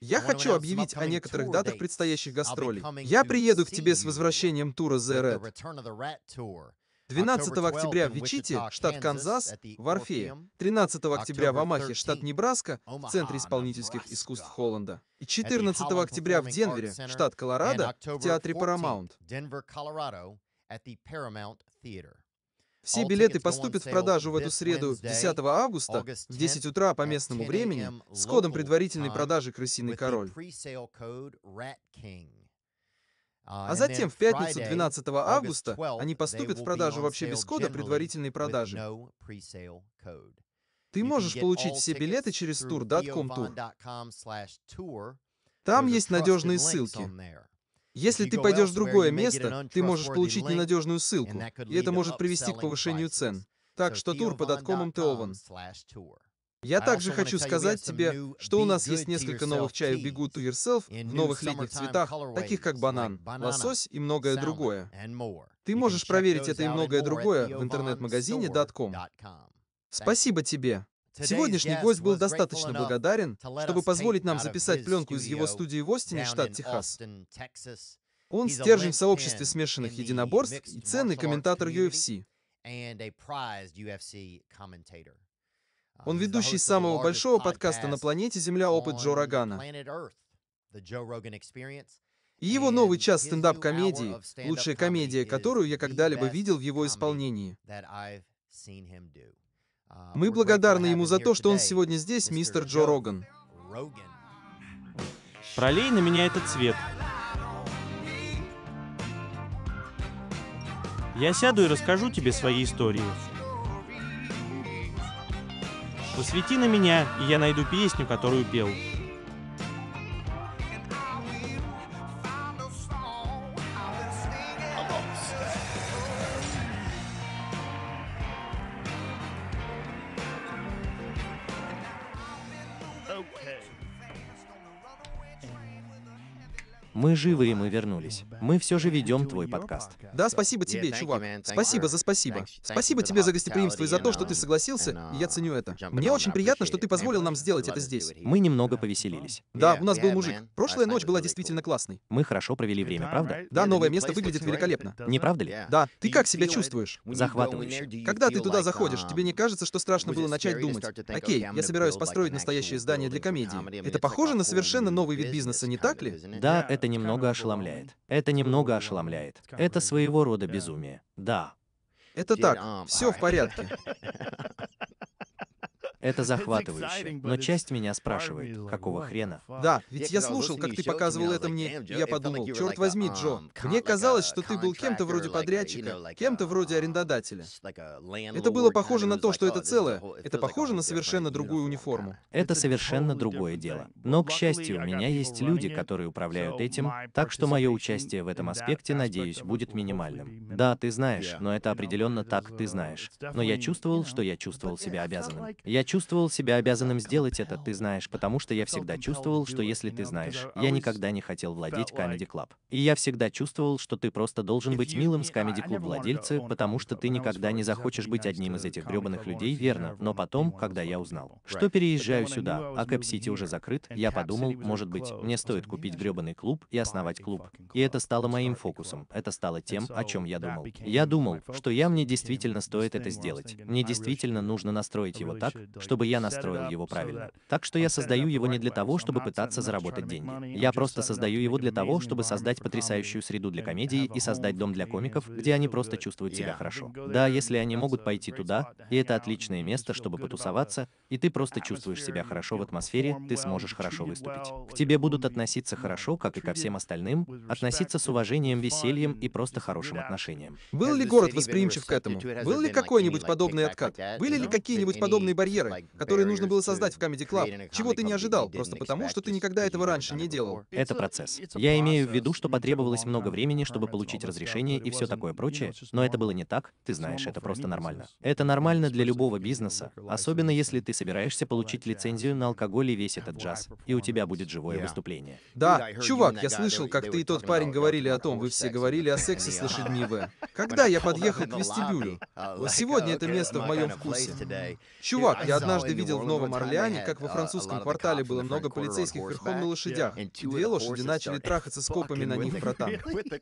Я хочу объявить о некоторых датах предстоящих гастролей. Я приеду к тебе с возвращением тура The Rat. 12 октября в Вичите, штат Канзас, в Орфее. 13 октября в Омахе, штат Небраска, в Центре исполнительских искусств Холланда. И 14 октября в Денвере, штат Колорадо, в Театре Paramount. Все билеты поступят в продажу в эту среду, 10 августа, в 10 утра по местному времени, с кодом предварительной продажи «Крысиный король». А затем в пятницу, 12 августа, они поступят в продажу вообще без кода предварительной продажи. Ты можешь получить все билеты через tour.com Tour. Там есть надежные ссылки. Если ты пойдешь в другое место, ты можешь получить ненадежную ссылку, и это может привести к повышению цен. Так что тур под откомом Теован. Я также хочу сказать тебе, что у нас есть несколько новых чаев Be Good to Yourself в новых летних цветах, таких как банан, лосось и многое другое. Ты можешь проверить это и многое другое в интернет-магазине .com. Спасибо тебе. Сегодняшний гость был достаточно благодарен, чтобы позволить нам записать пленку из его студии в Остине, штат Техас. Он стержень в сообществе смешанных единоборств и ценный комментатор UFC. Он ведущий самого большого подкаста на планете Земля «Опыт Джо Рогана». И его новый час стендап-комедии — лучшая комедия, которую я когда-либо видел в его исполнении. Мы благодарны ему за то, что он сегодня здесь, мистер Джо Роган. Пролей на меня этот цвет. Я сяду и расскажу тебе свои истории. Посвети на меня, и я найду песню, которую пел. Мы живы, и мы вернулись. Мы все же ведем твой подкаст. Да, спасибо тебе, чувак. Спасибо за спасибо. Спасибо тебе за гостеприимство и за то, что ты согласился, и я ценю это. Мне очень приятно, что ты позволил нам сделать это здесь. Мы немного повеселились. Да, у нас был мужик. Прошлая ночь была действительно классной. Мы хорошо провели время, правда? Да, новое место выглядит великолепно. Не правда ли? Да, ты как себя чувствуешь? Захватывающе. Когда ты туда заходишь, тебе не кажется, что страшно было начать думать: окей, я собираюсь построить настоящее здание для комедии. Это похоже на совершенно новый вид бизнеса, не так ли? Да, это немного ошеломляет. Это немного ошеломляет. Это своего рода безумие. Да. Это так, все в порядке. Это захватывающе. Но часть меня спрашивает, какого хрена? Да, ведь я слушал, как ты показывал это мне, и я подумал: черт возьми, Джо, мне казалось, что ты был кем-то вроде подрядчика, кем-то вроде арендодателя. Это было похоже на то, что это целое. Это похоже на совершенно другую униформу. Это совершенно другое дело. Но, к счастью, у меня есть люди, которые управляют этим, так что мое участие в этом аспекте, надеюсь, будет минимальным. Да, ты знаешь, но это определенно так, ты знаешь. Но я чувствовал, что я чувствовал себя обязанным. Я чувствовал себя обязанным сделать это, ты знаешь, потому что я всегда чувствовал, что если ты знаешь, я никогда не хотел владеть Comedy Club. И я всегда чувствовал, что ты просто должен быть милым с Comedy Club владельцы, потому что ты никогда не захочешь быть одним из этих гребаных людей, верно? Но потом, когда я узнал, что переезжаю сюда, а Кэп-Сити уже закрыт, я подумал, может быть, мне стоит купить гребаный клуб и основать клуб. И это стало моим фокусом, это стало тем, о чем я думал. Я думал, что мне действительно стоит это сделать. Мне действительно нужно настроить его так, чтобы я настроил его правильно. Так что я создаю его не для того, чтобы пытаться заработать деньги. Я просто создаю его для того, чтобы создать потрясающую среду для комедии и создать дом для комиков, где они просто чувствуют себя хорошо. Да, если они могут пойти туда, и это отличное место, чтобы потусоваться, и ты просто чувствуешь себя хорошо в атмосфере, ты сможешь хорошо выступить. К тебе будут относиться хорошо, как и ко всем остальным, относиться с уважением, весельем и просто хорошим отношением. Был ли город восприимчив к этому? Был ли какой-нибудь подобный откат? Были ли какие-нибудь подобные барьеры, которые нужно было создать в Comedy Club, чего ты не ожидал, просто потому, что ты никогда этого раньше не делал? Это процесс. Я имею в виду, что потребовалось много времени, чтобы получить разрешение и все такое прочее, но это было не так, ты знаешь, это просто нормально. Это нормально для любого бизнеса, особенно если ты собираешься получить лицензию на алкоголь и весь этот джаз, и у тебя будет живое выступление. Да, чувак, я слышал, как ты и тот парень говорили о том, вы все говорили о сексе с лошадьми Когда я подъехал к вестибюлю? Сегодня это место в моем вкусе. Чувак, Я однажды видел в Новом Орлеане, как во французском квартале было много полицейских верхом на лошадях. И 2 лошади начали трахаться с копами на них, братан.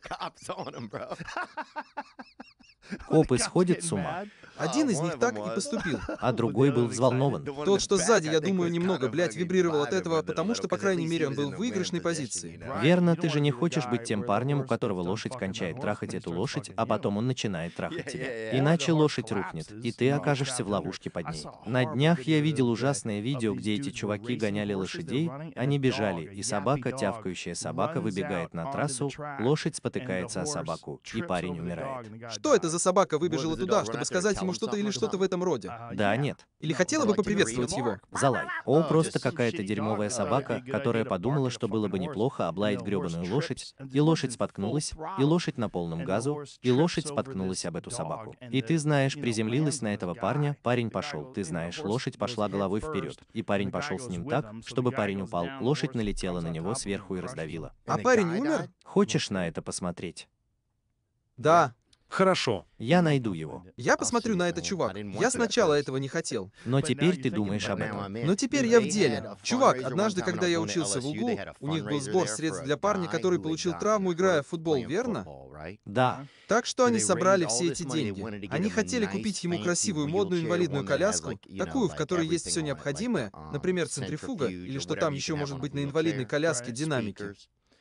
Копы сходят с ума, Один из них так и поступил. а другой был взволнован. Тот, что сзади, я думаю, немного, вибрировал от этого, потому что, по крайней мере, он был в выигрышной позиции. Верно, ты же не хочешь быть тем парнем, у которого лошадь кончает трахать эту лошадь, а потом он начинает трахать тебя. Иначе лошадь рухнет, и ты окажешься в ловушке под ней. На днях я видел ужасное видео, где эти чуваки гоняли лошадей, они бежали, и собака, тявкающая собака, выбегает на трассу, лошадь спотыкается о собаку, и парень умирает. Что это за собака выбежала туда, чтобы сказать ему что-то или что-то в этом роде? Да, нет. Или хотела бы поприветствовать его? Залай. О, просто какая-то дерьмовая собака, которая подумала, что было бы неплохо облаять грёбаную лошадь, и лошадь споткнулась, и лошадь на полном газу, и лошадь споткнулась об эту собаку. И ты знаешь, приземлилась на этого парня, парень пошел, ты знаешь, лошадь пошла головой вперед, и парень пошел с ним так, чтобы парень упал, лошадь налетела на него сверху и раздавила. А парень умер? Хочешь на это посмотреть? Да. Хорошо. Я найду его. Я посмотрю на это, чувак. Я сначала этого не хотел. Но теперь ты думаешь об этом. Но теперь я в деле. Чувак, однажды, когда я учился в УГУ, у них был сбор средств для парня, который получил травму, играя в футбол, верно? Да. Так что они собрали все эти деньги. Они хотели купить ему красивую модную инвалидную коляску, такую, в которой есть все необходимое, например, центрифуга, или что там еще может быть на инвалидной коляске, динамики.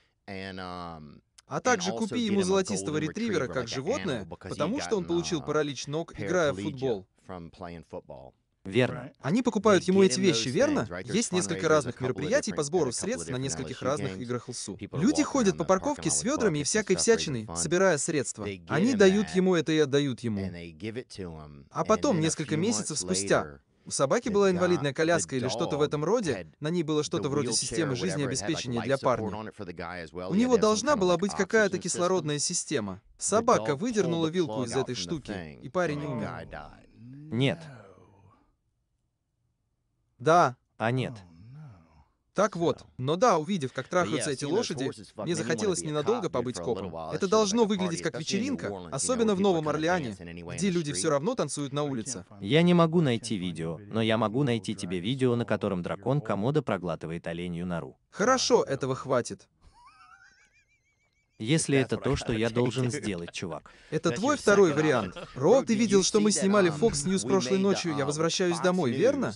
А также купи ему золотистого ретривера как животное, потому что он получил паралич ног, играя в футбол. Верно. Они покупают ему эти вещи, верно? Есть несколько разных мероприятий по сбору средств на нескольких разных играх ЛСУ. Люди ходят по парковке с ведрами и всякой всячиной, собирая средства. Они дают ему это и отдают ему. А потом, несколько месяцев спустя, у собаки была инвалидная коляска или что-то в этом роде, на ней было что-то вроде системы жизнеобеспечения для парня. У него должна была быть какая-то кислородная система. Собака выдернула вилку из этой штуки, и парень умер. Нет. Да. А нет. Так вот, но да, увидев, как трахаются эти лошади, мне захотелось ненадолго побыть копом. Это должно выглядеть как вечеринка, особенно в Новом Орлеане, где люди все равно танцуют на улице. Я не могу найти видео, но я могу найти тебе видео, на котором дракон Комодо проглатывает оленью нору. Хорошо, этого хватит. Если это то, что я должен сделать, чувак. Это твой второй вариант. Ро, ты видел, что мы снимали Fox News прошлой ночью, я возвращаюсь домой, верно?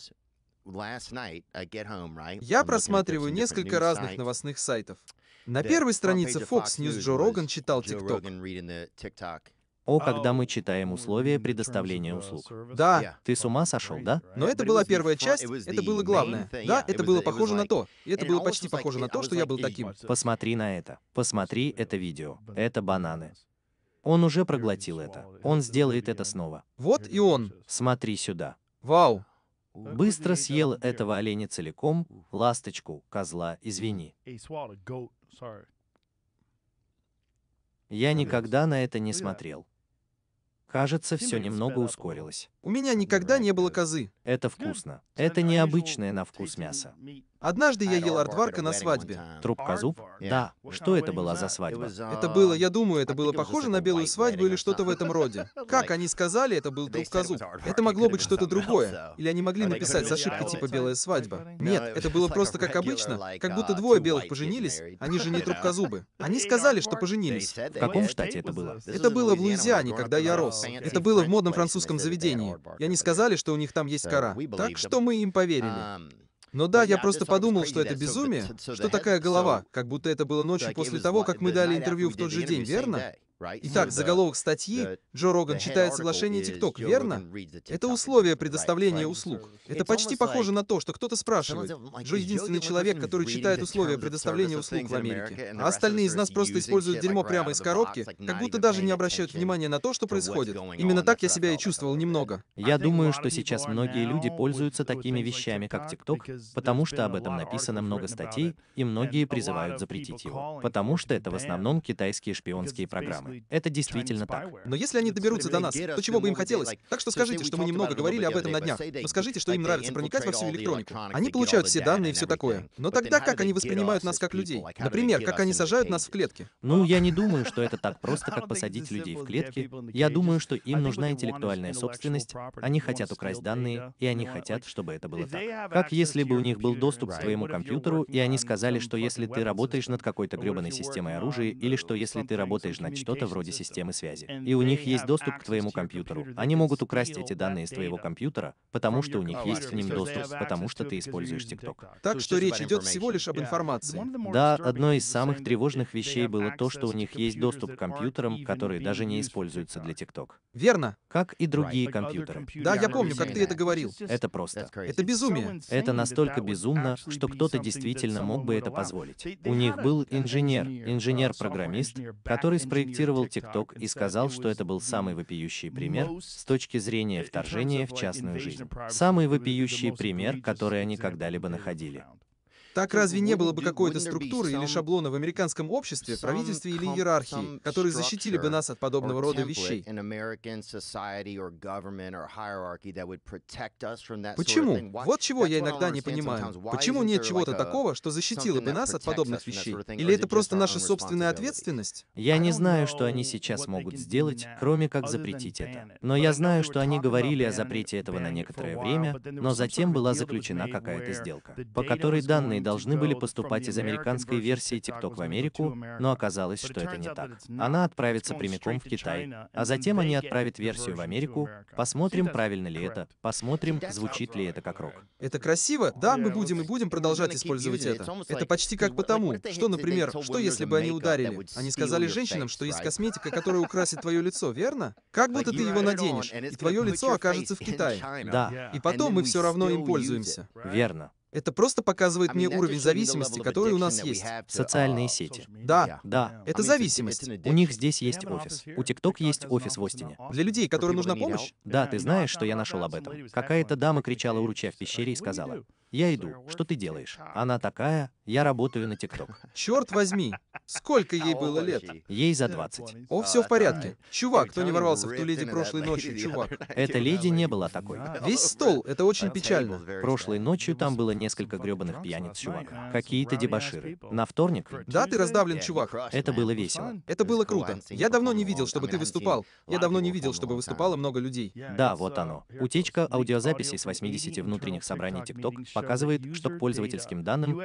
Я просматриваю несколько разных новостных сайтов. На первой странице Fox News Джо Роган читал TikTok. О, когда мы читаем условия предоставления услуг. Да. Ты с ума сошел, да? Но это была первая часть, это было главное. Да, это было похоже на то. И это было почти похоже на то, что я был таким. Посмотри на это. Посмотри это видео. Это бананы. Он уже проглотил это. Он сделает это снова. Вот и он. Смотри сюда. Вау. Быстро съел этого оленя целиком, ласточку, козла, извини. Я никогда на это не смотрел. Кажется, все немного ускорилось. У меня никогда не было козы. Это вкусно. Это необычное на вкус мясо. Однажды я ел ардварка на свадьбе. Трубкозуб? Да. Что это была за свадьба? Это было, я думаю, это было похоже на белую свадьбу или что-то в этом роде. Как они сказали, это был трубкозуб. Это могло быть что-то другое. Или они могли написать с ошибкой типа «белая свадьба». Нет, это было просто как обычно, как будто двое белых поженились, они же не трубкозубы. Они сказали, что поженились. В каком штате это было? Это было в Луизиане, когда я рос. Это было в модном французском заведении. И они сказали, что у них там есть кора. Так что мы им поверили. Но да, я просто подумал, что это безумие. Что такая голова? Как будто это было ночью после того, как мы дали интервью в тот же день, верно? Итак, заголовок статьи «Джо Роган читает соглашение TikTok», верно? Это условие предоставления услуг. Это почти похоже на то, что кто-то спрашивает. Джо единственный человек, который читает условия предоставления услуг в Америке. А остальные из нас просто используют дерьмо прямо из коробки, как будто даже не обращают внимания на то, что происходит. Именно так я себя и чувствовал немного. Я думаю, что сейчас многие люди пользуются такими вещами, как TikTok, потому что об этом написано много статей, и многие призывают запретить его. Потому что это в основном китайские шпионские программы. программы. Это действительно так. Но если они доберутся до нас, то чего бы им хотелось? Так что скажите, что мы немного говорили об этом на днях, но скажите, что им нравится проникать во всю электронику. Они получают все данные и все такое. Но тогда как они воспринимают нас как людей? Например, как они сажают нас в клетки? Ну, я не думаю, что это так просто, как посадить людей в клетки. Я думаю, что им нужна интеллектуальная собственность, они хотят украсть данные, и они хотят, чтобы это было так. Как если бы у них был доступ к твоему компьютеру, и они сказали, что если ты работаешь над какой-то гребаной системой оружия, или что если ты работаешь над что-то вроде системы связи, и у них есть доступ к твоему компьютеру, они могут украсть эти данные из твоего компьютера, потому что у них есть к ним доступ, потому что ты используешь TikTok. Так что речь идет всего лишь об информации. Да, одной из самых тревожных вещей было то, что у них есть доступ к компьютерам, которые даже не используются для TikTok. Верно. Как и другие компьютеры. Да, я помню, как ты это говорил. Это просто. Это безумие. Это настолько безумно, что кто-то действительно мог бы это позволить. У них был инженер-программист, который спроектировал TikTok и сказал, что это был самый вопиющий пример с точки зрения вторжения в частную жизнь. Самый вопиющий пример, который они когда-либо находили. Так разве не было бы какой-то структуры или шаблона в американском обществе, правительстве или иерархии, которые защитили бы нас от подобного рода вещей? Почему? Вот чего я иногда не понимаю. Почему нет чего-то такого, что защитило бы нас от подобных вещей? Или это просто наша собственная ответственность? Я не знаю, что они сейчас могут сделать, кроме как запретить это. Но я знаю, что они говорили о запрете этого на некоторое время, но затем была заключена какая-то сделка, по которой данные должны были поступать из американской версии TikTok в Америку, но оказалось, что это не так. Она отправится прямиком в Китай, а затем они отправят версию в Америку. Посмотрим, правильно ли это, посмотрим, звучит ли это как рок. Это красиво? Да, мы будем продолжать использовать это. Это почти как потому, что, например, что если бы они ударили? Они сказали женщинам, что есть косметика, которая украсит твое лицо, верно? Как будто ты его наденешь, и твое лицо окажется в Китае. Да. И потом мы все равно им пользуемся. Верно. Это просто показывает мне уровень зависимости, который у нас есть. Социальные сети. Да. Да. Это зависимость. У них здесь есть офис. У TikTok есть офис в Остине. Для людей, которым нужна помощь? Да, ты знаешь, что я нашел об этом. Какая-то дама кричала у ручья в пещере и сказала: «Я иду. Что ты делаешь?» Она такая: «Я работаю на TikTok». Черт возьми! Сколько ей было лет? Ей за 20. О, все в порядке. Чувак, кто не ворвался в ту леди прошлой ночью, чувак. Эта леди не была такой. Весь стол, это очень печально. Прошлой ночью там было несколько гребаных пьяниц, чувак. Какие-то дебоширы. На вторник? Да, ты раздавлен, чувак. Это было весело. Это было круто. Я давно не видел, чтобы ты выступал. Я давно не видел, чтобы выступало много людей. Да, вот оно. Утечка аудиозаписей с 80 внутренних собраний TikTok показывает, что к пользовательским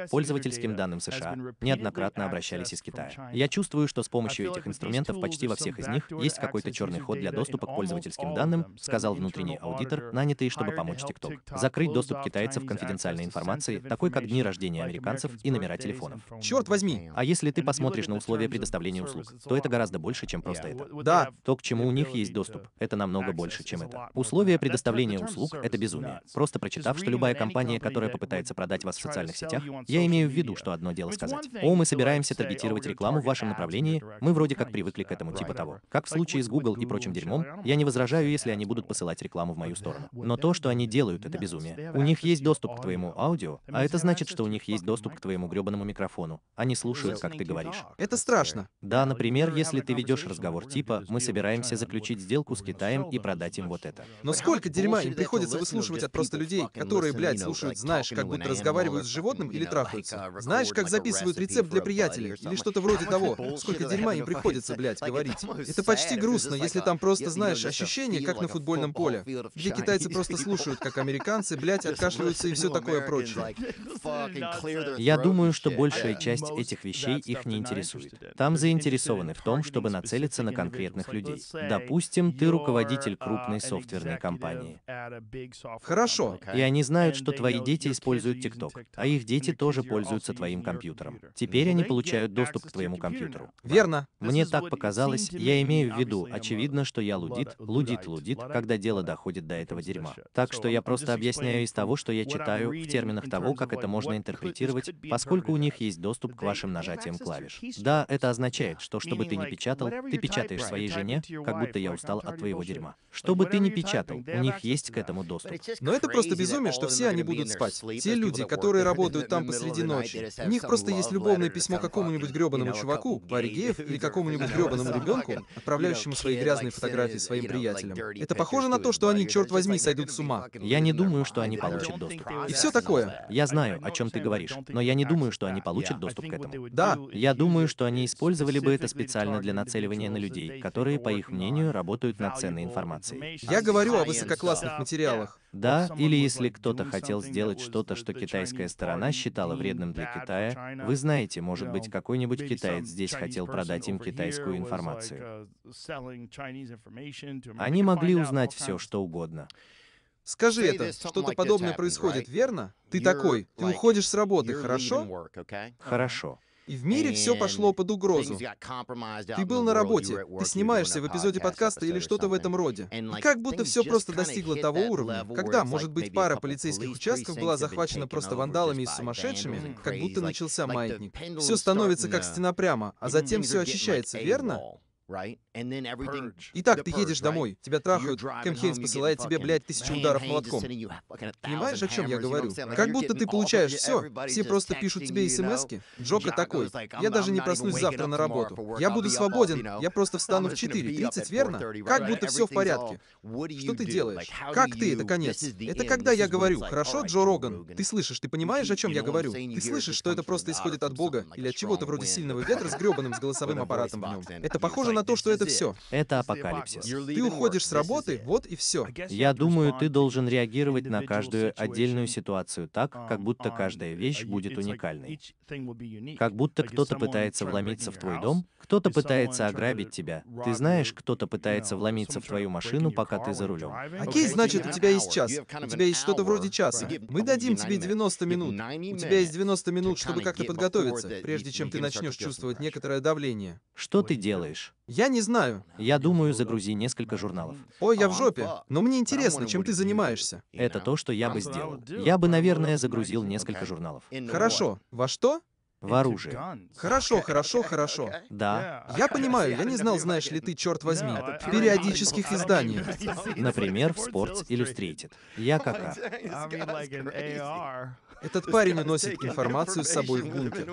данным США неоднократно обращались из Китая. Я чувствую, что с помощью этих инструментов почти во всех из них есть какой-то черный ход для доступа к пользовательским данным, сказал внутренний аудитор, нанятый, чтобы помочь TikTok. Закрыть доступ китайцев к конфиденциальной информации, такой как дни рождения американцев и номера телефонов. Черт возьми! А если ты посмотришь на условия предоставления услуг, то это гораздо больше, чем просто это. Да. То, к чему у них есть доступ, это намного больше, чем это. Условия предоставления услуг — это безумие. Просто прочитав, что любая компания, которая попытается продать вас в социальных сетях, я имею в виду, что одно дело сказать: «О, мы собираемся таргетировать рекламу в вашем направлении, мы вроде как привыкли к этому типа того». Как в случае с Google и прочим дерьмом, я не возражаю, если они будут посылать рекламу в мою сторону. Но то, что они делают, это безумие. У них есть доступ к твоему аудио, а это значит, что у них есть доступ к твоему гребаному микрофону. Они слушают, как ты говоришь. Это страшно. Да, например, если ты ведешь разговор типа: «Мы собираемся заключить сделку с Китаем и продать им вот это». Но сколько дерьма им приходится выслушивать от просто людей, которые, блядь, слушают, знаешь, как будто разговаривают с животным или трахаются. Знаешь, как записывают рецепт для приятелей, или что-то вроде того. Сколько дерьма им приходится, блядь, говорить. Это почти грустно, если там просто, знаешь, ощущение, как на футбольном поле, где китайцы просто слушают, как американцы, блядь, откашливаются и все такое прочее. Я думаю, что большая часть этих вещей их не интересует. Там заинтересованы в том, чтобы нацелиться на конкретных людей. Допустим, ты руководитель крупной софтверной компании. Хорошо. И они знают, что твои дети используют TikTok, а их дети тоже пользуются твоим компьютером. Теперь они получают доступ к твоему компьютеру. Верно. Мне так показалось, я имею в виду, очевидно, что я лудит, когда дело доходит до этого дерьма. Так что я просто объясняю из того, что я читаю, в терминах того, как это можно интерпретировать, поскольку у них есть доступ к вашим нажатиям клавиш. Да, это означает, что чтобы ты не печатал, ты печатаешь своей жене, как будто я устал от твоего дерьма. Что бы ты ни печатал, у них есть к этому доступ. Но это просто безумие, что все они будут спать. Те люди, которые работают там посреди ночи, у них просто есть любовное письмо какому-нибудь гребаному гребаному чуваку, паре геев или какому-нибудь гребаному ребенку, отправляющему свои грязные фотографии своим приятелям. Это похоже на то, что они, черт возьми, сойдут с ума. Я не думаю, что они получат доступ. И все такое. Я знаю, о чем ты говоришь, но я не думаю, что они получат доступ к этому. Да. Я думаю, что они использовали бы это специально для нацеливания на людей, которые, по их мнению, работают над ценной информацией. Я говорю о высококлассных материалах. Да, или если кто-то хотел сделать что-то, что китайская сторона считала вредным для Китая, вы знаете, может быть, какой-нибудь китаец здесь хотел продать им китайскую информацию. Они могли узнать все, что угодно. Скажи это, что-то подобное происходит, верно? Ты такой, ты уходишь с работы, хорошо? Хорошо. И в мире все пошло под угрозу. Ты был на работе, ты снимаешься в эпизоде подкаста или что-то в этом роде. И как будто все просто достигло того уровня, когда, может быть, пара полицейских участков была захвачена просто вандалами и сумасшедшими, как будто начался маятник. Все становится как стена прямо, а затем все очищается, верно? Итак, ты едешь домой, тебя трахают, Кэм Хейнс посылает тебе, блядь, 1000 ударов молотком. Понимаешь, о чем я говорю? Как будто ты получаешь все просто пишут тебе смски. Джока такой, я даже не проснусь завтра на работу. Я буду свободен, я просто встану в 4:30, верно? Как будто все в порядке. Что ты делаешь? Как ты? Это конец. Это когда я говорю, хорошо, Джо Роган, ты слышишь, ты понимаешь, о чем я говорю? Ты слышишь, что это просто исходит от Бога или от чего-то вроде сильного ветра с гребаным с голосовым аппаратом в нем. Это похоже на то, что это все. Это апокалипсис. Ты уходишь с работы, вот и все. Я думаю, ты должен реагировать на каждую отдельную ситуацию так, как будто каждая вещь будет уникальной. Как будто кто-то пытается вломиться в твой дом, кто-то пытается ограбить тебя. Ты знаешь, кто-то пытается вломиться в твою машину, пока ты за рулем. Окей, значит, у тебя есть час. У тебя есть что-то вроде часа. Мы дадим тебе 90 минут. У тебя есть 90 минут, чтобы как-то подготовиться, прежде чем ты начнешь чувствовать некоторое давление. Что ты делаешь? Я не знаю. Я думаю, загрузи несколько журналов. Ой, я в жопе. Но мне интересно, чем ты занимаешься. Это то, что я бы сделал. Я бы, наверное, загрузил несколько журналов. Хорошо. Во что? В оружие. Хорошо, хорошо, хорошо. Да. Я понимаю, я не знал, знаешь ли ты, черт возьми, в периодических изданиях. Например, в Sports Illustrated. Я кака. Этот парень уносит информацию с собой в бункер.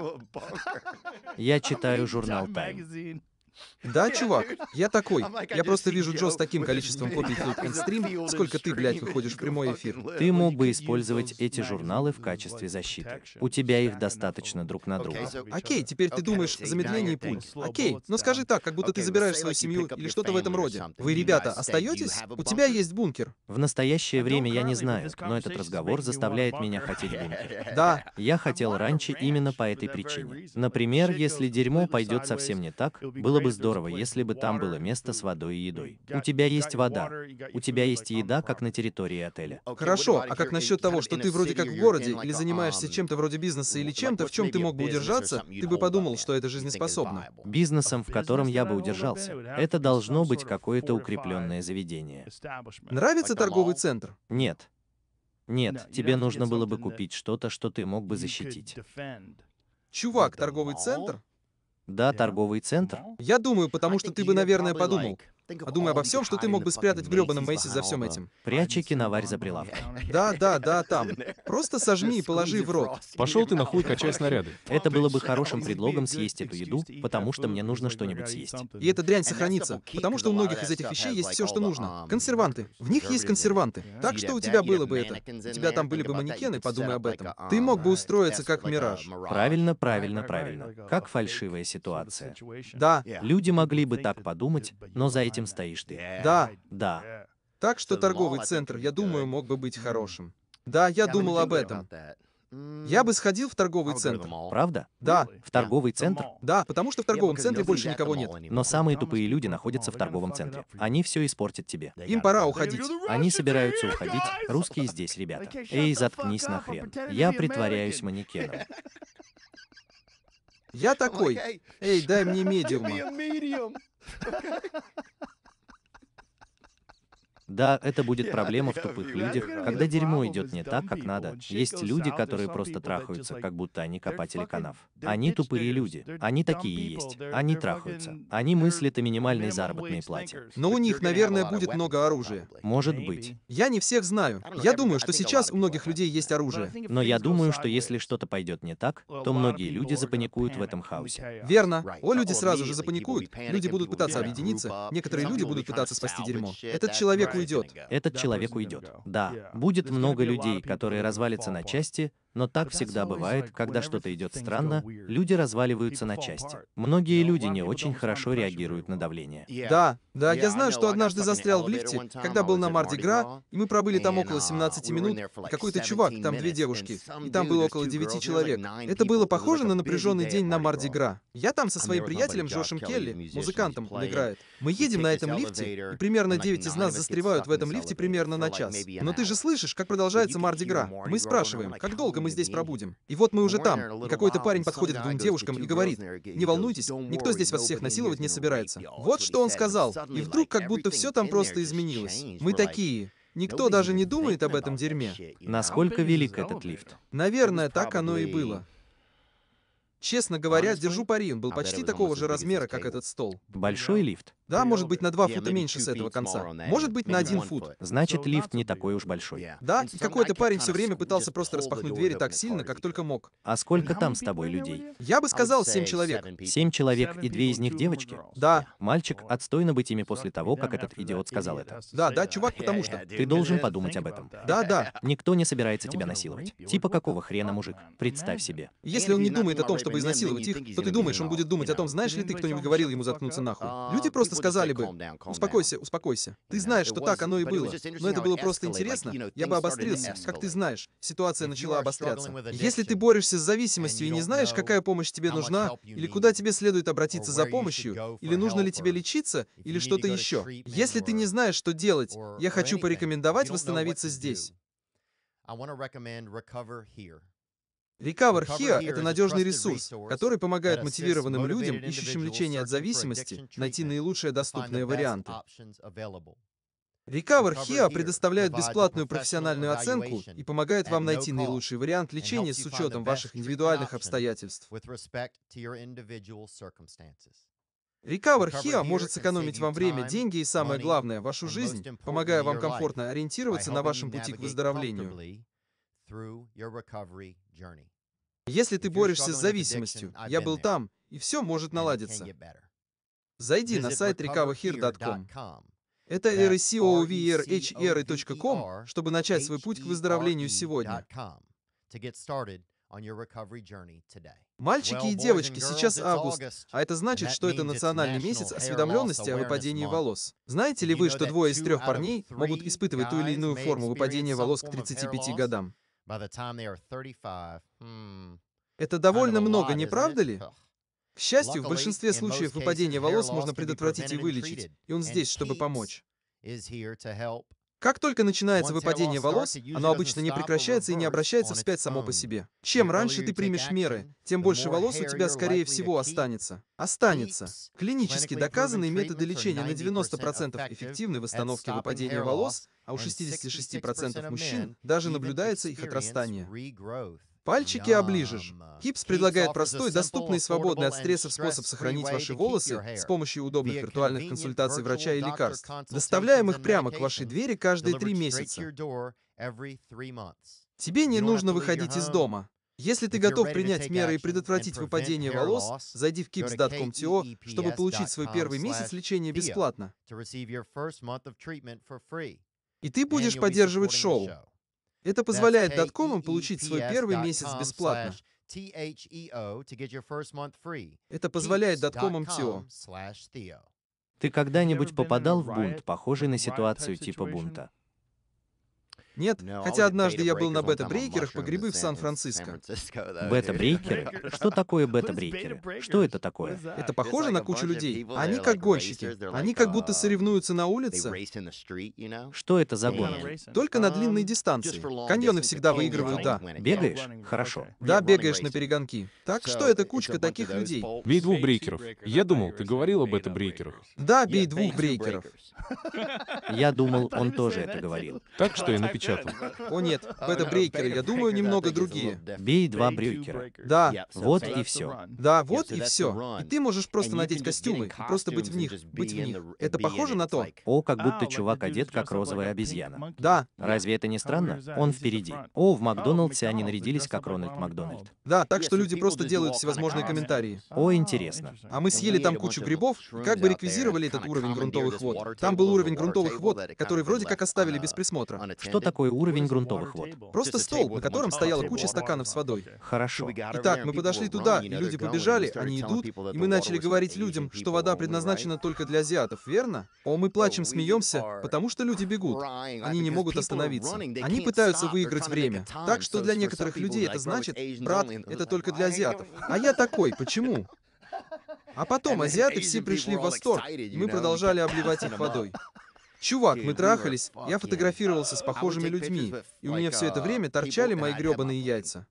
Я читаю журнал Time. Да, чувак, я такой. Я просто вижу Джо с таким количеством копий Flip and Stream, сколько ты, блядь, выходишь в прямой эфир. Ты мог бы использовать эти журналы в качестве защиты. У тебя их достаточно друг на друга. Окей, теперь ты думаешь замедление пуль. Окей, но скажи так, как будто ты забираешь свою семью или что-то в этом роде. Вы, ребята, остаетесь? У тебя есть бункер. В настоящее время я не знаю, но этот разговор заставляет меня хотеть бункер. Да. Я хотел раньше именно по этой причине. Например, если дерьмо пойдет совсем не так, было бы здорово, если бы там было место с водой и едой. У тебя есть вода. У тебя есть еда, как на территории отеля. Хорошо, а как насчет того, что ты вроде как в городе или занимаешься чем-то вроде бизнеса или чем-то, в чем ты мог бы удержаться, ты бы подумал, что это жизнеспособно. Бизнесом, в котором я бы удержался. Это должно быть какое-то укрепленное заведение. Нравится торговый центр? Нет. Нет, тебе нужно было бы купить что-то, что ты мог бы защитить. Чувак, торговый центр? Да, торговый центр. Я думаю, потому что ты бы, наверное, подумал. Думай обо всем, что ты мог бы спрятать в гребаном Мейси за всем этим. Прячь киноварь за прилавком. Да, там. Просто сожми и положи в рот. Пошел ты нахуй, качай снаряды. Это было бы хорошим предлогом съесть эту еду, потому что мне нужно что-нибудь съесть. И эта дрянь сохранится, потому что у многих из этих вещей есть все, что нужно. Консерванты. В них есть консерванты. Так что у тебя было бы это. У тебя там были бы манекены, подумай об этом. Ты мог бы устроиться как Мираж. Правильно. Как фальшивая ситуация. Да. Люди могли бы так подумать, но за этим стоишь ты. Да. Так что торговый центр, я думаю, мог бы быть хорошим. Да, я думал об этом. Я бы сходил в торговый центр. Правда? Да. В торговый центр? Да, потому что в торговом центре больше никого нет. Но самые тупые люди находятся в торговом центре. Они все испортят тебе. Им пора уходить. Они собираются уходить. Русские здесь, ребята. Эй, заткнись нахрен. Я притворяюсь манекеном. Я такой. Эй, дай мне медиума. Да, это будет проблема в тупых людях, когда дерьмо идет не так, как надо. Есть люди, которые просто трахаются, как будто они копатели канав. Они тупые люди. Они такие и есть. Они трахаются. Они мыслят о минимальной заработной плате. Но у них, наверное, будет много оружия. Может быть. Я не всех знаю. Я думаю, что сейчас у многих людей есть оружие. Но я думаю, что если что-то пойдет не так, то многие люди запаникуют в этом хаосе. Верно. Люди сразу же запаникуют. Люди будут пытаться объединиться. Некоторые люди будут пытаться спасти дерьмо. Этот человек уйдет. Этот человек уйдет. Да, будет много людей, которые развалятся на части, но так всегда бывает, когда что-то идет странно, люди разваливаются на части. Многие люди не очень хорошо реагируют на давление. Да, я знаю, что однажды застрял в лифте, когда был на Марди Гра, и мы пробыли там около 17 минут, и какой-то чувак, там 2 девушки, и там было около 9 человек. Это было похоже на напряженный день на Марди Гра. Я там со своим приятелем Джошем Келли, музыкантом, он играет. Мы едем на этом лифте, и примерно 9 из нас застревают в этом лифте примерно на час. Но ты же слышишь, как продолжается Марди Гра. Мы спрашиваем, как долго мы здесь пробудем. И вот мы уже там, и какой-то парень подходит к 2 девушкам и говорит: «Не волнуйтесь, никто здесь вас всех насиловать не собирается». Вот что он сказал. И вдруг как будто все там просто изменилось. Мы такие: никто даже не думает об этом дерьме. Насколько велик этот лифт? Наверное, так оно и было. Честно говоря, держу пари, он был почти такого же размера, как этот стол. Большой лифт? Да, может быть, на 2 фута меньше с этого конца. Может быть, на 1 фут. Значит, лифт не такой уж большой. Да, и какой-то парень все время пытался просто распахнуть двери так сильно, как только мог. А сколько там с тобой людей? Я бы сказал 7 человек. 7 человек и 2 из них девочки? Да. Мальчик, отстойно быть ими после того, как этот идиот сказал это. Да, чувак, потому что. Ты должен подумать об этом. Да. Никто не собирается тебя насиловать. Типа какого хрена, мужик? Представь себе. Если он не думает о том, чтобы изнасиловать их, то ты думаешь, он будет думать о том, знаешь ли ты, кто-нибудь говорил ему заткнуться нахуй. Люди просто сказали бы: успокойся, успокойся. Ты знаешь, что так оно и было. Но это было просто интересно. Я бы обострился. Как ты знаешь, ситуация начала обостряться. Если ты борешься с зависимостью и не знаешь, какая помощь тебе нужна, или куда тебе следует обратиться за помощью, или нужно ли тебе лечиться, или что-то еще. Если ты не знаешь, что делать, я хочу порекомендовать восстановиться здесь. Recover Here — это надежный ресурс, который помогает мотивированным людям, ищущим лечение от зависимости, найти наилучшие доступные варианты. Recover Here предоставляет бесплатную профессиональную оценку и помогает вам найти наилучший вариант лечения с учетом ваших индивидуальных обстоятельств. Recover Here может сэкономить вам время, деньги и, самое главное, вашу жизнь, помогая вам комфортно ориентироваться на вашем пути к выздоровлению. Если ты борешься с зависимостью, я был там, и все может наладиться. Зайди на сайт recoverhere.com. Это recoverhere.com, чтобы начать свой путь к выздоровлению сегодня. Мальчики и девочки, сейчас август, а это значит, что это национальный месяц осведомленности о выпадении волос. Знаете ли вы, что 2 из 3 парней могут испытывать ту или иную форму выпадения волос к 35 годам? Это довольно много, не правда ли? К счастью, в большинстве случаев выпадение волос можно предотвратить и вылечить, и он здесь, чтобы помочь. Как только начинается выпадение волос, оно обычно не прекращается и не обращается вспять само по себе. Чем раньше ты примешь меры, тем больше волос у тебя, скорее всего, останется. Клинически доказанные методы лечения на 90% эффективны в остановке выпадения волос, а у 66% мужчин даже наблюдается их отрастание. Пальчики оближешь. Кипс предлагает простой, доступный и свободный от стрессов способ сохранить ваши волосы с помощью удобных виртуальных консультаций врача и лекарств. Доставляем их прямо к вашей двери каждые 3 месяца. Тебе не нужно выходить из дома. Если ты готов принять меры и предотвратить выпадение волос, зайди в kips.com.to, чтобы получить свой первый месяц лечения бесплатно. И ты будешь поддерживать шоу. Это позволяет доткомам получить свой первый месяц бесплатно. Это позволяет доткомам ТИО. Ты когда-нибудь попадал в бунт, похожий на ситуацию типа бунта? Нет, хотя однажды я был на бета-брейкерах по грибы в Сан-Франциско. Бета-брейкеры? Что такое бета-брейкеры? Что это такое? Это похоже на кучу людей. Они как гонщики. Они как будто соревнуются на улице. Что это за гонки? Только на длинные дистанции. Каньоны всегда выигрывают, да. Бегаешь? Хорошо. Да, бегаешь на перегонки. Так что это кучка таких людей. Бей двух брейкеров. Я думал, ты говорил об бета-брейкерах. Да, бей двух брейкеров. Я думал, он тоже это говорил. Так что я напечатал. О нет, бета-брейкеры, я думаю, немного другие. Бей два брейкера. Да, Вот и все. да, вот и все. И ты можешь просто надеть костюмы и просто быть в них, Это похоже на то? О, как будто чувак одет как розовая обезьяна. Да, Разве это не странно? Он впереди. О, в Макдоналдсе они нарядились как Рональд Макдональд. да, так что люди просто делают всевозможные комментарии. О, интересно. А мы съели там кучу грибов, как бы реквизировали этот уровень грунтовых вод. Там был уровень грунтовых вод, который вроде как оставили без присмотра. Что такое уровень грунтовых вод? Просто стол, на котором стояла куча стаканов с водой. Хорошо. Итак, мы подошли туда, и люди побежали, они идут, и мы начали говорить людям, что вода предназначена только для азиатов, верно? О, мы плачем, смеемся, потому что люди бегут. Они не могут остановиться. Они пытаются выиграть время. Так что для некоторых людей это значит, брат, это только для азиатов. А я такой, почему? А потом азиаты все пришли в восторг, и мы продолжали обливать их водой. Чувак, мы трахались, я фотографировался с похожими людьми, и у меня все это время торчали мои гребаные яйца.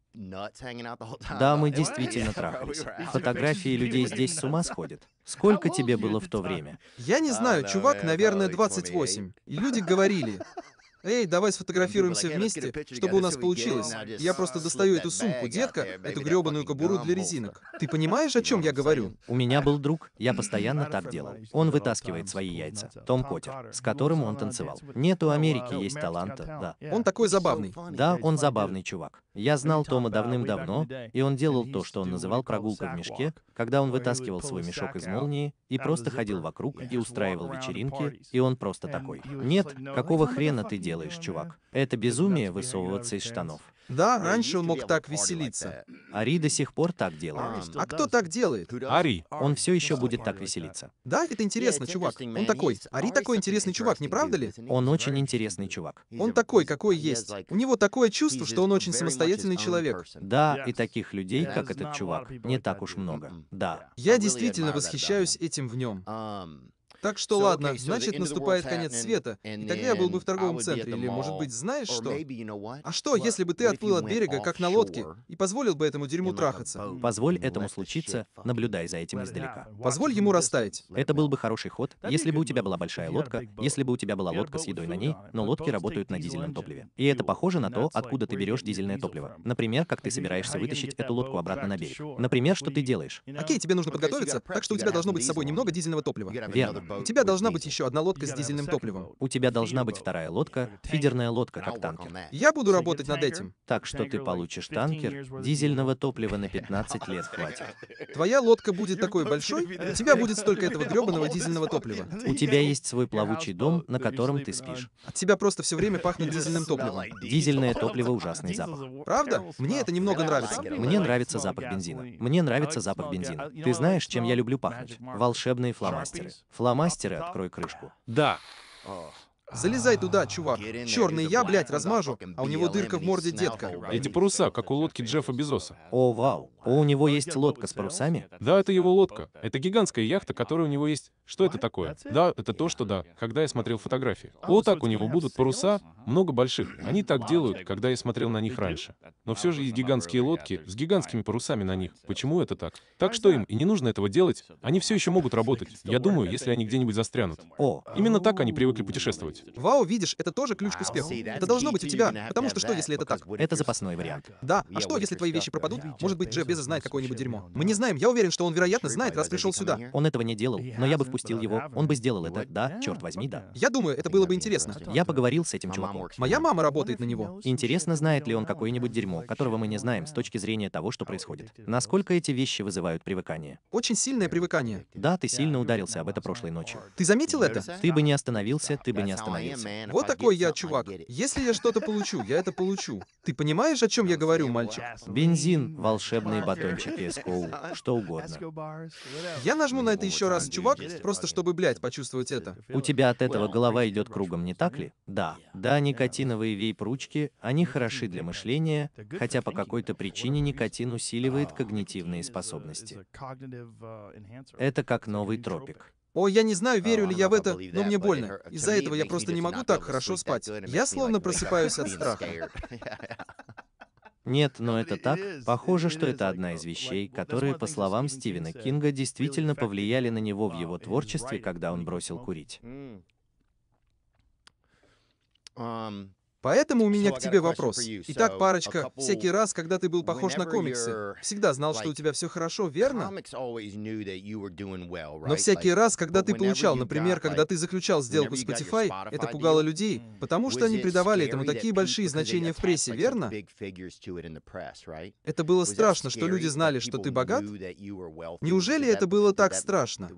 Да, мы действительно трахались. Фотографии людей здесь с ума сходят. Сколько тебе было в то время? Я не знаю, чувак, наверное, 28. И люди говорили: «Эй, давай сфотографируемся вместе, чтобы у нас получилось». Я просто достаю эту сумку, детка, эту гребаную кобуру для резинок. Ты понимаешь, о чем я говорю? У меня был друг, я постоянно так делал. Он вытаскивает свои яйца. Том Поттер, с которым он танцевал. Нет, у Америки есть таланта, да. Он такой забавный. Да, он забавный чувак. Я знал Тома давным-давно, и он делал то, что он называл прогулкой в мешке, когда он вытаскивал свой мешок из молнии и просто ходил вокруг и устраивал вечеринки, и он просто такой: «Нет, какого хрена ты делаешь, чувак? Это безумие высовываться из штанов». Да, раньше он мог так веселиться. Ари до сих пор так делает. А кто так делает? Ари. Он все еще будет так веселиться. Да, это интересно, чувак. Он такой. Ари такой интересный чувак, не правда ли? Он очень интересный чувак. Он такой, какой есть. У него такое чувство, что он очень самостоятельный человек. Да, и таких людей, как этот чувак, не так уж много. Да. Я действительно восхищаюсь этим в нем. Так что ладно, значит, наступает конец света, и тогда я был бы в торговом центре, или, может быть, знаешь что? А что, если бы ты отплыл от берега, как на лодке, и позволил бы этому дерьму трахаться? Позволь этому случиться, наблюдай за этим издалека. Позволь ему растаять. Это был бы хороший ход, если бы у тебя была большая лодка, если бы у тебя была лодка с едой на ней, но лодки работают на дизельном топливе. И это похоже на то, откуда ты берешь дизельное топливо. Например, как ты собираешься вытащить эту лодку обратно на берег. Например, что ты делаешь? Окей, тебе нужно подготовиться, так что у тебя должно быть с собой немного дизельного топлива. Верно. У тебя должна быть еще одна лодка с дизельным топливом. У тебя должна быть вторая лодка, фидерная лодка, как танкер. Я буду работать над этим. Так что ты получишь танкер, дизельного топлива на 15 лет хватит. Твоя лодка будет такой большой, у тебя будет столько этого гребаного дизельного топлива. У тебя есть свой плавучий дом, на котором ты спишь. От тебя просто все время пахнет дизельным топливом. Дизельное топливо — ужасный запах. Правда? Мне это немного нравится. Мне нравится запах бензина. Мне нравится запах бензина. Ты знаешь, чем я люблю пахнуть? Волшебные фломастеры. Фломастеры, открой крышку. Да. Залезай туда, чувак. Черный я, блядь, размажу, а у него дырка в морде, детка. Эти паруса, как у лодки Джеффа Безоса. О, вау. О, у него есть лодка с парусами? Да, это его лодка. Это гигантская яхта, которая у него есть. Что это такое? Да, это то, что да, когда я смотрел фотографии. Вот так у него будут паруса, много больших. Они так делают, когда я смотрел на них раньше. Но все же есть гигантские лодки с гигантскими парусами на них. Почему это так? Так что им и не нужно этого делать. Они все еще могут работать. Я думаю, если они где-нибудь застрянут. О, Именно так они привыкли путешествовать. Вау, видишь, это тоже ключ к успеху. Это должно быть у тебя, потому что если это так? это запасной вариант. Да, а что, если твои вещи пропадут? Может быть, Джефф Безос знает какое-нибудь дерьмо. Мы не знаем, я уверен, что он, вероятно, знает, раз пришел сюда. Он этого не делал, но я бы впустил его. Он бы сделал это, да, черт возьми, да. Я думаю, это было бы интересно. Я поговорил с этим чуваком. Моя мама работает на него. Интересно, знает ли он какое-нибудь дерьмо, которого мы не знаем с точки зрения того, что происходит. Насколько эти вещи вызывают привыкание? Очень сильное привыкание. Да, ты сильно ударился об это прошлой ночью. Ты заметил это? Ты бы не остановился, ты бы не остановился. остановился. Вот такой я, чувак. Если я что-то получу, я это получу. Ты понимаешь, о чем я говорю, мальчик? Бензин, волшебные батончики СКУ, что угодно. Я нажму на это еще раз, чувак, просто чтобы, блядь, почувствовать это. У тебя от этого голова идет кругом, не так ли? Да. Да, никотиновые вейп-ручки, они хороши для мышления, хотя по какой-то причине никотин усиливает когнитивные способности. Это как новый тропик. О, я не знаю, верю ли я в это, но мне больно. Из-за этого я просто не могу так хорошо спать. Я словно просыпаюсь от страха. Нет, но это так. Похоже, что это одна из вещей, которые, по словам Стивена Кинга, действительно повлияли на него в его творчестве, когда он бросил курить. Поэтому у меня к тебе вопрос. Итак, парочка, всякий раз, когда ты был похож на комиксы, всегда знал, что у тебя все хорошо, верно? Но всякий раз, когда ты получал, например, когда ты заключал сделку с Spotify, это пугало людей, потому что они придавали этому такие большие значения в прессе, верно? Это было страшно, что люди знали, что ты богат? Неужели это было так страшно?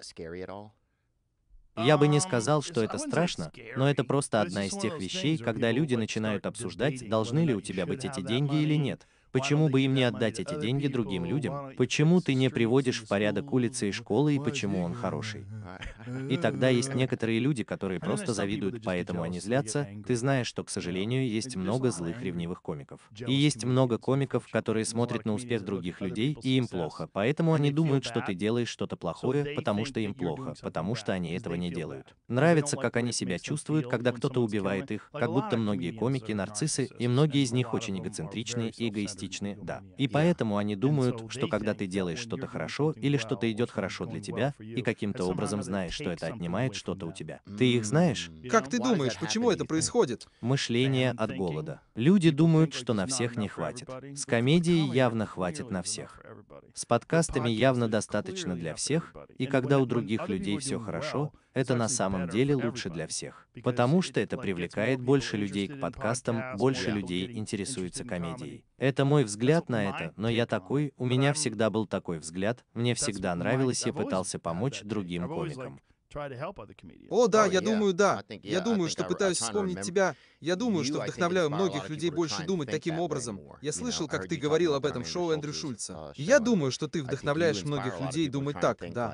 Я бы не сказал, что это страшно, но это просто одна из тех вещей, когда люди начинают обсуждать, должны ли у тебя быть эти деньги или нет. Почему бы им не отдать эти деньги другим людям? Почему ты не приводишь в порядок улицы и школы, и почему он хороший? И тогда есть некоторые люди, которые просто завидуют, поэтому они злятся. Ты знаешь, что, к сожалению, есть много злых ревнивых комиков. И есть много комиков, которые смотрят на успех других людей, и им плохо. Поэтому они думают, что ты делаешь что-то плохое, потому что им плохо, потому что они этого не делают. Нравится, как они себя чувствуют, когда кто-то убивает их, как будто многие комики нарциссы, и многие из них очень эгоцентричные и эгоистичные. Да. И поэтому они думают, что когда ты делаешь что-то хорошо или что-то идет хорошо для тебя, и каким-то образом знаешь, что это отнимает что-то у тебя. Ты их знаешь? Как ты думаешь, почему это происходит? Мышление от голода. Люди думают, что на всех не хватит. С комедией явно хватит на всех. С подкастами явно достаточно для всех, и когда у других людей все хорошо, это на самом деле лучше для всех. Потому что это привлекает больше людей к подкастам, больше людей интересуются комедией. Это мой взгляд на это, но я такой, у меня всегда был такой взгляд, мне всегда нравилось, я пытался помочь другим комикам. О, да, я думаю, да. Я думаю, что пытаюсь вспомнить тебя. Я думаю, что вдохновляю многих людей больше думать таким образом. Я слышал, как ты говорил об этом в шоу Эндрю Шульца. И я думаю, что ты вдохновляешь многих людей думать так, да.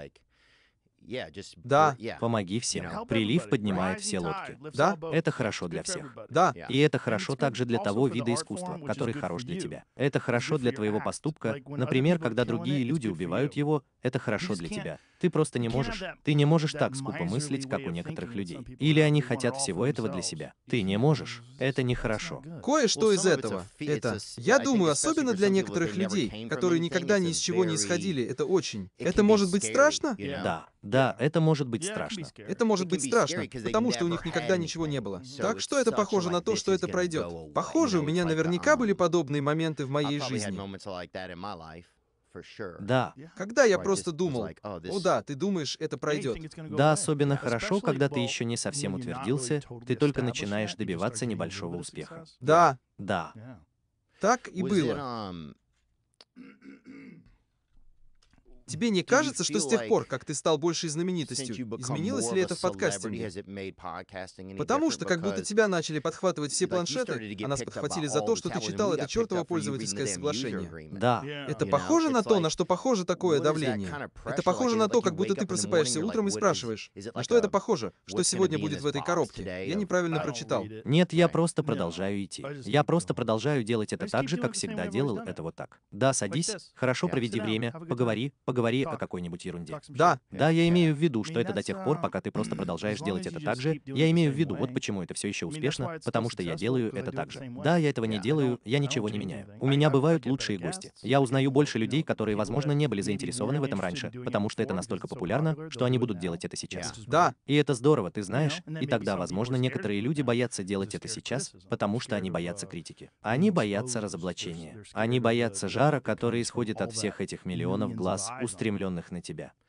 Да. Помоги всем. Прилив поднимает все лодки. Да. Это хорошо для всех. Да. И это хорошо также для того вида искусства, который хорош для тебя. Это хорошо для твоего поступка. Например, когда другие люди убивают его, это хорошо для тебя. Ты просто не можешь. Ты не можешь так скупо мыслить, как у некоторых людей. Или они хотят всего этого для себя. Ты не можешь. Это нехорошо. Кое-что из этого. Это, я думаю, особенно для некоторых людей, которые никогда ни из чего не исходили, это очень. Это может быть страшно? Да, это может быть страшно. Это может быть страшно, потому что у них никогда ничего не было. Так что это похоже на то, что это пройдет. Похоже, у меня наверняка были подобные моменты в моей жизни. Да. Когда я просто думал, о да, ты думаешь, это пройдет. Да, особенно хорошо, когда ты еще не совсем утвердился, ты только начинаешь добиваться небольшого успеха. Да. Да. Так и было. Тебе не кажется, что с тех пор, как ты стал большей знаменитостью, изменилось ли это в подкастинге? Потому что как будто тебя начали подхватывать все планшеты, а нас подхватили за то, что ты читал это чертово пользовательское соглашение. Да. Это похоже на то, на что похоже такое давление? Это похоже на то, как будто ты просыпаешься утром и спрашиваешь, на что это похоже? Что сегодня будет в этой коробке? Я неправильно прочитал. Нет, я просто продолжаю идти. Я просто продолжаю делать это так же, как всегда делал это вот так. Да, садись, хорошо проведи время, поговори о какой-нибудь ерунде. Да. Да, я имею в виду, что это до тех пор, пока ты просто продолжаешь делать это так же. Я имею в виду, вот почему это все еще успешно, потому что я делаю это так же. Да, я этого не делаю, я ничего не меняю. У меня бывают лучшие гости. Я узнаю больше людей, которые, возможно, не были заинтересованы в этом раньше, потому что это настолько популярно, что они будут делать это сейчас. Да. И это здорово, ты знаешь, и тогда, возможно, некоторые люди боятся делать это сейчас, потому что они боятся критики. Они боятся разоблачения. Они боятся жара, который исходит от всех этих миллионов глаз, устремленных на тебя.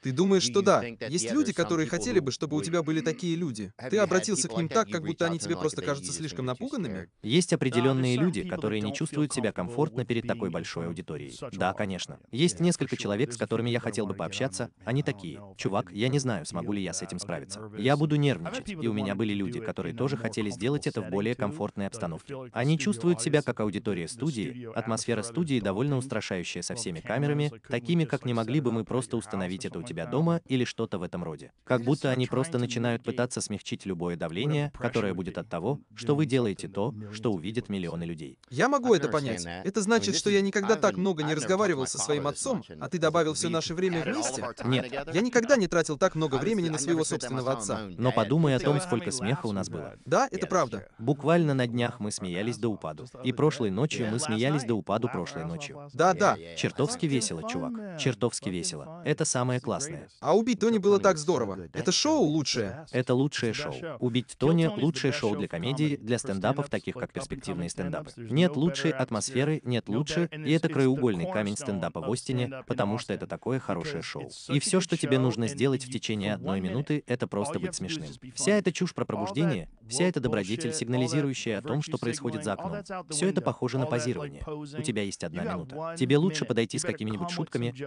Ты думаешь, что да, есть люди, которые хотели бы, чтобы у тебя были такие люди. Ты обратился к ним так, как будто они тебе просто кажутся слишком напуганными? Есть определенные люди, которые не чувствуют себя комфортно перед такой большой аудиторией. Да, конечно. Есть несколько человек, с которыми я хотел бы пообщаться. Они такие: чувак, я не знаю, смогу ли я с этим справиться. Я буду нервничать. И у меня были люди, которые тоже хотели сделать это в более комфортной обстановке. Они чувствуют себя как аудитория студии, атмосфера студии довольно устрашающая со всеми камерами, такими, как не могли бы мы просто установить это у тебя дома или что-то в этом роде. Как будто они просто начинают пытаться смягчить любое давление, которое будет от того, что вы делаете то, что увидят миллионы людей. Я могу это понять. Это значит, что я никогда так много не разговаривал со своим отцом, а ты добавил все наше время вместе? Нет. Я никогда не тратил так много времени на своего собственного отца. Но подумай о том, сколько смеха у нас было. Да, это правда. Буквально на днях мы смеялись до упаду. И прошлой ночью мы смеялись до упаду прошлой ночью. Да. Чертовски весело, чувак. Чертовски весело. Это самое классное. А убить Тони было так здорово. Это шоу лучшее. Это лучшее шоу. «Убить Тони» — лучшее шоу для комедии, для стендапов, таких как перспективные стендапы. Нет лучшей атмосферы, нет лучше, и это краеугольный камень стендапа в Остине, потому что это такое хорошее шоу. И все, что тебе нужно сделать в течение 1 минуты, это просто быть смешным. Вся эта чушь про пробуждение, вся эта добродетель, сигнализирующая о том, что происходит за окном, все это похоже на позирование. У тебя есть 1 минута. Тебе лучше подойти с какими-нибудь шутками,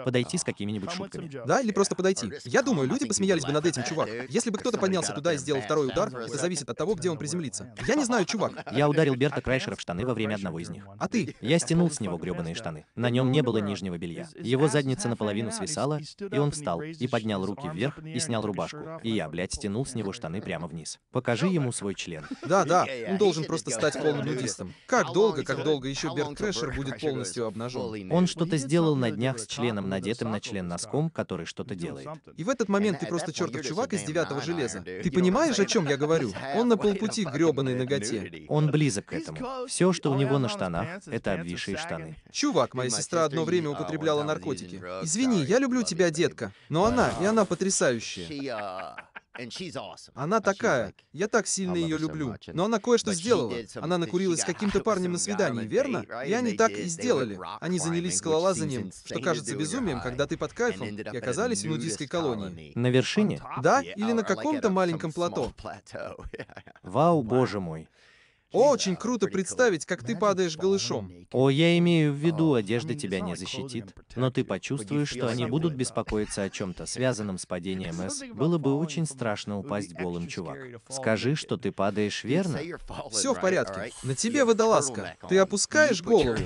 Да, или просто подойти. Я думаю, люди посмеялись бы над этим, чувак. Если бы кто-то поднялся туда и сделал второй удар, это зависит от того, где он приземлится. Я не знаю, чувак. Я ударил Берта Крайшера в штаны во время одного из них. А ты? Я стянул с него грёбаные штаны. На нем не было нижнего белья. Его задница наполовину свисала, и он встал, и поднял руки вверх, и снял рубашку. И я, стянул с него штаны прямо вниз. Покажи ему свой член. Да, он должен просто стать полным нудистом. Как долго еще Берт Крайшер будет полностью обнажен? Он что-то сделал на днях с членом, надетым на член носком, который что-то делает. И в этот момент ты просто чертов чувак из 9-го железа. Ты понимаешь, о чем я говорю? Он на полпути к грёбаной ноготе. Он близок к этому. Все, что у него на штанах, это обвисшие штаны. Чувак, моя сестра одно время употребляла наркотики. Извини, я люблю тебя, детка. Но она потрясающая. Она такая. Я так сильно ее люблю. Но она кое-что сделала. Она накурилась с каким-то парнем на свидании, верно? И они так и сделали. Они занялись скалолазанием, что кажется безумием, когда ты под кайфом, и оказались в нудистской колонии. На вершине? Да, или на каком-то маленьком плато. Вау, боже мой. Очень круто представить, как ты падаешь голышом. О, я имею в виду, одежда тебя не защитит, но ты почувствуешь, что они будут беспокоиться о чем-то, связанном с падением С. Было бы очень страшно упасть голым, чувак. Скажи, что ты падаешь, верно? Все в порядке. На тебе водолазка. Ты опускаешь голову.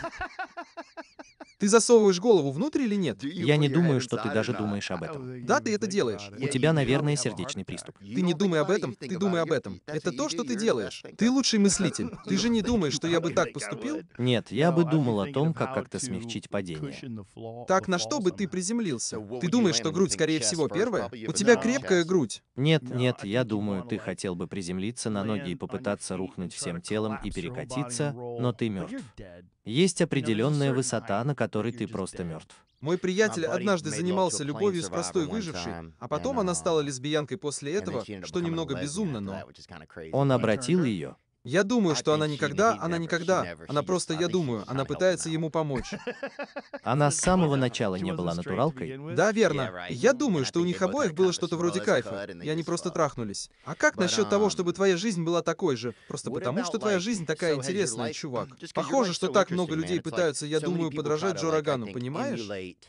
Ты засовываешь голову внутрь или нет? Я не думаю, что ты даже думаешь об этом. Да, ты это делаешь. У тебя, наверное, сердечный приступ. Ты не думай об этом, ты думай об этом. Это то, что ты делаешь. Ты лучший мыслитель. Ты же не думаешь, что я бы так поступил? Нет, я бы думал о том, как как-то смягчить падение. Так, на что бы ты приземлился? Ты думаешь, что грудь, скорее всего, первая? У тебя крепкая грудь. Нет, я думаю, ты хотел бы приземлиться на ноги и попытаться рухнуть всем телом и перекатиться, но ты мертв. Есть определенная высота, на которой ты просто мертв. Мой приятель однажды занимался любовью с простой выжившей, а потом она стала лесбиянкой после этого, что немного безумно, но... Он обратил ее. Я думаю, что она никогда, она просто, я думаю, она пытается ему помочь. Она с самого начала не была натуралкой? Да, верно. Я думаю, что у них обоих было что-то вроде кайфа, и они просто трахнулись. А как насчет того, чтобы твоя жизнь была такой же? Просто потому, что твоя жизнь такая интересная, чувак. Похоже, что так много людей пытаются, я думаю, подражать Джо Рогану, понимаешь?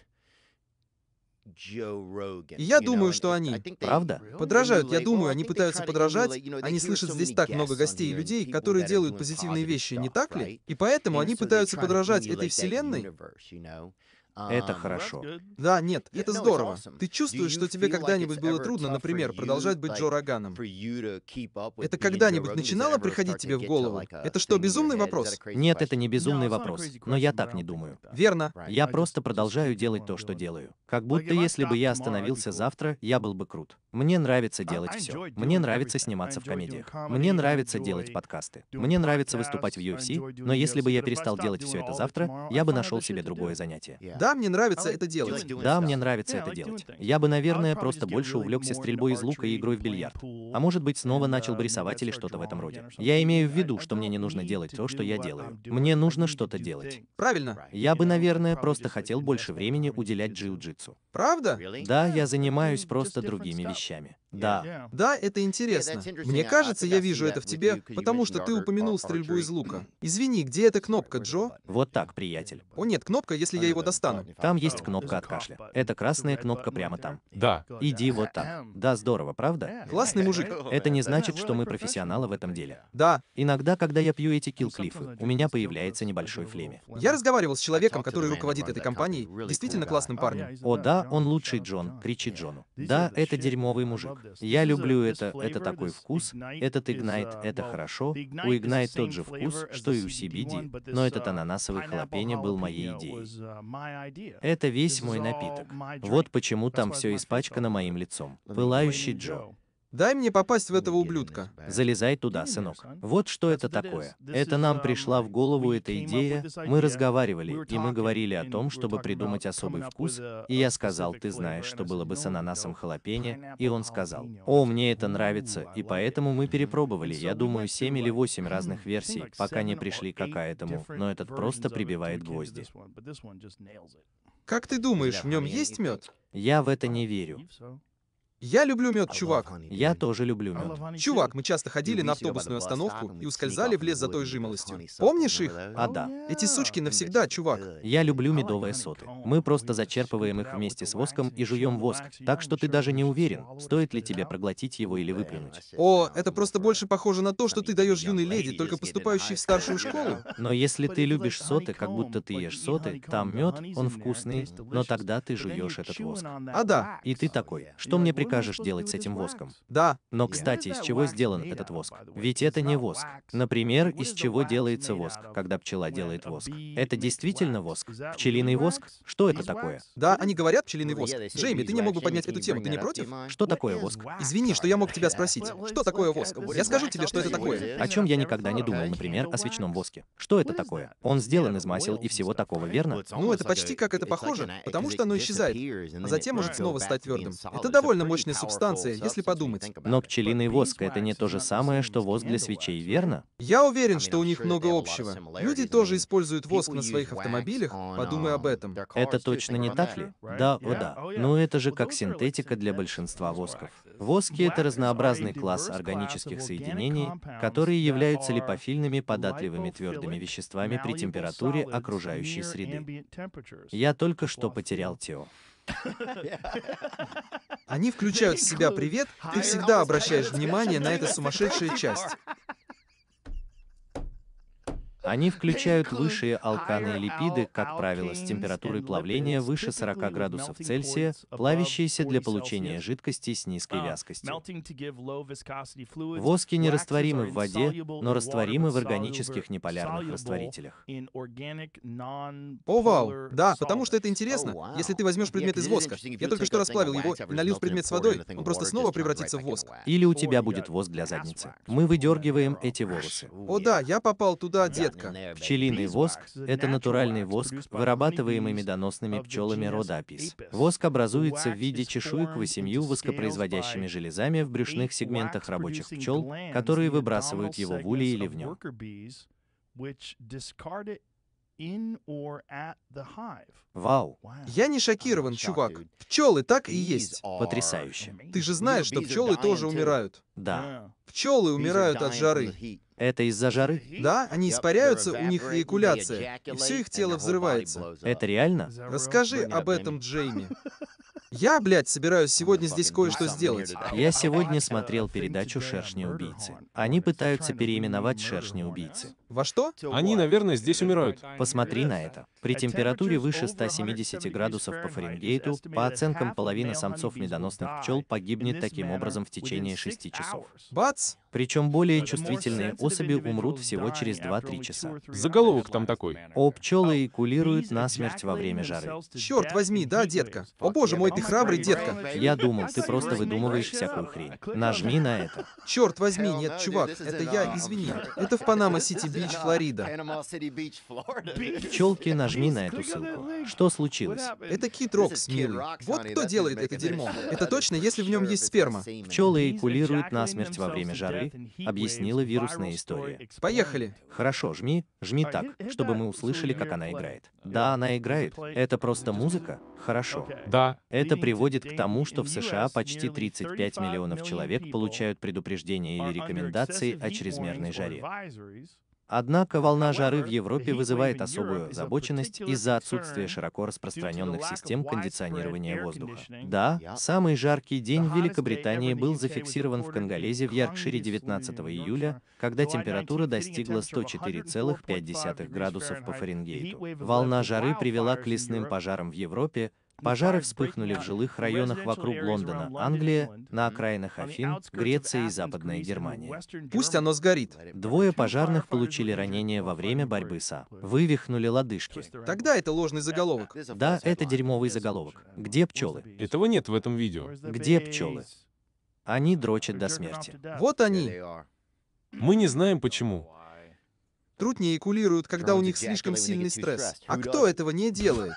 И я думаю, что они... Правда? Подражают, я думаю, они пытаются подражать. Они слышат здесь так много гостей и людей, которые делают позитивные вещи, не так ли? И поэтому они пытаются подражать этой вселенной. Это хорошо. Да, нет, это здорово. Ты чувствуешь, что тебе когда-нибудь было трудно, например, продолжать быть Джо Роганом? Это когда-нибудь начинало приходить тебе в голову? Это что, безумный вопрос? Нет, это не безумный вопрос, но я так не думаю. Верно. Я просто продолжаю делать то, что делаю. Как будто если бы я остановился завтра, я был бы крут. Мне нравится делать все. Мне нравится сниматься в комедиях. Мне нравится делать подкасты. Мне нравится выступать в UFC, но если бы я перестал делать все это завтра, я бы нашел себе другое занятие. Да, мне нравится это делать. Да, мне нравится это делать. Я бы, наверное, просто больше увлекся стрельбой из лука и игрой в бильярд. А может быть, снова начал бы рисовать или что-то в этом роде. Я имею в виду, что мне не нужно делать то, что я делаю. Мне нужно что-то делать. Правильно. Я бы, наверное, просто хотел больше времени уделять джиу-джитсу. Правда? Да, я занимаюсь просто другими вещами. Да. Да, это интересно. Мне кажется, я вижу это в тебе, потому что ты упомянул стрельбу из лука. Извини, где эта кнопка, Джо? Вот так, приятель. О нет, кнопка, если я его достану. Там есть кнопка от кашля. Это красная кнопка прямо там. Да. Иди вот так. Да, здорово, правда? Классный мужик. Это не значит, что мы профессионалы в этом деле. Да. Иногда, когда я пью эти килл-клифы, у меня появляется небольшой флеме. Я разговаривал с человеком, который руководит этой компанией, действительно классным парнем. О да, он лучший Джон, кричи Джону. Да, это дерьмовый мужик. Я люблю это такой вкус, этот Ignite, это хорошо. У Ignite тот же вкус, что и у CBD, но этот ананасовый халапеньо был моей идеей. Это весь мой напиток. Вот почему там все испачкано моим лицом. Пылающий Джо. Дай мне попасть в этого ублюдка. Залезай туда, сынок. Вот что это такое. Это нам пришла в голову эта идея, мы разговаривали, и мы говорили о том, чтобы придумать особый вкус, и я сказал, ты знаешь, что было бы с ананасом халапеньо, и он сказал, о, мне это нравится, и поэтому мы перепробовали, я думаю, 7 или 8 разных версий, пока не пришли к этому, но этот просто прибивает гвозди. Как ты думаешь, в нем есть мед? Я в это не верю. Я люблю мед, чувак. Я тоже люблю мед. Чувак, мы часто ходили на автобусную остановку и ускользали в лес за той жимолостью. Помнишь их? А да. Эти сучки навсегда, чувак. Я люблю медовые соты. Мы просто зачерпываем их вместе с воском и жуем воск, так что ты даже не уверен, стоит ли тебе проглотить его или выплюнуть. О, это просто больше похоже на то, что ты даешь юной леди, только поступающей в старшую школу. Но если ты любишь соты, как будто ты ешь соты, там мед, он вкусный, но тогда ты жуешь этот воск. А да. И ты такой, что мне прикажешь делать с этим воском? Да. Но, кстати, из чего сделан этот воск? Ведь это не воск. Например, из чего делается воск, когда пчела делает воск? Это действительно воск? Пчелиный воск? Что это такое? Да, они говорят пчелиный воск. Джейми, ты не мог бы поднять эту тему, ты не против? Что такое воск? Извини, что я мог тебя спросить. Что такое воск? Я скажу тебе, что это такое. О чем я никогда не думал, например, о свечном воске. Что это такое? Он сделан из масел и всего такого, верно? Ну, это почти как это похоже, потому что оно исчезает, а затем может снова стать твердым. Это довольно мощная субстанция, если подумать. Но пчелиный воск — это не то же самое, что воск для свечей, верно? Я уверен, что у них много общего. Люди тоже используют воск на своих автомобилях, подумай об этом. Это точно не так ли? Да, о да. Но это же как синтетика для большинства восков. Воски — это разнообразный класс органических соединений, которые являются липофильными податливыми твердыми веществами при температуре окружающей среды. Я только что потерял Тео. Они включают в себя привет, ты всегда обращаешь внимание на эту сумасшедшую часть. Они включают высшие алканы и липиды, как правило, с температурой плавления выше 40 градусов Цельсия, плавящиеся для получения жидкости с низкой вязкостью. Воски не растворимы в воде, но растворимы в органических неполярных растворителях. О, вау. Да, потому что это интересно. Если ты возьмешь предмет из воска, я только что расплавил его и налил в предмет с водой, он просто снова превратится в воск. Или у тебя будет воск для задницы. Мы выдергиваем эти волосы. О да, я попал туда, детка. Пчелиный воск — это натуральный воск, вырабатываемый медоносными пчелами рода Апис. Воск образуется в виде чешуек 8 воскопроизводящими железами в брюшных сегментах рабочих пчел, которые выбрасывают его в улей или в нем. Вау. Я не шокирован, чувак. Пчелы так и есть. Потрясающе. Ты же знаешь, что пчелы тоже умирают. Да. Пчелы умирают от жары. Это из-за жары? Да, они испаряются, у них эякуляция, и все их тело взрывается. Это реально? Расскажи об этом, Джейми. Я, блядь, собираюсь сегодня здесь кое-что сделать. Я сегодня смотрел передачу «Шершни-убийцы». Они пытаются переименовать «Шершни-убийцы». Во что? Они, наверное, здесь умирают. Посмотри на это. При температуре выше 170 градусов по Фаренгейту, по оценкам, половина самцов медоносных пчел погибнет таким образом в течение 6 часов. Бац! Причем более чувствительные особи умрут всего через 2-3 часа. Заголовок там такой. О, пчелы эякулируют насмерть во время жары. Черт возьми, да, детка? О боже мой, ты храбрый, детка. Я думал, ты просто выдумываешь всякую хрень. Нажми на это. Черт возьми, нет, чувак, это я, извини. Это в Панама-Сити Бич, Флорида. Пчелки, нажми на эту ссылку. Что случилось? Это Кит Рокс, милый. Вот кто делает это дерьмо. Это точно, если в нем есть сперма. Пчелы эякулируют насмерть во время жары, объяснила вирусная история. Поехали. Хорошо, жми так, чтобы мы услышали, как она играет. Да, она играет. Это просто музыка? Хорошо. Да. Это приводит к тому, что в США почти 35 миллионов человек получают предупреждения или рекомендации о чрезмерной жаре. Однако волна жары в Европе вызывает особую озабоченность из-за отсутствия широко распространенных систем кондиционирования воздуха. Да, самый жаркий день в Великобритании был зафиксирован в Конголезе в Йоркшире 19 июля, когда температура достигла 104,5 градусов по Фаренгейту. Волна жары привела к лесным пожарам в Европе. Пожары вспыхнули в жилых районах вокруг Лондона, Англия, на окраинах Афин, Греция и Западная Германия. Пусть оно сгорит. Двое пожарных получили ранения во время борьбы с вывихнули лодыжки. Тогда это ложный заголовок. Да, это дерьмовый заголовок. Где пчелы? Этого нет в этом видео. Где пчелы? Они дрочат до смерти. Вот они. Мы не знаем почему. Трутни эякулируют, когда у них слишком сильный стресс. А кто этого не делает?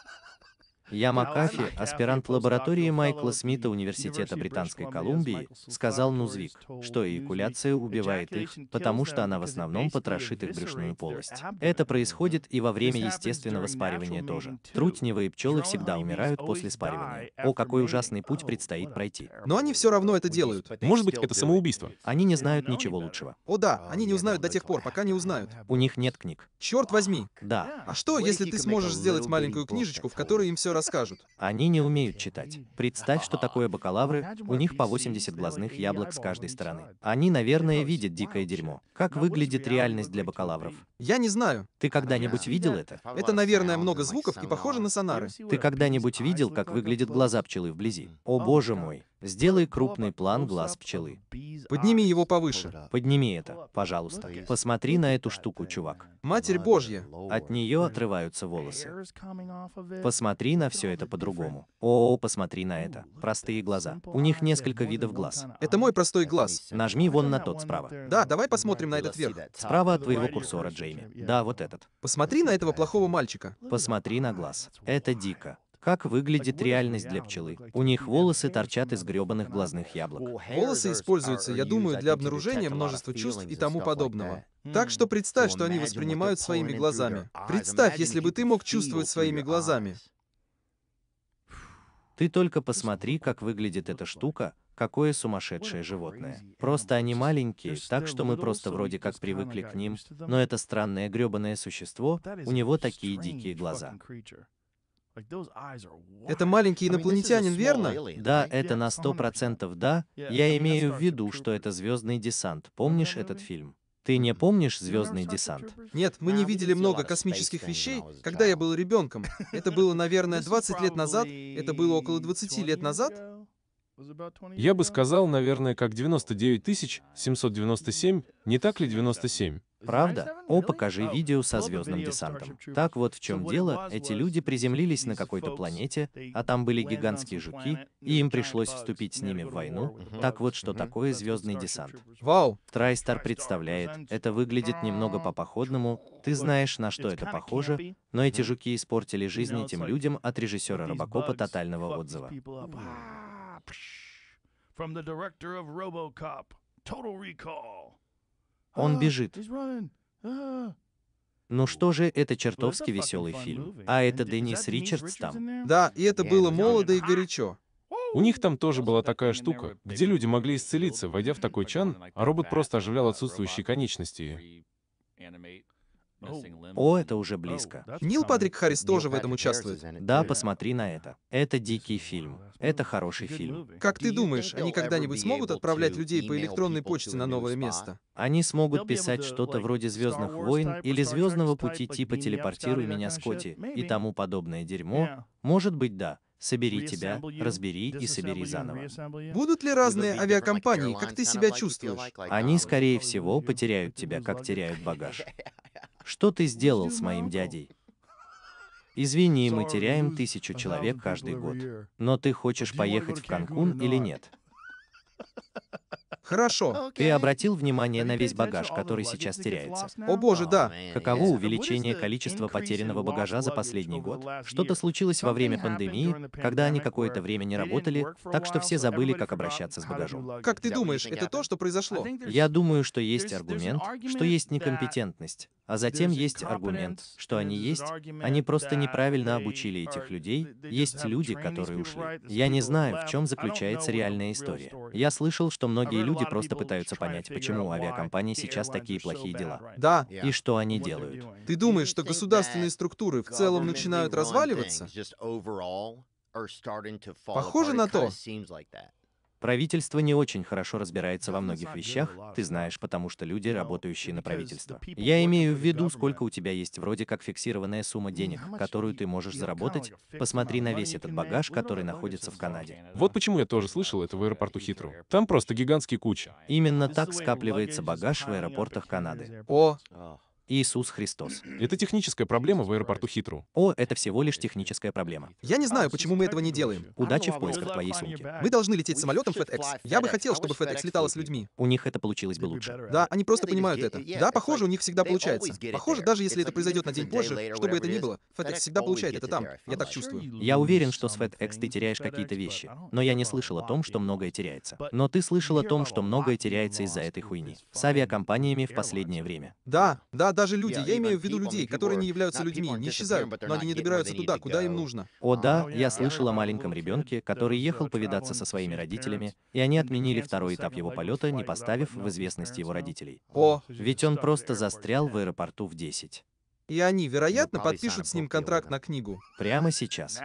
Я Макафи, аспирант лаборатории Майкла Смита Университета Британской Колумбии, сказал Нузвик, что эякуляция убивает их, потому что она в основном потрошит их брюшную полость. Это происходит и во время естественного спаривания тоже. Трутневые пчелы всегда умирают после спаривания. О, какой ужасный путь предстоит пройти. Но они все равно это делают. Может быть, это самоубийство? Они не знают ничего лучшего. О да, они не узнают до тех пор, пока не узнают. У них нет книг. Черт возьми. Да. А что, если ты сможешь сделать маленькую книжечку, в которой им все расскажут? Они не умеют читать. Представь, что такое бакалавры, у них по 80 глазных яблок с каждой стороны. Они, наверное, видят дикое дерьмо. Как выглядит реальность для бакалавров? Я не знаю. Ты когда-нибудь видел это? Это, наверное, много звуков и похоже на сонары. Ты когда-нибудь видел, как выглядят глаза пчелы вблизи? О боже мой! Сделай крупный план глаз пчелы. Подними его повыше. Подними это, пожалуйста. Посмотри на эту штуку, чувак. Матерь Божья. От нее отрываются волосы. Посмотри на все это по-другому. О, посмотри на это. Простые глаза. У них несколько видов глаз. Это мой простой глаз. Нажми вон на тот справа. Да, давай посмотрим на этот верх. Справа от твоего курсора, Джейми. Да, вот этот. Посмотри на этого плохого мальчика. Посмотри на глаз. Это дико. Как выглядит реальность для пчелы? У них волосы торчат из гребаных глазных яблок. Волосы используются, я думаю, для обнаружения множества чувств и тому подобного. Так что представь, что они воспринимают своими глазами. Представь, если бы ты мог чувствовать своими глазами. Ты только посмотри, как выглядит эта штука, какое сумасшедшее животное. Просто они маленькие, так что мы просто вроде как привыкли к ним, но это странное гребаное существо, у него такие дикие глаза. Это маленький инопланетянин, верно? Да, это на 100% да. Я имею в виду, что это «Звездный десант». Помнишь этот фильм? Ты не помнишь «Звездный десант»? Нет, мы не видели много космических вещей, когда я был ребенком. Это было, наверное, 20 лет назад. Это было около 20 лет назад. Я бы сказал, наверное, как 99 797, не так ли 97? Правда? О, покажи видео со звездным десантом. Так вот в чем дело, эти люди приземлились на какой-то планете, а там были гигантские жуки, и им пришлось вступить с ними в войну. Так вот, что такое звездный десант. Вау! TriStar представляет, это выглядит немного по-походному, ты знаешь, на что это похоже, но эти жуки испортили жизнь этим людям от режиссера Робокопа «Тотального отзыва». Он бежит. Ну что же, это чертовски веселый фильм. А это Деннис Ричардс там. Да, и это было молодо и горячо. У них там тоже была такая штука, где люди могли исцелиться, войдя в такой чан, а робот просто оживлял отсутствующие конечности. О, это уже близко. Нил Патрик Харрис тоже в этом участвует. Да, посмотри на это. Это дикий фильм. Это хороший фильм. Как ты думаешь, они когда-нибудь смогут отправлять людей по электронной почте на новое место? Они смогут писать что-то вроде «Звездных войн» или «Звездного пути» типа «Телепортируй меня, Скотти» и тому подобное дерьмо. Может быть, да. Собери тебя, разбери и собери заново. Будут ли разные авиакомпании, как ты себя чувствуешь? Они, скорее всего, потеряют тебя, как теряют багаж. Что ты сделал с моим дядей? Извини, мы теряем 1000 человек каждый год. Но ты хочешь поехать в Канкун или нет? Хорошо. Ты обратил внимание на весь багаж, который сейчас теряется? О боже, да. Каково увеличение количества потерянного багажа за последний год? Что-то случилось во время пандемии, когда они какое-то время не работали, так что все забыли, как обращаться с багажом. Как ты думаешь, это то, что произошло? Я думаю, что есть аргумент, что есть некомпетентность, а затем есть аргумент, что они просто неправильно обучили этих людей, есть люди, которые ушли. Я не знаю, в чем заключается реальная история. Я слышал, что многие люди просто пытаются понять, почему у авиакомпаний сейчас такие плохие дела. Да. И что они делают. Ты думаешь, что государственные структуры в целом начинают разваливаться? Похоже на то. Правительство не очень хорошо разбирается во многих вещах, ты знаешь, потому что люди, работающие на правительство. Я имею в виду, сколько у тебя есть вроде как фиксированная сумма денег, которую ты можешь заработать. Посмотри на весь этот багаж, который находится в Канаде. Вот почему я тоже слышал это в аэропорту Хитру. Там просто гигантские кучи. Именно так скапливается багаж в аэропортах Канады. О, Иисус Христос. Это техническая проблема в аэропорту Хитру. О, это всего лишь техническая проблема. я не знаю, почему мы этого не делаем. Удачи в поисках твоей сумки. Мы должны лететь самолетом FedEx. Я бы хотел, чтобы FedEx летала с людьми. У них это получилось бы лучше. Да, они просто понимают это. Да, похоже, у них всегда получается. Похоже, даже если это произойдет на день позже, что бы это ни было, FedEx всегда получает это там. Я так чувствую. Я уверен, что с FedEx ты теряешь какие-то вещи, но я не слышал о том, что многое теряется. Но ты слышал о том, что многое теряется из-за этой хуйни. С авиакомпаниями в последнее время. Да, даже люди, я имею в виду людей, которые не являются людьми, не исчезают, но они не добираются туда, куда им нужно. О да, я слышал о маленьком ребенке, который ехал повидаться со своими родителями, и они отменили второй этап его полета, не поставив в известность его родителей. О, Ведь он просто застрял в аэропорту в 10. и они, вероятно, подпишут с ним контракт на книгу. Прямо сейчас.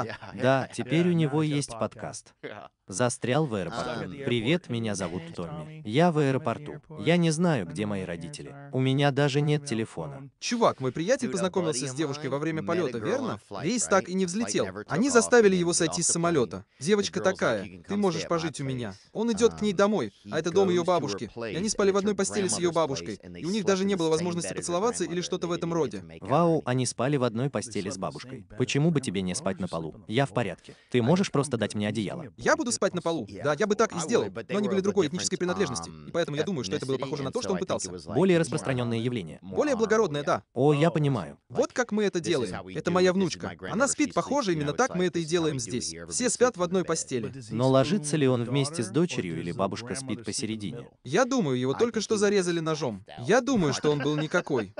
Да, Теперь у него есть подкаст. Застрял в аэропорту. Привет, меня зовут Томми. Я в аэропорту. Я не знаю, где мои родители. У меня даже нет телефона. чувак, мой приятель познакомился с девушкой во время полета, верно? Рейс так и не взлетел. Они заставили его сойти с самолета. Девочка такая, ты можешь пожить у меня. Он идет к ней домой, а это дом ее бабушки. И они спали в одной постели с ее бабушкой. И у них даже не было возможности поцеловаться или что-то в этом роде. Вау, они спали в одной постели с бабушкой. Почему бы тебе не спать на полу? Я в порядке. Ты можешь просто дать мне одеяло? Я буду спать на полу. Да, я бы так и сделал, но они были другой этнической принадлежности. И поэтому я думаю, что это было похоже на то, что он пытался. Более распространенное явление. Более благородное, да. О, я понимаю. Вот как мы это делаем. Это моя внучка. Она спит, похоже, именно так мы это и делаем здесь. Все спят в одной постели. Но ложится ли он вместе с дочерью или бабушка спит посередине? Я думаю, его только что зарезали ножом. Я думаю, что он был никакой.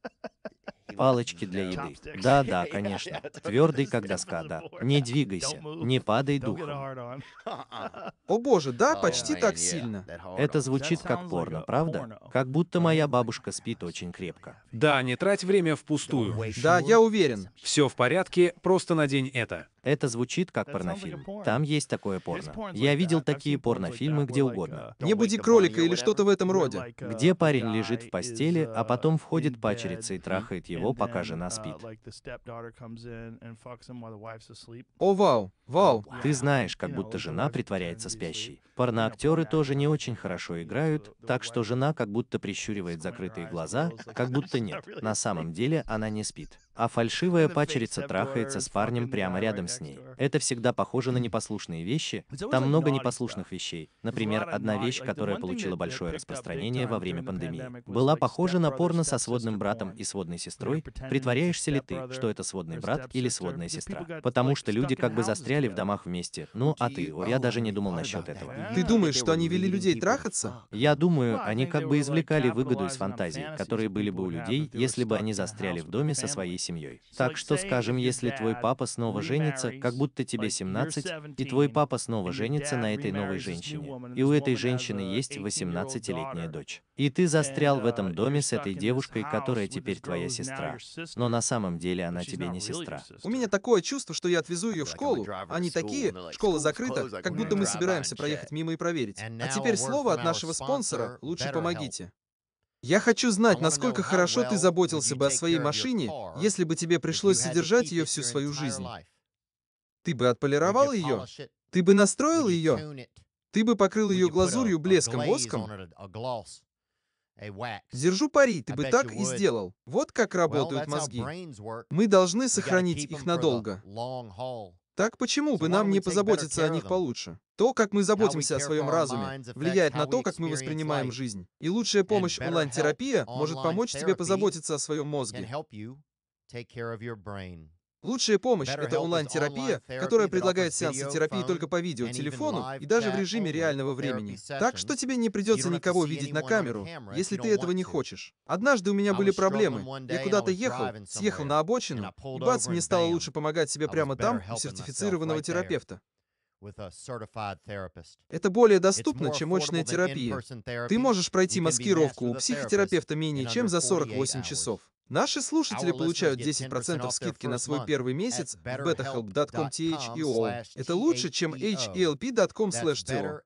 Палочки для еды. Да, конечно. Твердый, как доска, да. Не двигайся. Не падай духом. О боже, да, почти так сильно. Это звучит как порно, правда? Как будто моя бабушка спит очень крепко. Да, не трать время впустую. Да, я уверен. Все в порядке, просто надень это. Это звучит как порнофильм. Там есть такое порно. Я видел такие порнофильмы где угодно. Не буди кролика или что-то в этом роде. Где парень лежит в постели, а потом входит пачерица и трахает его, пока жена спит. О, вау. Ты знаешь, как будто жена притворяется спящей. Порноактеры тоже не очень хорошо играют, так что жена как будто прищуривает закрытые глаза, как будто нет. На самом деле она не спит. А фальшивая пачерица трахается с парнем прямо рядом с ней. Это всегда похоже на непослушные вещи. Там много непослушных вещей. Например, одна вещь, которая получила большое распространение во время пандемии, была похожа на порно со сводным братом и сводной сестрой. Притворяешься ли ты, что это сводный брат или сводная сестра? Потому что люди как бы застряли в домах вместе. Ну, а ты, я даже не думал насчет этого. Ты думаешь, что они вели людей трахаться? Я думаю, они как бы извлекали выгоду из фантазий, которые были бы у людей, если бы они застряли в доме со своей семьей. Так что, скажем, если твой папа снова женится, как будто тебе 17, и твой папа снова женится на этой новой женщине, и у этой женщины есть 18-летняя дочь. И ты застрял в этом доме с этой девушкой, которая теперь твоя сестра. Но на самом деле она тебе не сестра. У меня такое чувство, что я отвезу ее в школу. Они такие, школа закрыта, как будто мы собираемся проехать мимо и проверить. А теперь слово от нашего спонсора «Лучше помогите». Я хочу знать, насколько хорошо ты заботился бы о своей машине, если бы тебе пришлось содержать ее всю свою жизнь. Ты бы отполировал ее? Ты бы настроил ее? Ты бы покрыл ее глазурью, блеском, воском? Держу пари, ты бы так и сделал. Вот как работают мозги. Мы должны сохранить их надолго. Так почему бы нам не позаботиться о них получше? То, как мы заботимся о своем разуме, влияет на то, как мы воспринимаем жизнь. И лучшая помощь онлайн-терапия может помочь тебе позаботиться о своем мозге. Лучшая помощь — это онлайн-терапия, которая предлагает сеансы терапии только по видео, телефону и даже в режиме реального времени. Так что тебе не придется никого видеть на камеру, если ты этого не хочешь. Однажды у меня были проблемы. Я куда-то ехал, съехал на обочину, и бац, мне стало лучше помогать себе прямо там, у сертифицированного терапевта. Это более доступно, чем очная терапия. Ты можешь пройти маскировку у психотерапевта менее чем за 48 часов. Наши слушатели получают 10% скидки на свой первый месяц в betahelp.com/THEO. Это лучше, чем HELP.com/THEO.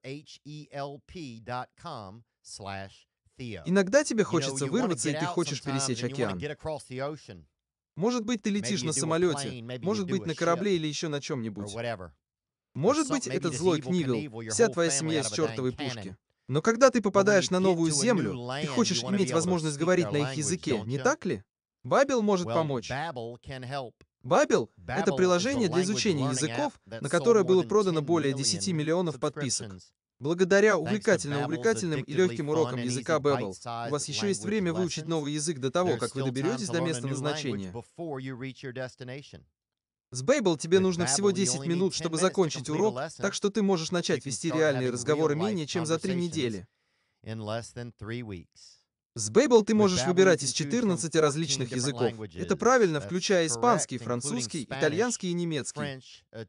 Иногда тебе хочется вырваться, и ты хочешь пересечь океан. Может быть, ты летишь на самолете, может быть, на корабле или еще на чем-нибудь. Может быть, этот злой Книвил, вся твоя семья из чертовой пушки. Но когда ты попадаешь на новую землю, ты хочешь иметь возможность говорить на их языке, не так ли? Babel может помочь. Babel — это приложение для изучения языков, на которое было продано более 10 миллионов подписок. Благодаря увлекательным и легким урокам языка Babel, у вас еще есть время выучить новый язык до того, как вы доберетесь до места назначения. С Babel тебе нужно всего 10 минут, чтобы закончить урок, так что ты можешь начать вести реальные разговоры менее чем за 3 недели. С Babel ты можешь выбирать из 14 различных языков. Это правильно, включая испанский, французский, итальянский и немецкий.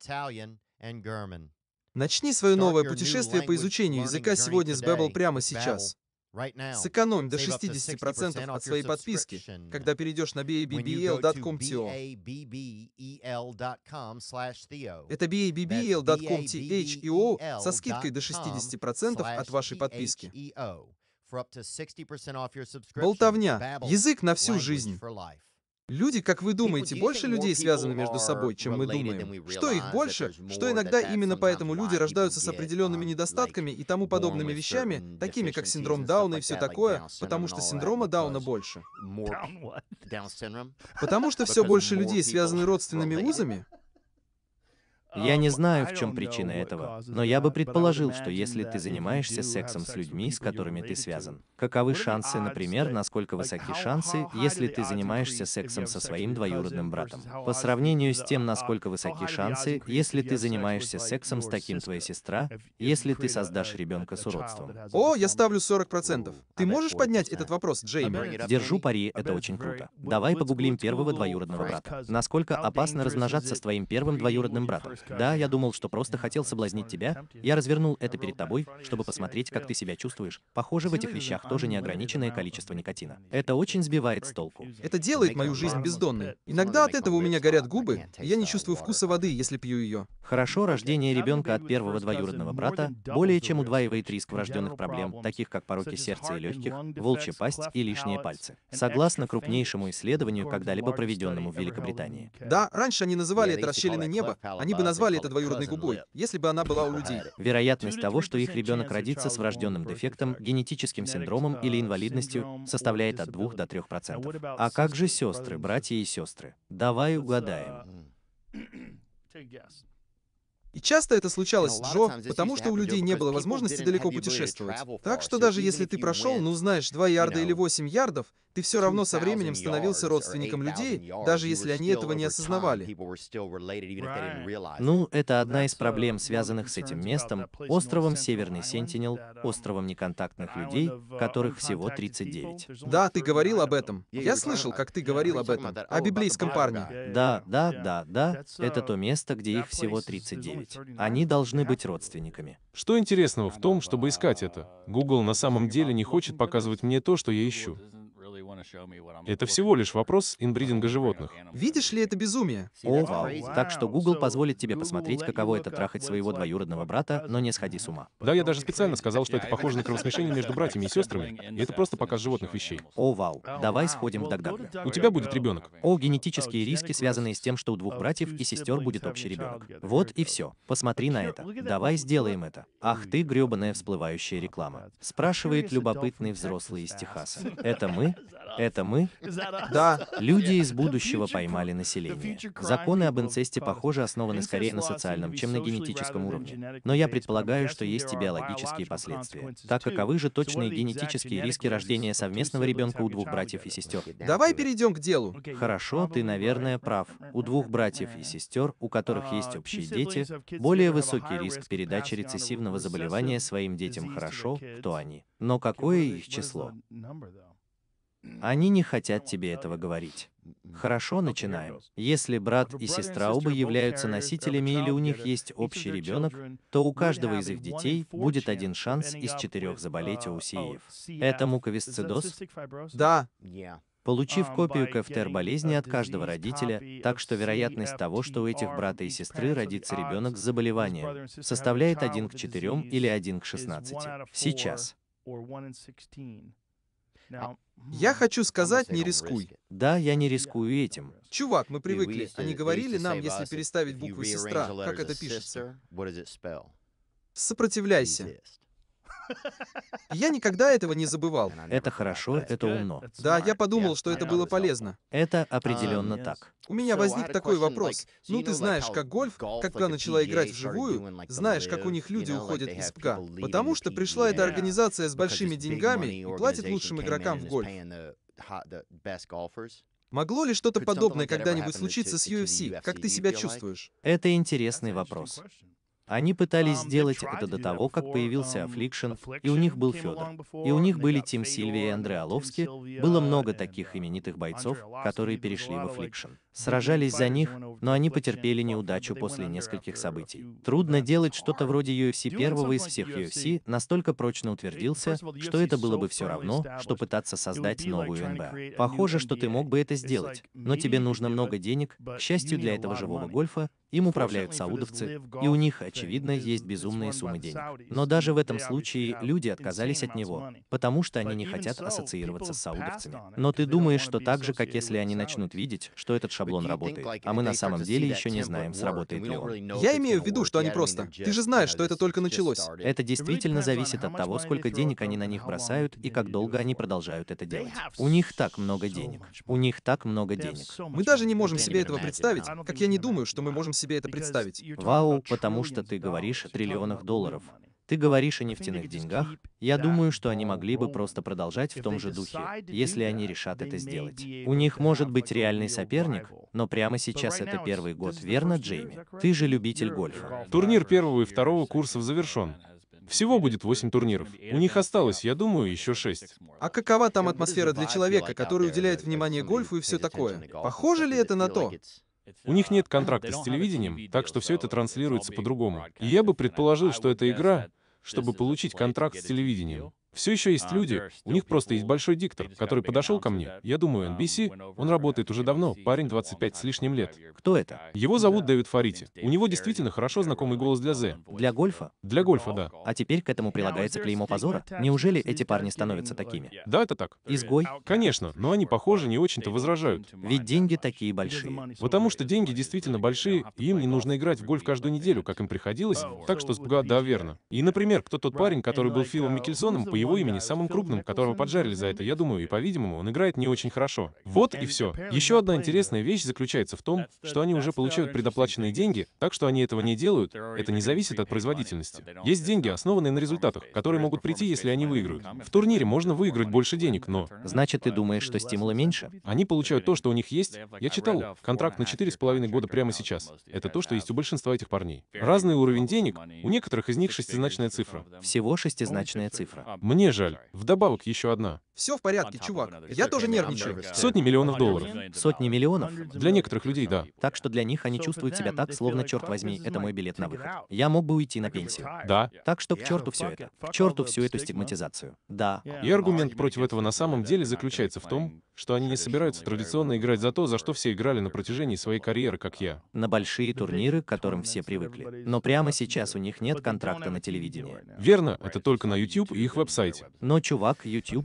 Начни свое новое путешествие по изучению языка сегодня с Babel прямо сейчас. Сэкономь до 60% от своей подписки, когда перейдешь на babbel.com/THEO. Это babbel.com/THEO со скидкой до 60% от вашей подписки. Болтовня. Язык на всю жизнь. Люди, как вы думаете, больше людей связаны между собой, чем мы думаем? Что их больше? Что иногда именно поэтому люди рождаются с определенными недостатками и тому подобными вещами, такими как синдром Дауна и все такое, потому что синдрома Дауна больше. Потому что все больше людей связаны родственными узами? Я не знаю, в чем причина этого, но я бы предположил, что если ты занимаешься сексом с людьми, с которыми ты связан, каковы шансы, например, насколько высоки шансы, если ты занимаешься сексом со своим двоюродным братом, по сравнению с тем, насколько высоки шансы, если ты занимаешься сексом с таким твоя сестра, если ты создашь ребенка с уродством. О, я ставлю 40%. Ты можешь поднять этот вопрос, Джейми? Держу пари, это очень круто. Давай погуглим первого двоюродного брата. Насколько опасно размножаться с твоим первым двоюродным братом? Да, я думал, что просто хотел соблазнить тебя. Я развернул это перед тобой, чтобы посмотреть, как ты себя чувствуешь. Похоже, в этих вещах тоже неограниченное количество никотина. Это очень сбивает с толку. Это делает мою жизнь бездонной. Иногда от этого у меня горят губы, и я не чувствую вкуса воды, если пью ее. Хорошо, рождение ребенка от первого двоюродного брата более чем удваивает риск врожденных проблем, таких как пороки сердца и легких, волчья пасть и лишние пальцы. Согласно крупнейшему исследованию, когда-либо проведенному в Великобритании. Да, раньше они называли это расщелиной неба, они бы назвали это двоюродной губой, если бы она была у людей. Вероятность того, что их ребенок родится с врожденным дефектом, генетическим синдромом или инвалидностью, составляет от 2 до 3%. А как же сестры, братья и сестры? Давай угадаем. И часто это случалось с Джо, потому что у людей не было возможности далеко путешествовать. Так что даже если ты прошел, ну знаешь, 2 ярда или 8 ярдов, ты все равно со временем становился родственником людей, даже если они этого не осознавали. Ну, это одна из проблем, связанных с этим местом, островом Северный Сентинел, островом неконтактных людей, которых всего 39. Да, ты говорил об этом. Я слышал, как ты говорил об этом, о библейском парне. Да, это то место, где их всего 39. Они должны быть родственниками. Что интересного в том, чтобы искать это? Google на самом деле не хочет показывать мне то, что я ищу. Это всего лишь вопрос инбридинга животных. Видишь ли это безумие? О, вау. Так что Google позволит тебе посмотреть, каково это трахать своего двоюродного брата, но не сходи с ума. Да, я даже специально сказал, что это похоже на кровосмешение между братьями и сестрами, и это просто показ животных вещей. О, вау. Давай сходим в Дагдаг. У тебя будет ребенок. О, генетические риски, связанные с тем, что у двух братьев и сестер будет общий ребенок. Вот и все. Посмотри на это. Давай сделаем это. Ах ты, гребаная всплывающая реклама. Спрашивает любопытный взрослый из Техаса. Это мы? Это мы? Да. Люди из будущего поймали население. Законы об инцесте, похоже, основаны скорее на социальном, чем на генетическом уровне. Но я предполагаю, что есть и биологические последствия. Так каковы же точные генетические риски рождения совместного ребенка у двух братьев и сестер? Давай перейдем к делу. Хорошо, ты, наверное, прав. У двух братьев и сестер, у которых есть общие дети, более высокий риск передачи рецессивного заболевания своим детям. Хорошо, кто они. Но какое их число? Они не хотят тебе этого говорить. Хорошо, начинаем. Если брат и сестра оба являются носителями или у них есть общий ребенок, то у каждого из их детей будет один шанс из 4 заболеть ОУСИЭФ. Это муковисцидоз? Да. Получив копию КФТР болезни от каждого родителя, так что вероятность того, что у этих брата и сестры родится ребенок с заболеванием, составляет 1 к 4 или 1 к 16. Сейчас. Я хочу сказать, не рискуй. Да, я не рискую этим. Чувак, мы привыкли. Они говорили нам, если переставить букву «сестра», как это пишется. Сопротивляйся. Я никогда этого не забывал. Это хорошо, это умно. Да, я подумал, что это было полезно. Это определенно так. У меня возник такой вопрос. Ну, ты знаешь, как гольф, когда начала играть вживую, знаешь, как у них люди уходят из ПГА. Потому что пришла эта организация с большими деньгами и платит лучшим игрокам в гольф. Могло ли что-то подобное когда-нибудь случиться с UFC? Как ты себя чувствуешь? Это интересный вопрос. Они пытались сделать это до того, как появился Affliction, и у них был Федор. И у них были Тим Сильвия и Андрей Оловский. Было много таких именитых бойцов, которые перешли в Affliction. Сражались за них, но они потерпели неудачу после нескольких событий. Трудно делать что-то вроде UFC. Первого из всех UFC настолько прочно утвердился, что это было бы все равно, что пытаться создать новую НБА. Похоже, что ты мог бы это сделать, но тебе нужно много денег. К счастью для этого живого гольфа, им управляют саудовцы, и у них, очевидно, есть безумные суммы денег. Но даже в этом случае люди отказались от него, потому что они не хотят ассоциироваться с саудовцами. Но ты думаешь, что так же, как если они начнут видеть, что этот шаблон работает, а мы на самом деле еще не знаем, сработает ли он. Я имею в виду, что они просто... Ты же знаешь, что это только началось. Это действительно зависит от того, сколько денег они на них бросают и как долго они продолжают это делать. У них так много денег. У них так много денег. Мы даже не можем себе этого представить, как я не думаю, что мы можем себе это представить. Вау, потому что ты говоришь о триллионах долларов. Ты говоришь о нефтяных деньгах. Я думаю, что они могли бы просто продолжать в том же духе, если они решат это сделать. У них может быть реальный соперник, но прямо сейчас это первый год, верно, Джейми? Ты же любитель гольфа. Турнир первого и второго курсов завершен. Всего будет 8 турниров. У них осталось, я думаю, еще 6. А какова там атмосфера для человека, который уделяет внимание гольфу и все такое? Похоже ли это на то? У них нет контракта с телевидением, так что все это транслируется по-другому. И я бы предположил, что это игра, чтобы получить контракт с телевидением. Все еще есть люди, у них просто есть большой диктор, который подошел ко мне. Я думаю, NBC, он работает уже давно, парень 25 с лишним лет. Кто это? Его зовут Дэвид Фарити. У него действительно хорошо знакомый голос для Зе. Для гольфа? Для гольфа, да. А теперь к этому прилагается клеймо позора? Неужели эти парни становятся такими? Да, это так. Изгой? Конечно, но они, похоже, не очень-то возражают. Ведь деньги такие большие. Потому что деньги действительно большие, и им не нужно играть в гольф каждую неделю, как им приходилось, так что да, верно. И, например, кто тот парень, который был Филом Микельсоном, по его имени, самым крупным, которого поджарили за это, я думаю, и, по-видимому, он играет не очень хорошо. Вот и все. Еще одна интересная вещь заключается в том, что они уже получают предоплаченные деньги, так что они этого не делают, это не зависит от производительности. Есть деньги, основанные на результатах, которые могут прийти, если они выиграют. В турнире можно выиграть больше денег, но... Значит, ты думаешь, что стимула меньше? Они получают то, что у них есть. Я читал, контракт на 4,5 года прямо сейчас. Это то, что есть у большинства этих парней. Разный уровень денег, у некоторых из них шестизначная цифра. Всего шестизначная цифра. Мне жаль. Вдобавок еще одна. Все в порядке, чувак. Я тоже нервничаю. Сотни миллионов долларов. Сотни миллионов? Для некоторых людей, да. Так что для них они чувствуют себя так, словно, черт возьми, это мой билет на выход. Я мог бы уйти на пенсию. Да. Так что к черту все это. К черту всю эту стигматизацию. Да. И аргумент против этого на самом деле заключается в том, что они не собираются традиционно играть за то, за что все играли на протяжении своей карьеры, как я. На большие турниры, к которым все привыкли. Но прямо сейчас у них нет контракта на телевидении. Верно, это только на YouTube и их веб-сайте. Но, чувак, YouTube такой большой.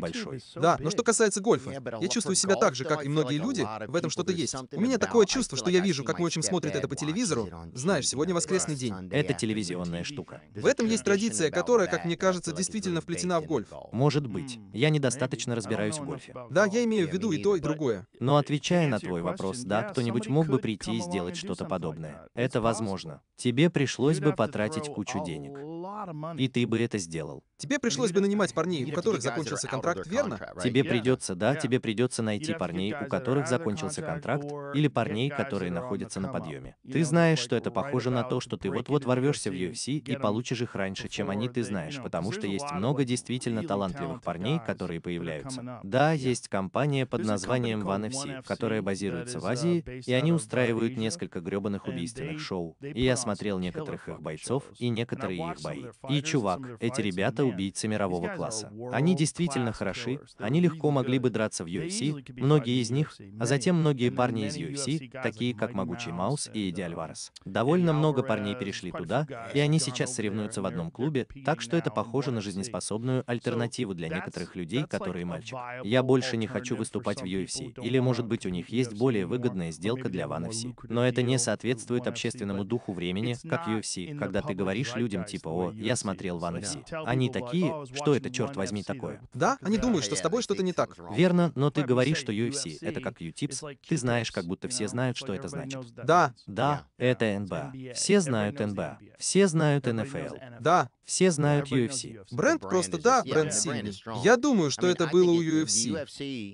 большой. Да, но что касается гольфа, я чувствую себя так же, как и многие люди, в этом что-то есть. У меня такое чувство, что я вижу, как мой отчим смотрит это по телевизору. Знаешь, сегодня воскресный день. Это телевизионная штука. В этом есть традиция, которая, как мне кажется, действительно вплетена в гольф. Может быть. Я недостаточно разбираюсь в гольфе. Да, я имею в виду и то, и другое. Но отвечая на твой вопрос, да, кто-нибудь мог бы прийти и сделать что-то подобное. Это возможно. Тебе пришлось бы потратить кучу денег. И ты бы это сделал. Тебе пришлось бы нанимать парней, у которых закончился контракт, верно? Тебе придется, да, тебе придется найти парней, у которых закончился контракт, или парней, которые находятся на подъеме. Ты знаешь, что это похоже на то, что ты вот-вот ворвешься в UFC и получишь их раньше, чем они, ты знаешь, потому что есть много действительно талантливых парней, которые появляются. Да, есть компания под названием One FC, которая базируется в Азии, и они устраивают несколько гребаных убийственных шоу. И я смотрел некоторых их бойцов и некоторые их бои. И, чувак, эти ребята убийцы мирового класса. Они действительно хороши, они легко могли бы драться в UFC, многие из них, а затем многие парни из UFC, такие как Могучий Маус и Эдди Альварес. Довольно много парней перешли туда, и они сейчас соревнуются в одном клубе, так что это похоже на жизнеспособную альтернативу для некоторых людей, которые мальчик. Я больше не хочу выступать в UFC, или, может быть, у них есть более выгодная сделка для One FC. Но это не соответствует общественному духу времени, как UFC, когда ты говоришь людям типа «О, я смотрел One FC». Они такие, что это, черт возьми, такое? Да, они думают, что с тобой что-то не так. Верно, но ты говоришь, что UFC — это как Q-Tips, ты знаешь, как будто все знают, что это значит. Да, Да, это НБА. Все знают НБА. Все знают НФЛ. да. Все знают UFC. Бренд просто да, бренд сильный. Я думаю, что это было у UFC.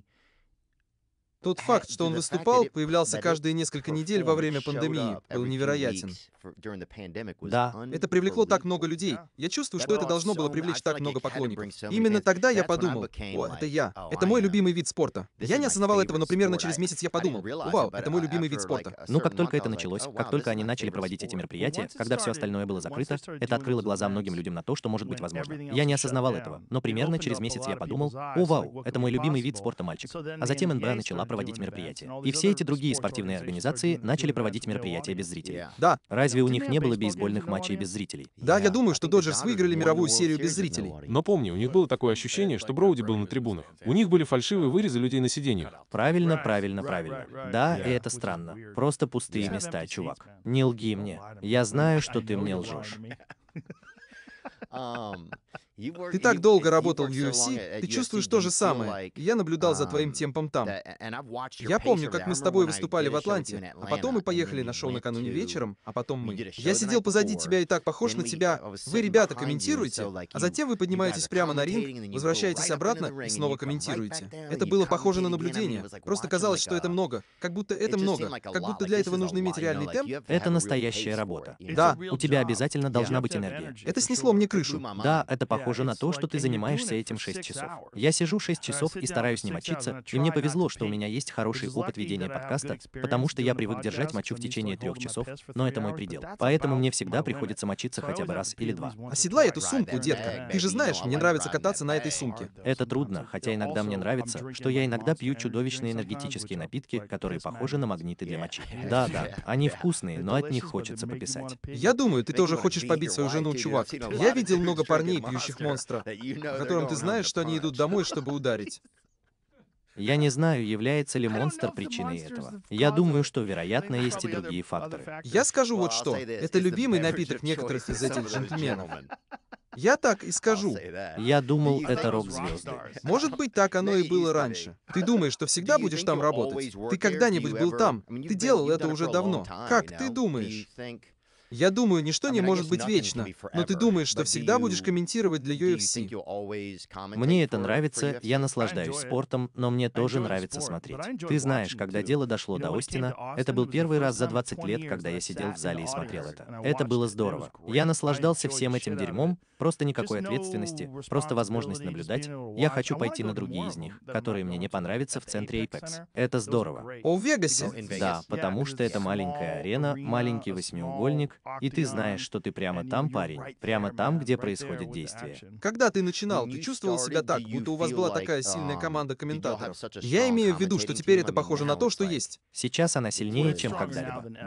Тот факт, что он выступал, появлялся каждые несколько недель во время пандемии, был невероятен. Да. Это привлекло так много людей. Я чувствую, что это должно было привлечь так много поклонников. Именно тогда я подумал, о, это я. Это мой любимый вид спорта. Я не осознавал этого, но примерно через месяц я подумал, вау, это мой любимый вид спорта. Ну, как только это началось, как только они начали проводить эти мероприятия, когда все остальное было закрыто, это открыло глаза многим людям на то, что может быть возможно. Я не осознавал этого, но примерно через месяц я подумал, о, вау, это мой любимый вид спорта, мальчик. А затем НБА начала проводить мероприятия. И все эти другие спортивные организации начали проводить мероприятия без зрителей. Да. Разве у них не было бейсбольных матчей без зрителей? Да, я думаю, что Доджерс выиграли мировую серию без зрителей. Но помни, у них было такое ощущение, что Броуди был на трибунах. У них были фальшивые вырезы людей на сиденьях. Правильно, правильно, правильно. Да, и это странно. Просто пустые места, чувак. Не лги мне. Я знаю, что ты мне лжешь. Ты так долго работал в UFC, ты чувствуешь то же самое. И я наблюдал за твоим темпом там. Я помню, как мы с тобой выступали в Атланте, а потом мы поехали на шоу накануне вечером, а потом мы. Я сидел позади тебя и так похож на тебя. Вы, ребята, комментируете, а затем вы поднимаетесь прямо на ринг, возвращаетесь обратно и снова комментируете. Это было похоже на наблюдение. Просто казалось, что это много. Как будто это много. Как будто для этого нужно иметь реальный темп. Это настоящая работа. Да. У тебя обязательно должна быть энергия. Это снесло мне крышу. Да, это похоже на то, что ты занимаешься этим 6 часов. Я сижу 6 часов и стараюсь не мочиться, и мне повезло, что у меня есть хороший опыт ведения подкаста, потому что я привык держать мочу в течение 3 часов, но это мой предел. Поэтому мне всегда приходится мочиться хотя бы раз или два. Оседлай эту сумку, детка. Ты же знаешь, мне нравится кататься на этой сумке. Это трудно, хотя иногда мне нравится, что я иногда пью чудовищные энергетические напитки, которые похожи на магниты для мочи. Да, они вкусные, но от них хочется пописать. Я думаю, ты тоже хочешь побить свою жену, чувак. Я видел много парней, пьющих монстра, о котором ты знаешь, что они идут домой, чтобы ударить. Я не знаю, является ли монстр причиной этого. Я думаю, что, вероятно, есть и другие факторы. Я скажу вот что. Это любимый напиток некоторых из этих джентльменов. Я так и скажу. Я думал, это рок-звезды. Может быть, так оно и было раньше. Ты думаешь, что всегда будешь там работать? Ты когда-нибудь был там? Ты делал это уже давно. Как ты думаешь? Я думаю, ничто не может быть вечно, но ты думаешь, что всегда будешь комментировать для UFC. Мне это нравится, я наслаждаюсь спортом, но мне тоже нравится смотреть. Ты знаешь, когда дело дошло до Остина, это был первый раз за 20 лет, когда я сидел в зале и смотрел это. Это было здорово. Я наслаждался всем этим дерьмом, просто никакой ответственности, просто возможность наблюдать. Я хочу пойти на другие из них, которые мне не понравятся в центре Apex. Это здорово. О, в Вегасе? Да, потому что это маленькая арена, маленький восьмиугольник, и ты знаешь, что ты прямо там, парень, прямо там, где происходит действие. Когда ты начинал, ты чувствовал себя так, будто у вас была такая сильная команда комментаторов. Я имею в виду, что теперь это похоже на то, что есть. Сейчас она сильнее, чем когда-либо. Да,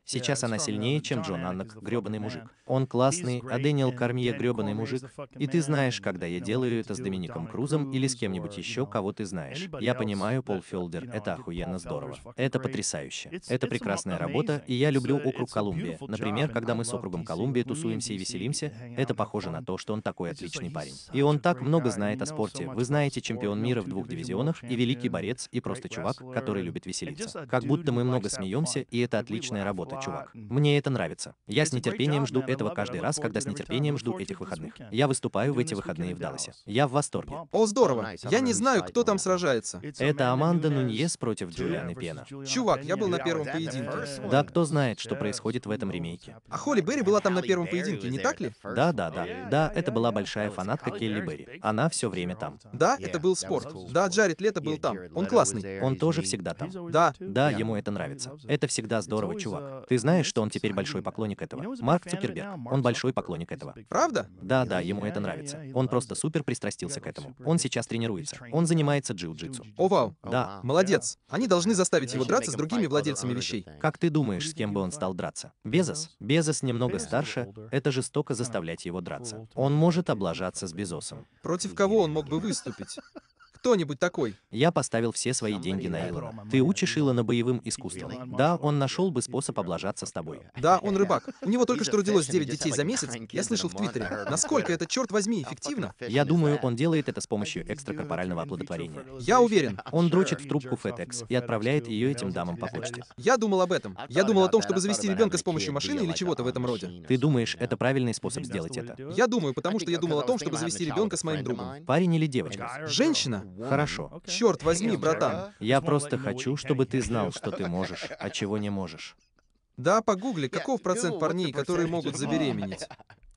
Сейчас она сильнее, чем Джон Аннок, грёбаный мужик. Он классный, а Дэниел Кормье грёбаный мужик. И ты знаешь, когда я делаю это с Домиником Крузом или с кем-нибудь еще, кого ты знаешь. Я понимаю, Пол Фелдер, это охуенно здорово. Это потрясающе. Это прекрасная работа, и я люблю округ Колумбия. Например, когда мы с округом Колумбия тусуемся и веселимся, это похоже на то, что он такой отличный парень. И он так много знает о спорте. Вы знаете, чемпион мира в 2 дивизионах, и великий борец, и просто чувак, который любит веселиться. Как будто мы много смеемся, и это отличная работа, чувак. Мне это нравится. Я с нетерпением жду этого каждый раз, когда с нетерпением жду этих выходных. Я выступаю в эти выходные в Далласе. Я в восторге. О, здорово. Я не знаю, кто там сражается. Это Аманда Нуньес против Джулианы Пена. Чувак, я был на первом поединке. Да, кто знает, что происходит в этом ремейке. А Холли Берри была там на первом поединке, не так ли? Да, это была большая фанатка Келли Берри. Она все время там. Да, это был спорт. Да, Джаред Лето был там. Он классный. Он тоже всегда там. Да, ему это нравится. Это всегда здорово, чувак. Ты знаешь, что он теперь большой поклонник этого? Марк Цукерберг. Он большой поклонник этого. Правда? Да, ему это нравится. Он просто супер пристрастился к этому. Он сейчас тренируется. Он занимается джиу-джитсу. О, вау. Да. Молодец. Они должны заставить его драться с другими владельцами вещей. Как ты думаешь, с кем бы он стал драться? Безос? Безос немного старше. Это жестоко заставлять его драться. Он может облажаться с Безосом. Против кого он мог бы выступить? Кто-нибудь такой. Я поставил все свои деньги на Илона. Ты учишь Илона боевым искусствам. Да, он нашел бы способ облажаться с тобой. Да, он рыбак. У него только что родилось 9 детей за месяц. Я слышал в Твиттере. Насколько это, черт возьми, эффективно? Я думаю, он делает это с помощью экстракорпорального оплодотворения. Я уверен. Он дрочит в трубку FedEx и отправляет ее этим дамам по почте. Я думал об этом. Я думал о том, чтобы завести ребенка с помощью машины или чего-то в этом роде. Ты думаешь, это правильный способ сделать это? Я думаю, потому что я думал о том, чтобы завести ребенка с моим другом. Парень или девочка? Женщина? Хорошо. Черт возьми, братан. Я просто хочу, чтобы ты знал, что ты можешь, а чего не можешь. Да, погугли, каков процент парней, которые могут забеременеть?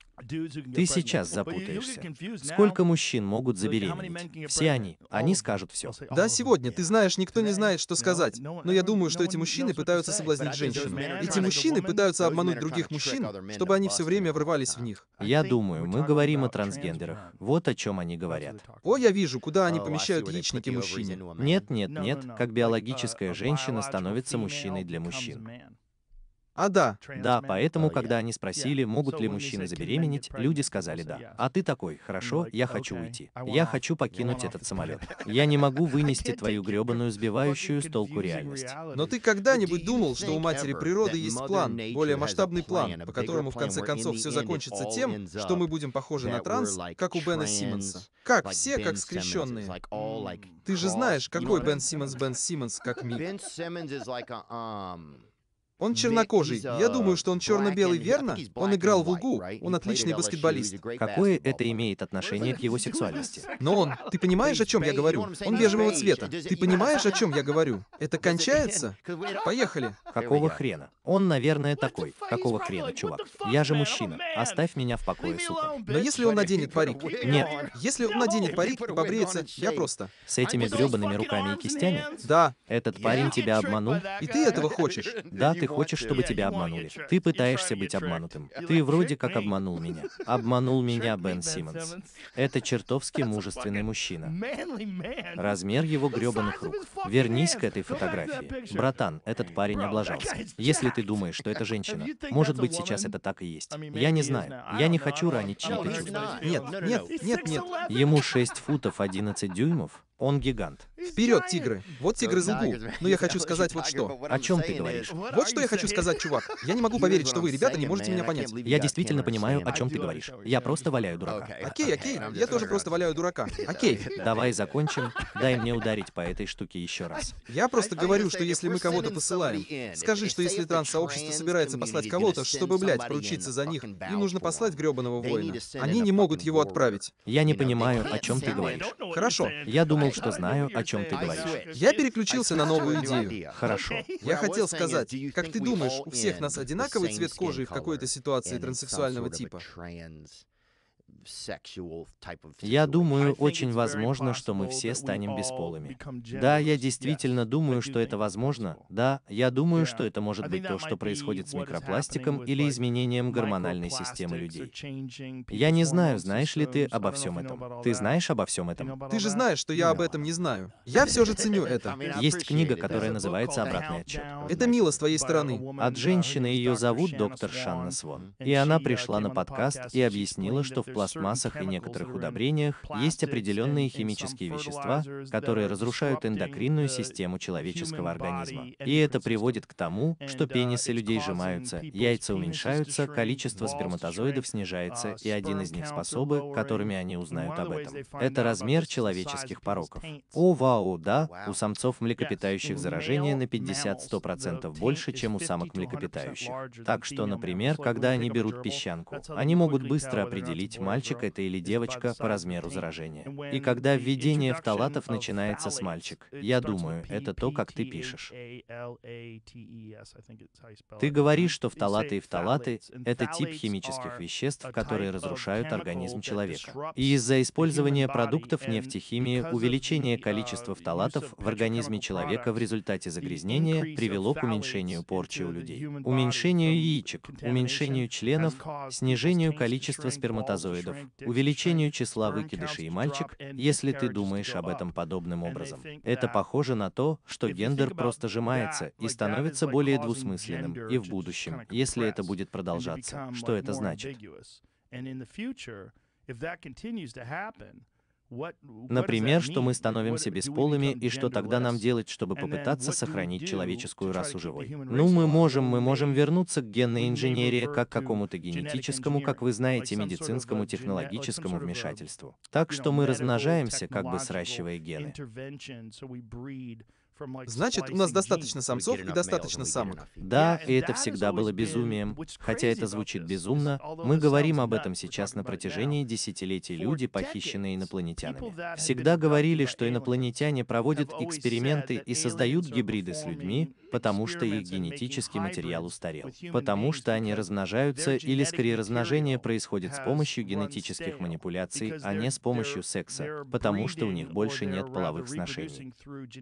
Ты сейчас запутаешься. Сколько мужчин могут забеременеть? Все они. Они скажут все. Да, сегодня, ты знаешь, никто не знает, что сказать. Но я думаю, что эти мужчины пытаются соблазнить женщину. Эти мужчины пытаются обмануть других мужчин, чтобы они все время врывались в них. Я думаю, мы говорим о трансгендерах. Вот о чем они говорят. О, я вижу, куда они помещают яичники мужчине. Нет. Как биологическая женщина становится мужчиной для мужчин. А да. Да, поэтому, когда они спросили, могут ли мужчины забеременеть, люди сказали да. А ты такой, хорошо, я хочу уйти. Я хочу покинуть этот самолет. Я не могу вынести твою гребаную, сбивающую с толку реальность. Но ты когда-нибудь думал, что у матери природы есть план, более масштабный план, по которому в конце концов все закончится тем, что мы будем похожи на транс, как у Бена Симмонса? Как все, как скрещенные. Ты же знаешь, какой Бен Симмонс, как миф. Он чернокожий. Я думаю, что он черно-белый, верно? Он играл в ЛГУ. Он отличный баскетболист. Какое это имеет отношение к его сексуальности? Но он... Ты понимаешь, о чем я говорю? Он бежевого цвета. Ты понимаешь, о чем я говорю? Это кончается? Поехали. Какого хрена? Он, наверное, такой. Какого хрена, чувак? Я же мужчина. Оставь меня в покое, сука. Но если он наденет парик... Нет. Если он наденет парик и побреется, я просто... С этими гребаными руками и кистями? Да. Этот парень тебя обманул? И ты этого хочешь? Да, ты хочешь, чтобы тебя обманули. Ты пытаешься быть обманутым. Ты вроде как обманул меня. Обманул меня Бен Симмонс. Это чертовски мужественный мужчина. Размер его гребаных рук. Вернись к этой фотографии. Братан, этот парень облажался. Если ты думаешь, что это женщина, может быть, сейчас это так и есть. Я не знаю. Я не хочу ранить чьи-то чувства. Нет. Ему 6 футов 11 дюймов. Он гигант. Вперед, тигры! Вот тигр из ЛГУ. Но я хочу сказать вот что. О чем ты говоришь? Вот что я хочу сказать, чувак. Я не могу поверить, что вы, ребята, не можете меня понять. Я действительно понимаю, о чем ты говоришь. Я просто валяю дурака. Окей. Я тоже просто валяю дурака. Окей. Давай закончим. Дай мне ударить по этой штуке еще раз. Я просто говорю, что если мы кого-то посылаем, скажи, что если транс-сообщество собирается послать кого-то, чтобы, блядь, поручиться за них, им нужно послать гребаного воина. Они не могут его отправить. Я не понимаю, о чем ты говоришь. Хорошо. Я думал, что знаю, о чем ты говоришь. Я переключился на новую идею. Хорошо. Я хотел сказать, как ты думаешь, у всех нас одинаковый цвет кожи в какой-то ситуации транссексуального типа? Я думаю, очень возможно, что мы все станем бесполыми. Да, я действительно думаю, что это возможно. Да, я думаю, что это может быть то, что происходит с микропластиком или изменением гормональной системы людей. Я не знаю, знаешь ли ты обо всем этом. Ты знаешь обо всем этом? Ты же знаешь, что я об этом не знаю. Я все же ценю это. Есть книга, которая называется «Обратный отчет». Это мило с твоей стороны. От женщины, ее зовут доктор Шанна Свон. И она пришла на подкаст и объяснила, что в пластмассах и некоторых удобрениях есть определенные химические вещества, которые разрушают эндокринную систему человеческого организма. И это приводит к тому, что пенисы людей сжимаются, яйца уменьшаются, количество сперматозоидов снижается, и один из них способы, которыми они узнают об этом. Это размер человеческих пороков. О, вау, да, у самцов млекопитающих заражение на 50-100% больше, чем у самок млекопитающих. Так что, например, когда они берут песчанку, они могут быстро определить, мальчик это или девочка по размеру заражения. И когда введение фталатов начинается с мальчик, я думаю, это то, как ты пишешь. Ты говоришь, что фталаты и фталаты — это тип химических веществ, которые разрушают организм человека. И из-за использования продуктов нефтехимии увеличение количества фталатов в организме человека в результате загрязнения привело к уменьшению порчи у людей, уменьшению яичек, уменьшению членов, снижению количества сперматозоидов, увеличению числа выкидышей и мальчик, если ты думаешь об этом подобным образом. Это похоже на то, что гендер просто сжимается и становится более двусмысленным, и в будущем, если это будет продолжаться, что это значит? Например, что мы становимся бесполыми, и что тогда нам делать, чтобы попытаться сохранить человеческую расу живой? Ну, мы можем вернуться к генной инженерии как к какому-то генетическому, как вы знаете, медицинскому, технологическому вмешательству. Так что мы размножаемся, как бы сращивая гены. Значит, у нас достаточно самцов и достаточно самок. Да, и это всегда было безумием. Хотя это звучит безумно, мы говорим об этом сейчас на протяжении десятилетий. Люди, похищенные инопланетянами, всегда говорили, что инопланетяне проводят эксперименты и создают гибриды с людьми, потому что их генетический материал устарел. Потому что они размножаются, или скорее размножение происходит с помощью генетических манипуляций, а не с помощью секса, потому что у них больше нет половых сношений.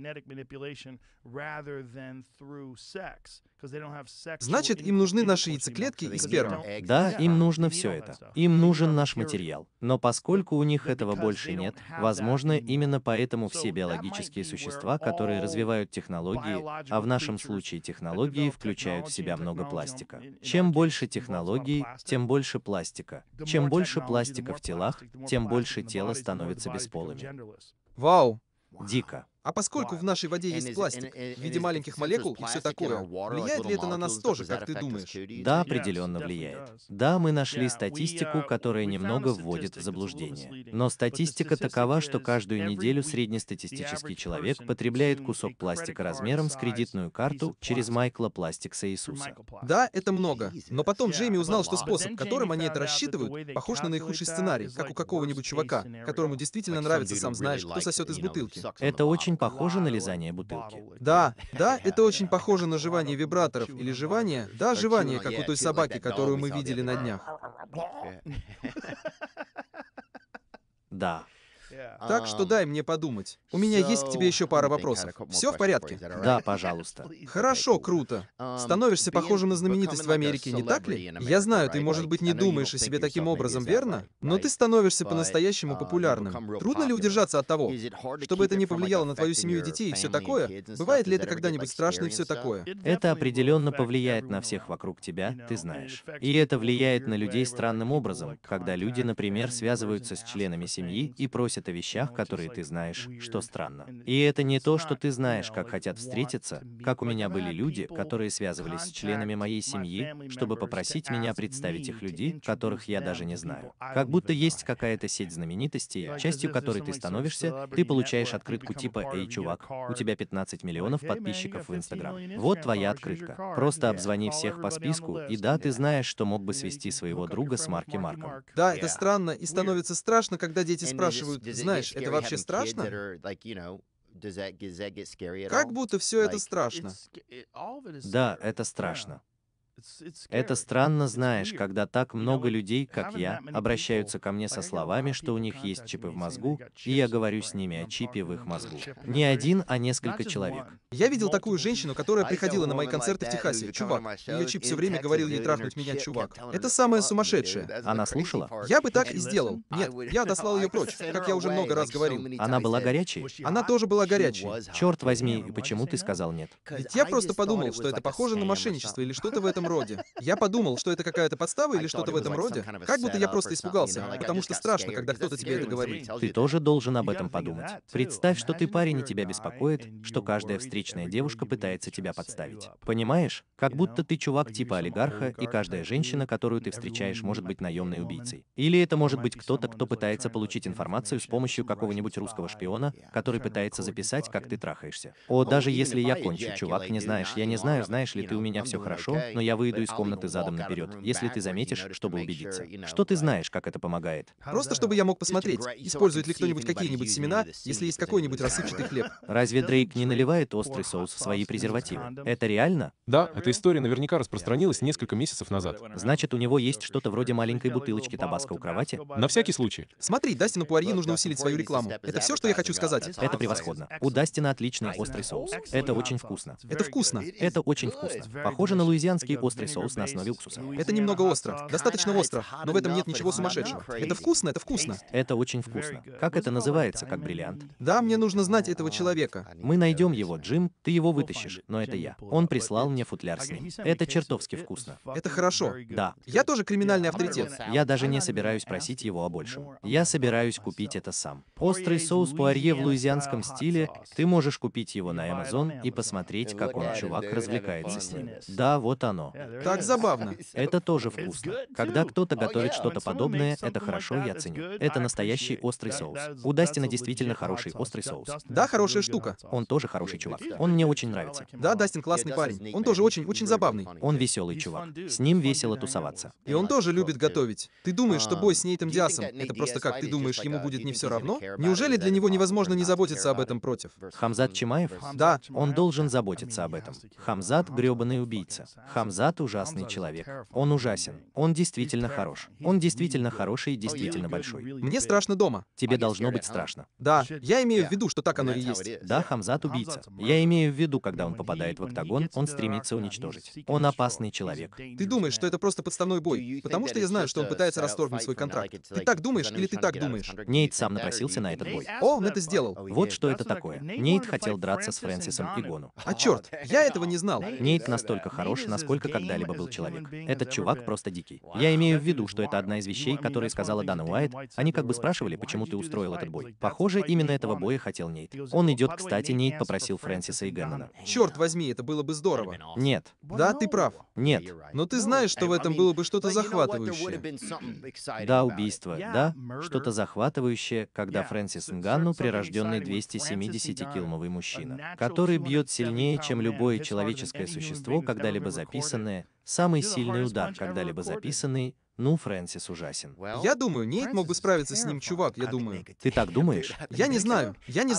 Значит, им нужны наши яйцеклетки и сперма. Да, им нужно все это. Им нужен наш материал. Но поскольку у них этого больше нет, возможно, именно поэтому все биологические существа, которые развивают технологии, а в нашем случае технологии включают в себя много пластика. Чем больше технологий, тем больше пластика. Чем больше пластика в телах, тем больше тело становится бесполыми. Вау! Дико. А поскольку в нашей воде есть пластик в виде маленьких молекул и все такое, влияет ли это на нас тоже, как ты думаешь? Да, определенно влияет. Да, мы нашли статистику, которая немного вводит в заблуждение. Но статистика такова, что каждую неделю среднестатистический человек потребляет кусок пластика размером с кредитную карту через Майкла Пластикса Иисуса. Да, это много. Но потом Джейми узнал, что способ, которым они это рассчитывают, похож на наихудший сценарий, как у какого-нибудь чувака, которому действительно нравится, сам знаешь, кто сосет из бутылки. Это очень похоже на лизание бутылки. Да, это очень похоже на жевание вибраторов или жевание, да, жевание, как у той собаки, которую мы видели на днях. Да. Так что дай мне подумать. У меня есть к тебе еще пара вопросов. Все в порядке? Да, пожалуйста. Хорошо, круто. Становишься похожим на знаменитость в Америке, не так ли? Я знаю, ты, может быть, не думаешь о себе таким образом, верно? Но ты становишься по-настоящему популярным. Трудно ли удержаться от того, чтобы это не повлияло на твою семью и детей и все такое? Бывает ли это когда-нибудь страшно и все такое? Это определенно повлияет на всех вокруг тебя, ты знаешь. И это влияет на людей странным образом, когда люди, например, связываются с членами семьи и просят о вещах, которые ты знаешь, что странно. И это не то, что ты знаешь, как хотят встретиться, как у меня были люди, которые связывались с членами моей семьи, чтобы попросить меня представить их людей, которых я даже не знаю. Как будто есть какая-то сеть знаменитостей, частью которой ты становишься, ты получаешь открытку типа «Эй, чувак, у тебя 15 миллионов подписчиков в Инстаграм. Вот твоя открытка. Просто обзвони всех по списку, и да, ты знаешь, что мог бы свести своего друга с Марки Марком. Да, это странно, и становится страшно, когда дети спрашивают, знаешь, это вообще страшно? Как будто все это страшно. Да, это страшно. Это странно, знаешь, когда так много людей, как я, обращаются ко мне со словами, что у них есть чипы в мозгу, и я говорю с ними о чипе в их мозгу. Не один, а несколько человек. Я видел такую женщину, которая приходила на мои концерты в Техасе. Чувак. Ее чип все время говорил ей трахнуть меня, чувак. Это самое сумасшедшее. Она слушала? Я бы так и сделал. Нет, я отослал ее прочь, как я уже много раз говорил. Она была горячей? Она тоже была горячей. Черт возьми, и почему ты сказал нет? Ведь я просто подумал, что это похоже на мошенничество или что-то в этом роде. Я подумал, что это какая-то подстава или что-то в этом роде. Как будто я просто испугался, потому что страшно, когда кто-то тебе это говорит. Ты тоже должен об этом подумать. Представь, что ты парень и тебя беспокоит, что каждая встречная девушка пытается тебя подставить. Понимаешь? Как будто ты чувак типа олигарха, и каждая женщина, которую ты встречаешь, может быть наемной убийцей. Или это может быть кто-то, кто пытается получить информацию с помощью какого-нибудь русского шпиона, который пытается записать, как ты трахаешься. О, даже если я кончу, чувак, не знаешь, я не знаю, знаешь ли ты, у меня все хорошо, но я выйду из комнаты задом наперед, если ты заметишь, чтобы убедиться. Что ты знаешь, как это помогает? Просто чтобы я мог посмотреть, использует ли кто-нибудь какие-нибудь семена, если есть какой-нибудь рассыпчатый хлеб. Разве Дрейк не наливает острый соус в свои презервативы? Это реально? Да, эта история наверняка распространилась несколько месяцев назад. Значит, у него есть что-то вроде маленькой бутылочки табаско у кровати? На всякий случай. Смотри, Дастину Пуарье нужно усилить свою рекламу. Это все, что я хочу сказать. Это превосходно. У Дастина отличный острый соус. Это очень вкусно. Это вкусно. Это очень вкусно. Похоже на луизианский острый соус на основе уксуса. Это немного остро. Достаточно остро. Но в этом нет ничего сумасшедшего. Это вкусно, это вкусно. Это очень вкусно. Как это называется, как бриллиант? Да, мне нужно знать этого человека. Мы найдем его, Джим, ты его вытащишь, но это я. Он прислал мне футляр с ним. Это чертовски вкусно. Это хорошо. Да. Я тоже криминальный авторитет. Я даже не собираюсь просить его о большем. Я собираюсь купить это сам. Острый соус Пуарье в луизианском стиле, ты можешь купить его на Amazon и посмотреть, как он, чувак, развлекается с ним. Да, вот оно. Так забавно. Это тоже вкусно. Когда кто-то готовит что-то подобное, это хорошо, я ценю. Это настоящий острый соус. У Дастина действительно хороший острый соус. Да, хорошая штука. Он тоже хороший чувак. Он мне очень нравится. Да, Дастин классный парень. Он тоже очень забавный. Он веселый чувак. С ним весело тусоваться. И он тоже любит готовить. Ты думаешь, что бой с Нейтом Диасом — это просто как, ты думаешь, ему будет не все равно? Неужели для него невозможно не заботиться об этом против? Хамзат Чимаев? Да. Он должен заботиться об этом. Хамзат — грёбаный убийца. Хамзат — ужасный человек. Он ужасен. Он действительно хорош. Он действительно хороший и действительно большой. Мне страшно дома. Тебе должно быть страшно. Да, я имею в виду, что так оно и есть. Да, Хамзат — убийца. Я имею в виду, когда он попадает в октагон, он стремится уничтожить. Он опасный человек. Ты думаешь, что это просто подставной бой, потому что я знаю, что он пытается расторгнуть свой контракт. Ты так думаешь или ты так думаешь? Нейт сам напросился на этот бой. О, он это сделал. Вот что это такое. Нейт хотел драться с Фрэнсисом Игону. А черт, я этого не знал. Нейт настолько хорош, насколько когда-либо был человек. Этот чувак просто дикий. Я имею в виду, что это одна из вещей, которые сказала Дана Уайт. Они как бы спрашивали, почему ты устроил этот бой. Похоже, именно этого боя хотел Нейт. Он идет, кстати, Нейт попросил Фрэнсиса и Геннона. Черт возьми, это было бы здорово. Нет. Да, ты прав. Нет. Но ты знаешь, что в этом было бы что-то захватывающее. Да, убийство, да, что-то захватывающее, когда Фрэнсис Нганну прирожденный 270-киломовый мужчина, который бьет сильнее, чем любое человеческое существо, когда-либо записанное, самый сильный удар, когда-либо записанный. Ну, Фрэнсис ужасен. Я думаю, Нейт мог бы справиться с ним, чувак, я думаю. Ты так думаешь? Я не знаю.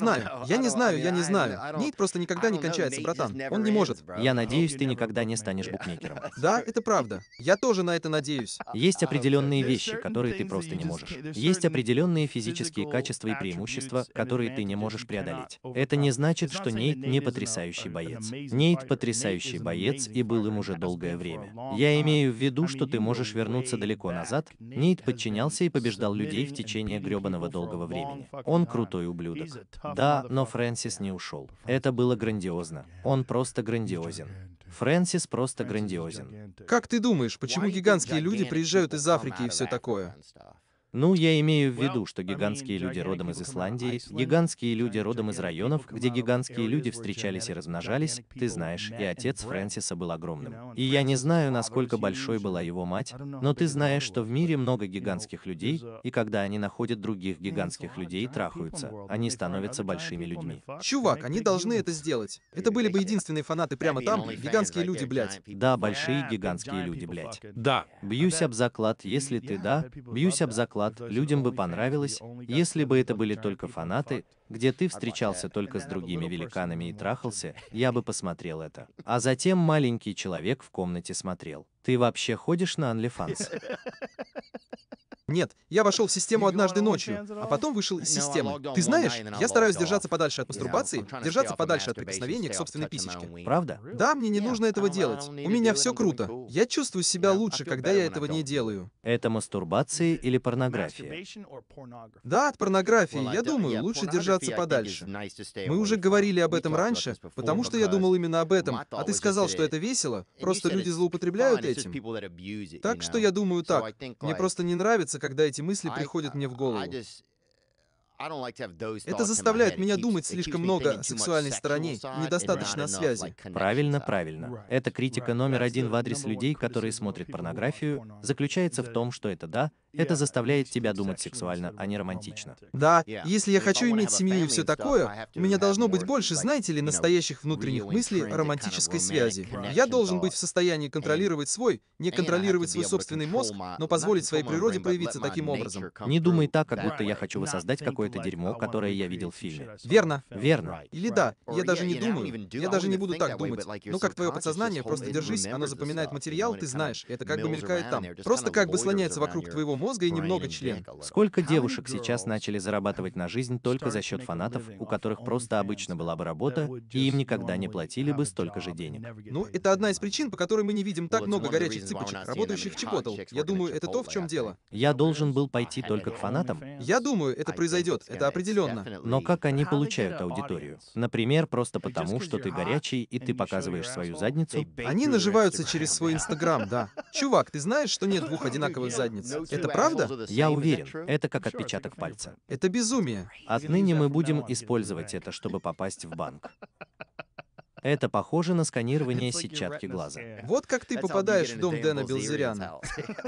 Нейт просто никогда не кончается, братан. Он не может. Я надеюсь, ты никогда не станешь букмекером. Да, это правда. Я тоже на это надеюсь. Есть определенные вещи, которые ты просто не можешь. Есть определенные физические качества и преимущества, которые ты не можешь преодолеть. Это не значит, что Нейт не потрясающий боец. Нейт потрясающий боец и был им уже долгое время. Я имею в виду, что ты можешь вернуться далеко назад. Нейт подчинялся и побеждал людей в течение грёбаного долгого времени. Он крутой ублюдок. Да, но Фрэнсис не ушел. Это было грандиозно. Он просто грандиозен. Фрэнсис просто грандиозен. Как ты думаешь, почему гигантские люди приезжают из Африки и все такое? Ну, я имею в виду, что гигантские люди родом из Исландии, гигантские люди родом из районов, где гигантские люди встречались и размножались, ты знаешь, и отец Фрэнсиса был огромным. И я не знаю, насколько большой была его мать, но ты знаешь, что в мире много гигантских людей, и когда они находят других гигантских людей и трахаются, они становятся большими людьми. Чувак, они должны это сделать. Это были бы единственные фанаты прямо там, гигантские люди, блядь. Да, большие гигантские люди, блядь. Да. Бьюсь об заклад, если ты да, бьюсь об заклад, Влад, людям бы понравилось, если бы это были только фанаты, где ты встречался только с другими великанами и трахался, я бы посмотрел это. А затем маленький человек в комнате смотрел. Ты вообще ходишь на OnlyFans? Нет, я вошел в систему однажды ночью, а потом вышел из системы. Ты знаешь, я стараюсь держаться подальше от мастурбации, держаться подальше от прикосновения к собственной писечке. Правда? Да, мне не нужно этого делать. У меня все круто. Я чувствую себя лучше, когда я этого не делаю. Это мастурбация или порнография? Да, от порнографии, я думаю, лучше держаться подальше. Мы уже говорили об этом раньше, потому что я думал именно об этом, а ты сказал, что это весело, просто люди злоупотребляют этим. Так что я думаю так. Мне просто не нравится, когда эти мысли приходят мне в голову. Это заставляет меня думать слишком много о сексуальной стороне, недостаточно о связи. Правильно, правильно. Эта критика номер один в адрес людей, которые смотрят порнографию, заключается в том, что это заставляет тебя думать сексуально, а не романтично. Да, если я хочу иметь семью и все такое, у меня должно быть больше, знаете ли, настоящих внутренних мыслей о романтической связи. Я должен быть в состоянии не контролировать свой собственный мозг, но позволить своей природе проявиться таким образом. Не думай так, как будто я хочу воссоздать какое-то дерьмо, которое я видел в фильме. Верно. Верно. Или да, я даже не думаю. Я даже не буду так думать. Ну как твое подсознание, просто держись, оно запоминает материал, ты знаешь, это как бы мелькает там. Просто как бы слоняется вокруг твоего мозга и немного член. Сколько девушек сейчас начали зарабатывать на жизнь только за счет фанатов, у которых просто обычно была бы работа, и им никогда не платили бы столько же денег? Ну, это одна из причин, по которой мы не видим так много горячих цыпочек, работающих в Чипотл. Я думаю, это то, в чем дело. Я должен был пойти только к фанатам? Я думаю, это произойдет, это определенно. Но как они получают аудиторию? Например, просто потому, что ты горячий, и ты показываешь свою задницу? Они наживаются через свой Инстаграм, да. Чувак, ты знаешь, что нет двух одинаковых задниц? Это правда? Я уверен, это как отпечаток пальца. Это безумие. Отныне мы будем использовать это, чтобы попасть в банк. Это похоже на сканирование сетчатки глаза. Вот как ты попадаешь в дом Дэна Билзеряна.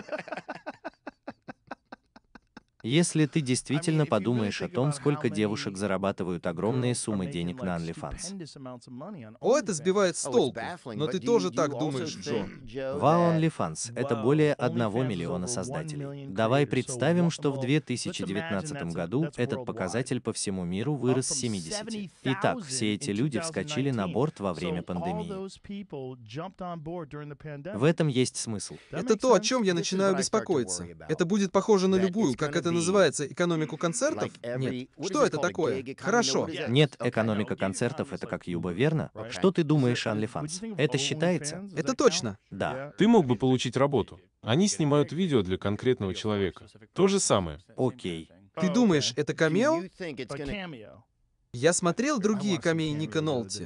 Если ты действительно подумаешь о том, сколько девушек зарабатывают огромные суммы денег на OnlyFans. О, это сбивает с толку. Но ты тоже так думаешь, Джо. Вау, OnlyFans — это более 1 миллиона создателей. Давай представим, что в 2019 году этот показатель по всему миру вырос с 70. Итак, все эти люди вскочили на борт во время пандемии. В этом есть смысл. Это то, о чем я начинаю беспокоиться. Это будет похоже на любую, как это называется, экономику концертов? Нет. Что это такое? Хорошо. Нет, экономика концертов — это как Юба, верно? Что ты думаешь о OnlyFans? Это считается? Это точно. Да. Ты мог бы получить работу. Они снимают видео для конкретного человека. То же самое. Окей. Ты думаешь, это камео? Я смотрел другие камеи Ника Нолти.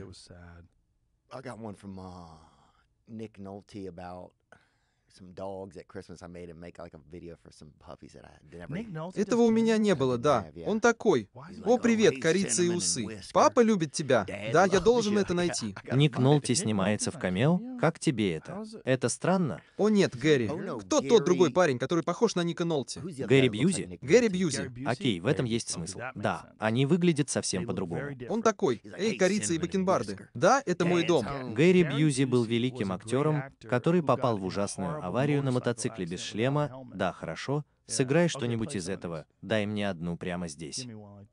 Этого у меня не было, да. Он такой. О, привет, корица и усы. Папа любит тебя. Да, я должен это найти. Ник Нолти снимается в камео? Как тебе это? Это странно? О нет, Гэри. Кто тот другой парень, который похож на Ника Нолти? Гэри Бьюзи? Гэри Бьюзи. Окей, в этом есть смысл. Да, они выглядят совсем по-другому. Он такой. Эй, корица и бакенбарды. Да, это мой дом. Гэри Бьюзи был великим актером, который попал в ужасную аварию на мотоцикле без шлема. Да, хорошо. Сыграй что-нибудь из этого. Дай мне одну прямо здесь.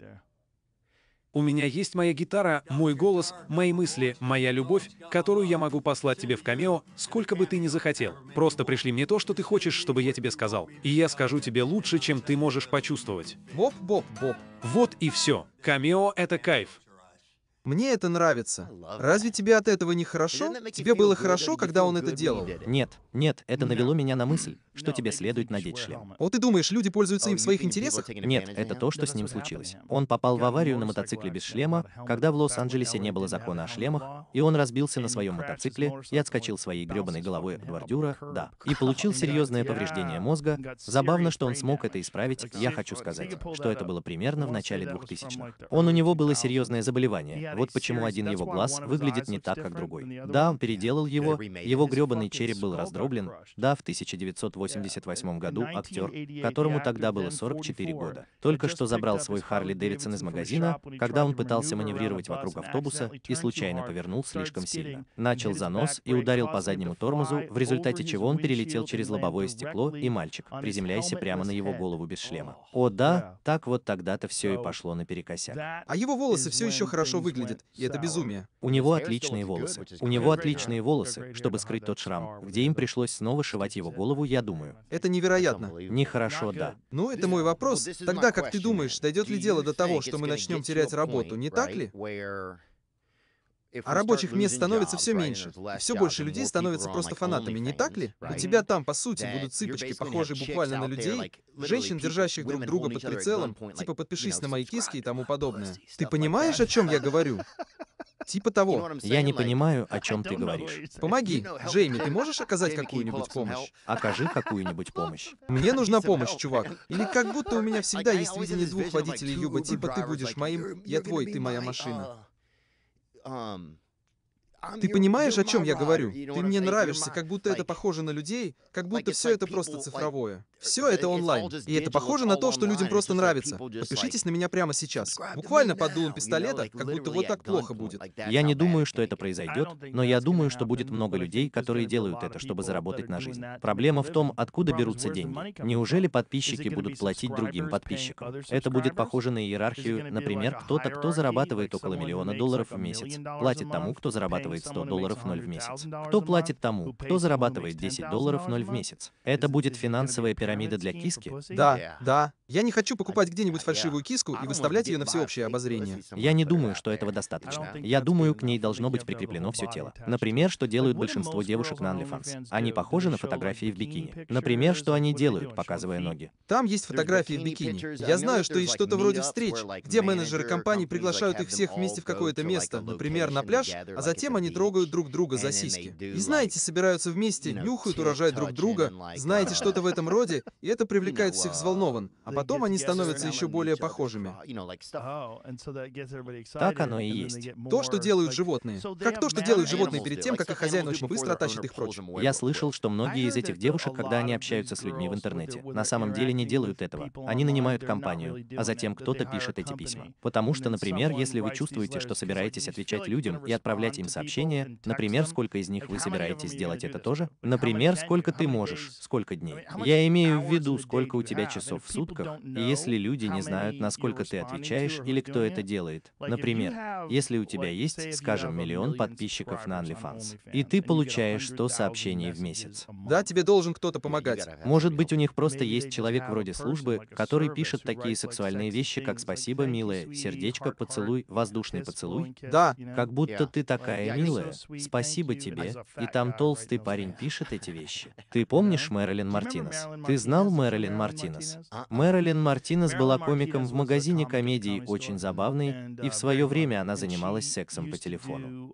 У меня есть моя гитара, мой голос, мои мысли, моя любовь, которую я могу послать тебе в камео, сколько бы ты ни захотел. Просто пришли мне то, что ты хочешь, чтобы я тебе сказал. И я скажу тебе лучше, чем ты можешь почувствовать. Боб. Вот и все. Камео — это кайф. Мне это нравится. Разве тебе от этого не хорошо? Тебе было хорошо, когда он это делал? Нет, это навело меня на мысль, что тебе следует надеть шлем. О, ты думаешь, люди пользуются им в своих интересах? Нет, это то, что с ним случилось. Он попал в аварию на мотоцикле без шлема, когда в Лос-Анджелесе не было закона о шлемах, и он разбился на своем мотоцикле и отскочил своей гребаной головой от бордюра, да, и получил серьезное повреждение мозга. Забавно, что он смог это исправить. Я хочу сказать, что это было примерно в начале 2000-х. У него было серьезное заболевание. Вот почему один его глаз выглядит не так, как другой. Да, он переделал его грёбаный череп был раздроблен. Да, в 1988 году актер, которому тогда было 44 года, только что забрал свой Харли Дэвидсон из магазина, когда он пытался маневрировать вокруг автобуса и случайно повернул слишком сильно. Начал занос и ударил по заднему тормозу, в результате чего он перелетел через лобовое стекло, и мальчик, приземляясь прямо на его голову без шлема. О да, так вот тогда-то все и пошло наперекосяк. А его волосы все еще хорошо выглядят, и это безумие. У него отличные волосы. У него отличные волосы, чтобы скрыть тот шрам, где им пришлось снова сшивать его голову, я думаю. Это невероятно. Нехорошо, да. Ну, это мой вопрос. Тогда, как ты думаешь, дойдет ли дело до того, что мы начнем терять работу, не так ли? А рабочих мест становится все меньше. Все больше людей становятся просто фанатами, не так ли? У тебя там, по сути, будут цыпочки, похожие буквально на людей, женщин, держащих друг друга под прицелом, типа «подпишись на мои киски» и тому подобное. Ты понимаешь, о чем я говорю? Типа того. Я не понимаю, о чем ты говоришь. Помоги. Джейми, ты можешь оказать какую-нибудь помощь? Окажи какую-нибудь помощь. Мне нужна помощь, чувак. Или как будто у меня всегда есть видение двух водителей Юба, типа ты будешь моим, я твой, ты моя машина. Ты понимаешь, о чем я говорю? Ты мне нравишься, как будто это похоже на людей, как будто все это просто цифровое. Все это онлайн. И это похоже на то, что людям просто нравится. Подпишитесь на меня прямо сейчас. Буквально под дулом пистолета, как будто вот так плохо будет. Я не думаю, что это произойдет, но я думаю, что будет много людей, которые делают это, чтобы заработать на жизнь. Проблема в том, откуда берутся деньги. Неужели подписчики будут платить другим подписчикам? Это будет похоже на иерархию, например, кто-то, кто зарабатывает около $1 миллиона в месяц, платит тому, кто зарабатывает $100 0 в месяц. Кто платит тому, кто зарабатывает $10 0 в месяц? Это будет финансовая пирамида для киски? Да. Я не хочу покупать где-нибудь фальшивую киску и выставлять ее на всеобщее обозрение. Я не думаю, что этого достаточно. Я думаю, к ней должно быть прикреплено все тело. Например, что делают большинство девушек на OnlyFans. Они похожи на фотографии в бикини. Например, что они делают, показывая ноги. Там есть фотографии в бикини. Я знаю, что есть что-то вроде встреч, где менеджеры компаний приглашают их всех вместе в какое-то место, например, на пляж, а затем они трогают друг друга за сиськи. И знаете, собираются вместе, нюхают урожай друг друга, знаете, что-то в этом роде, и это привлекает всех взволнован. А потом они становятся еще более похожими. Так оно и есть. То, что делают животные. Как то, что делают животные перед тем, как их хозяин очень быстро тащит их прочь. Я слышал, что многие из этих девушек, когда они общаются с людьми в интернете, на самом деле не делают этого. Они нанимают компанию, а затем кто-то пишет эти письма. Потому что, например, если вы чувствуете, что собираетесь отвечать людям и отправлять им сообщения, например, сколько из них вы собираетесь сделать это тоже? Например, сколько ты можешь, сколько дней. Я имею в виду, сколько у тебя часов в сутках, и если люди не знают, насколько ты отвечаешь или кто это делает. Например, если у тебя есть, скажем, 1 миллион подписчиков на OnlyFans, и ты получаешь 100 сообщений в месяц. Да, тебе должен кто-то помогать. Может быть, у них просто есть человек вроде службы, который пишет такие сексуальные вещи, как «спасибо, милая», «сердечко», «поцелуй», «воздушный поцелуй». Да. Как будто ты такая милая. Спасибо тебе. И там толстый парень пишет эти вещи. Ты помнишь Мэрилин Мартинес? Ты знал Мэрилин Мартинес? Мэрилин Мартинес была комиком в магазине комедий, очень забавной, и в свое время она занималась сексом по телефону.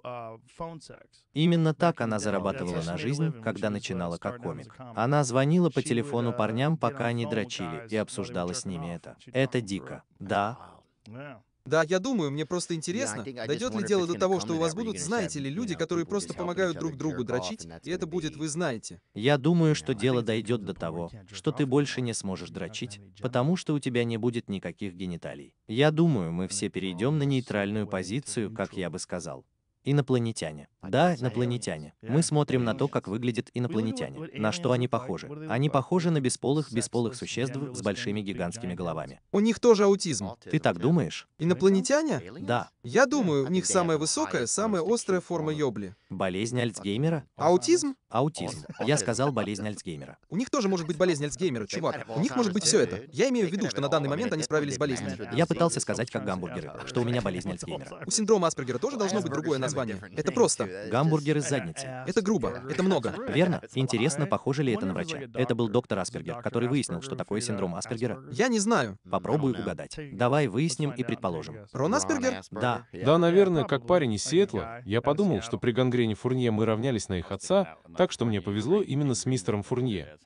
Именно так она зарабатывала на жизнь, когда начинала как комик. Она звонила по телефону парням, пока они дрочили, и обсуждала с ними это. Это дико. Да. Да, я думаю, мне просто интересно, дойдет ли дело до того, что у вас будут, знаете ли, люди, которые просто помогают друг другу дрочить, и это будет «вы знаете». Я думаю, что дело дойдет до того, что ты больше не сможешь дрочить, потому что у тебя не будет никаких гениталий. Я думаю, мы все перейдем на нейтральную позицию, как я бы сказал. Инопланетяне. Да, инопланетяне. Мы смотрим на то, как выглядят инопланетяне, на что они похожи. Они похожи на бесполых существ с большими гигантскими головами. У них тоже аутизм. Ты так думаешь? Инопланетяне? Да. Я думаю, у них самая высокая, самая острая форма ёбли. Болезнь Альцгеймера? Аутизм? Аутизм. Я сказал болезнь Альцгеймера. У них тоже может быть болезнь Альцгеймера, чувак. У них может быть все это. Я имею в виду, что на данный момент они справились с болезнью. Я пытался сказать, как гамбургеры, что у меня болезнь Альцгеймера. У синдрома Аспергера тоже должно быть другое название. Это просто. Гамбургеры с задницей. Это грубо. Это много. Верно? Интересно, похоже ли это на врача? Это был доктор Аспергер, который выяснил, что такое синдром Аспергера. Я не знаю. Попробуй угадать. Давай выясним и предположим. Рон Аспергер? Да. Да, наверное, как парень из Сиэтла, я подумал, что при гангрене Фурнье мы равнялись на их отца, так что мне повезло именно с мистером Фурнье.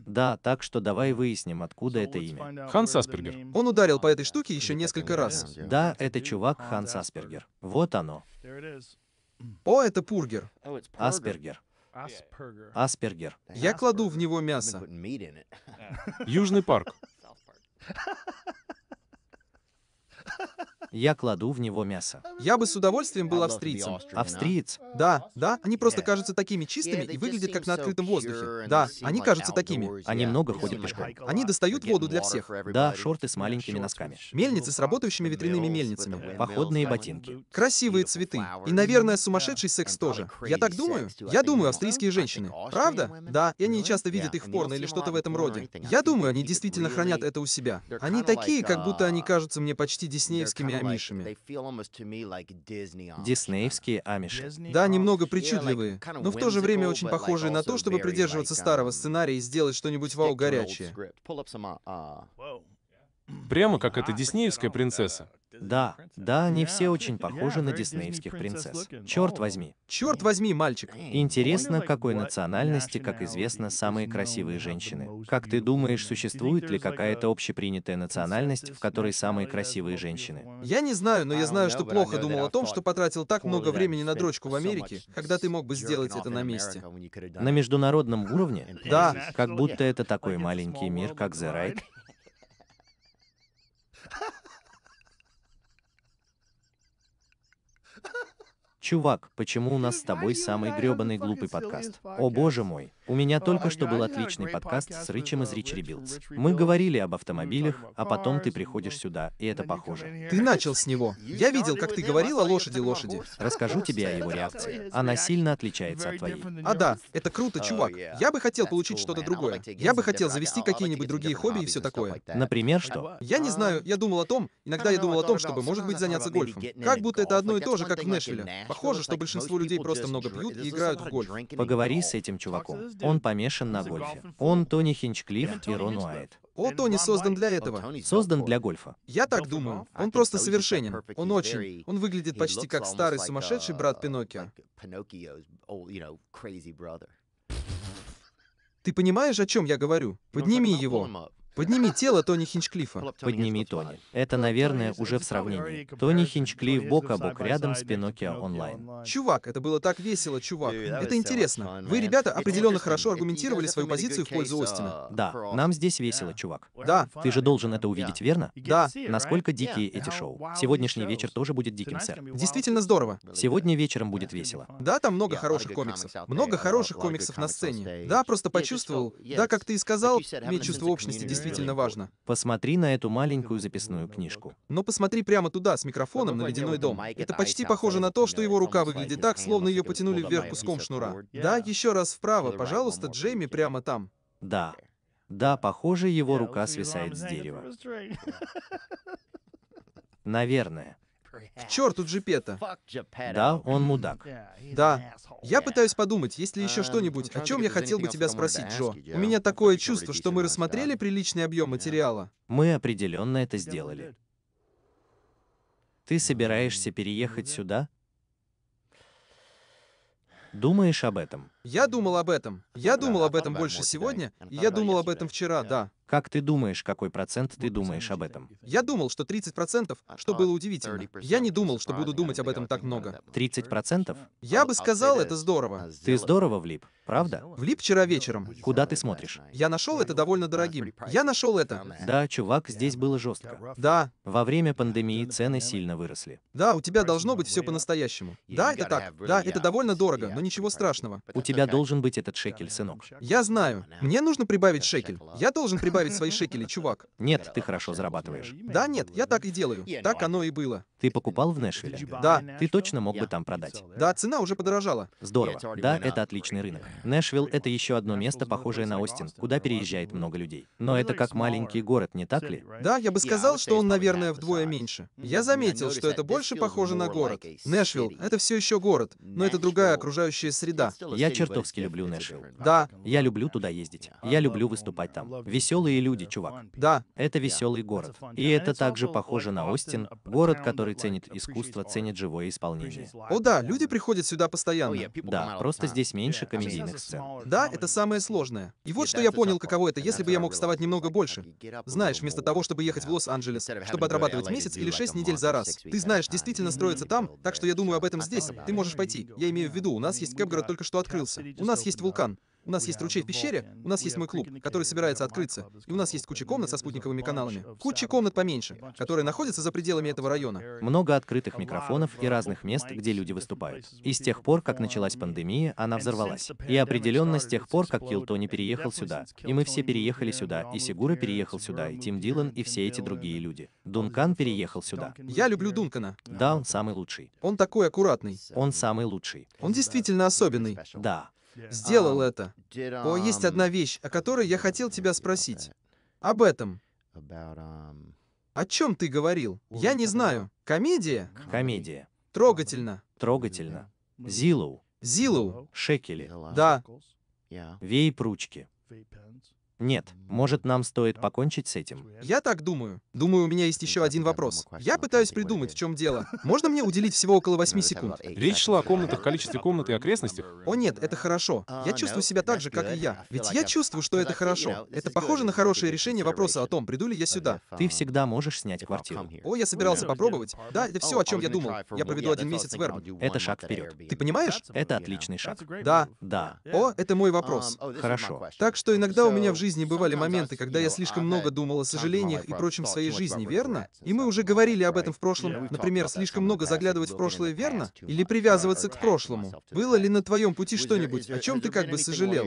Да, так что давай выясним, откуда это имя. Ханс Аспергер. Он ударил по этой штуке еще несколько раз. Да, это чувак Ханс Аспергер. Вот оно. О, это пургер. Аспергер. Аспергер. Я кладу в него мясо. Южный парк. Я кладу в него мясо. Я бы с удовольствием был австрийцем. Австриец? Да, да, они просто кажутся такими чистыми и выглядят как на открытом воздухе. Да, они кажутся такими. Они много ходят пешком. Они достают воду для всех. Да, шорты с маленькими носками. Мельницы с работающими ветряными мельницами. Походные ботинки. Красивые цветы. И, наверное, сумасшедший секс тоже. Я так думаю. Я думаю, австрийские женщины. Правда? Да, и они часто видят их в порно или что-то в этом роде. Я думаю, они действительно хранят это у себя. Они такие, как будто они кажутся мне почти диснеевскими амишами. Диснеевские амиши. Да, немного причудливые, но в то же время очень похожие на то, чтобы придерживаться старого сценария и сделать что-нибудь вау горячее. Прямо как эта диснеевская принцесса. Да, да, они все очень похожи на диснеевских принцесс. Черт возьми. Черт возьми, мальчик. Интересно, какой национальности, как известно, самые красивые женщины. Как ты думаешь, существует ли какая-то общепринятая национальность, в которой самые красивые женщины? Я не знаю, но я знаю, что плохо думал о том, что потратил так много времени на дрочку в Америке, когда ты мог бы сделать это на месте. На международном уровне? Да. Как будто это такой маленький мир, как The Right. Чувак, почему у нас с тобой самый грёбаный глупый подкаст? О боже мой, у меня только что был отличный подкаст с Ричем из Rich Rebuilds. Мы говорили об автомобилях, а потом ты приходишь сюда, и это похоже. Ты начал с него. Я видел, как ты говорил о лошади. Расскажу тебе о его реакции. Она сильно отличается от твоей. А да, это круто, чувак. Я бы хотел получить что-то другое. Я бы хотел завести какие-нибудь другие хобби и все такое. Например, что? Я не знаю, иногда я думал о том, чтобы, может быть, заняться гольфом. Как будто это одно и то же, как в Нэшвилле. Похоже, что большинство людей просто много пьют и играют в гольф. Поговори с этим чуваком. Он помешан на гольфе. Он Тони Хинчклифф и Рон Уайт. О, Тони создан для этого. Создан для гольфа. Я так думаю. Он просто совершенен. Он выглядит почти как старый сумасшедший брат Пиноккио. Ты понимаешь, о чем я говорю? Подними его. Подними тело Тони Хинчклиффа. Подними Тони. Это, наверное, уже в сравнении. Тони Хинчклифф бок о бок рядом с Пиноккио онлайн. Чувак, это было так весело, чувак. Это интересно. Вы, ребята, определенно хорошо аргументировали свою позицию в пользу Остина. Да, нам здесь весело, чувак. Да. Ты же должен это увидеть, верно? Да. Насколько дикие эти шоу. Сегодняшний вечер тоже будет диким, сэр. Действительно здорово. Сегодня вечером будет весело. Да, там много хороших комиксов. Много хороших комиксов на сцене. Да, просто почувствовал. Да, как ты и сказал, иметь чувство общности действительно важно. Посмотри на эту маленькую записную книжку. Но посмотри прямо туда, с микрофоном на ледяной дом. Это почти похоже на то, что его рука выглядит так, словно ее потянули вверх куском шнура. Да, еще раз вправо, пожалуйста, Джейми, прямо там. Да. Да, похоже, его рука свисает с дерева. Наверное. К черту Джипета. Да, он мудак. Да. Я пытаюсь подумать, есть ли еще что-нибудь, о чем я хотел бы тебя спросить, Джо. У меня такое чувство, что мы рассмотрели приличный объем материала. Мы определенно это сделали. Ты собираешься переехать сюда? Думаешь об этом? Я думал об этом. Я думал об этом больше сегодня, и я думал об этом вчера, да. Как ты думаешь, какой процент ты думаешь об этом? Я думал, что 30%, что было удивительно. Я не думал, что буду думать об этом так много. 30%? Я бы сказал, это здорово. Ты здорово влип, правда? Влип вчера вечером. Куда ты смотришь? Я нашел это довольно дорогим. Я нашел это. Да, чувак, здесь было жестко. Да. Во время пандемии цены сильно выросли. Да, у тебя должно быть все по-настоящему. Да, это так. Да, это довольно дорого, но ничего страшного. У тебя должен быть этот шекель, сынок. Я знаю. Мне нужно прибавить шекель. Я должен прибавить свои шекели, чувак. Нет, ты хорошо зарабатываешь. Да, нет, я так и делаю. Так оно и было. Ты покупал в Нэшвилле? Да. Ты точно мог бы там продать? Да, цена уже подорожала. Здорово. Да, это отличный рынок. Нэшвилл — это еще одно место, похожее на Остин, куда переезжает много людей. Но это как маленький город, не так ли? Да, я бы сказал, что он, наверное, вдвое меньше. Я заметил, что это больше похоже на город. Нэшвилл — это все еще город, но это другая окружающая среда. Я чертовски люблю Нэшвилл. Да. Я люблю туда ездить. Я люблю выступать там. Веселый Веселые люди, чувак. Да, Это веселый город. И это также похоже на Остин, город, который ценит искусство, ценит живое исполнение. о да, люди приходят сюда постоянно. Да, просто здесь меньше комедийных сцен. Да, это самое сложное. И вот что я понял, каково это, если бы я мог вставать немного больше. Знаешь, вместо того, чтобы ехать в Лос-Анджелес, чтобы отрабатывать месяц или 6 недель за раз. Ты знаешь, действительно строится там, так что я думаю об этом здесь. Ты можешь пойти. Я имею в виду, у нас есть Кэпгород только что открылся. У нас есть вулкан. У нас есть ручей в пещере, у нас есть мой клуб, который собирается открыться, и у нас есть куча комнат со спутниковыми каналами, куча комнат поменьше, которые находятся за пределами этого района. Много открытых микрофонов и разных мест, где люди выступают. И с тех пор, как началась пандемия, она взорвалась. И определенно с тех пор, как Килл Тони переехал сюда, и мы все переехали сюда, и Сигура переехал сюда, и Тим Дилан, и все эти другие люди. Дункан переехал сюда. Я люблю Дункана. Да, он самый лучший. Он такой аккуратный. Он самый лучший. Он действительно особенный. Да. Сделал это. О, есть одна вещь, о которой я хотел тебя спросить. Об этом. О чем ты говорил? Я не знаю. Комедия? Комедия. Трогательно. Трогательно. Зиллоу. Зиллоу. Шекели. Да. Вейп-ручки. Нет, может, нам стоит покончить с этим? Я так думаю. Думаю, у меня есть еще один вопрос. Я пытаюсь придумать, в чем дело. Можно мне уделить всего около 8 секунд? Речь шла о комнатах, количестве комнат и окрестностях. О нет, это хорошо. Я чувствую себя так же, как и я. Ведь я чувствую, что это хорошо. Это похоже на хорошее решение вопроса о том, приду ли я сюда. Ты всегда можешь снять квартиру. О, я собирался попробовать. Да, это все, о чем я думал. Я проведу 1 месяц в Эрб. Это шаг вперед. Ты понимаешь? Это отличный шаг. Да. Да. О, это мой вопрос. Хорошо. Так что иногда у меня в жизни бывали моменты, когда я слишком много думал о сожалениях и прочем в своей жизни, верно? И мы уже говорили об этом в прошлом. Например, слишком много заглядывать в прошлое, верно? Или привязываться к прошлому. Было ли на твоем пути что-нибудь, о чем ты как бы сожалел?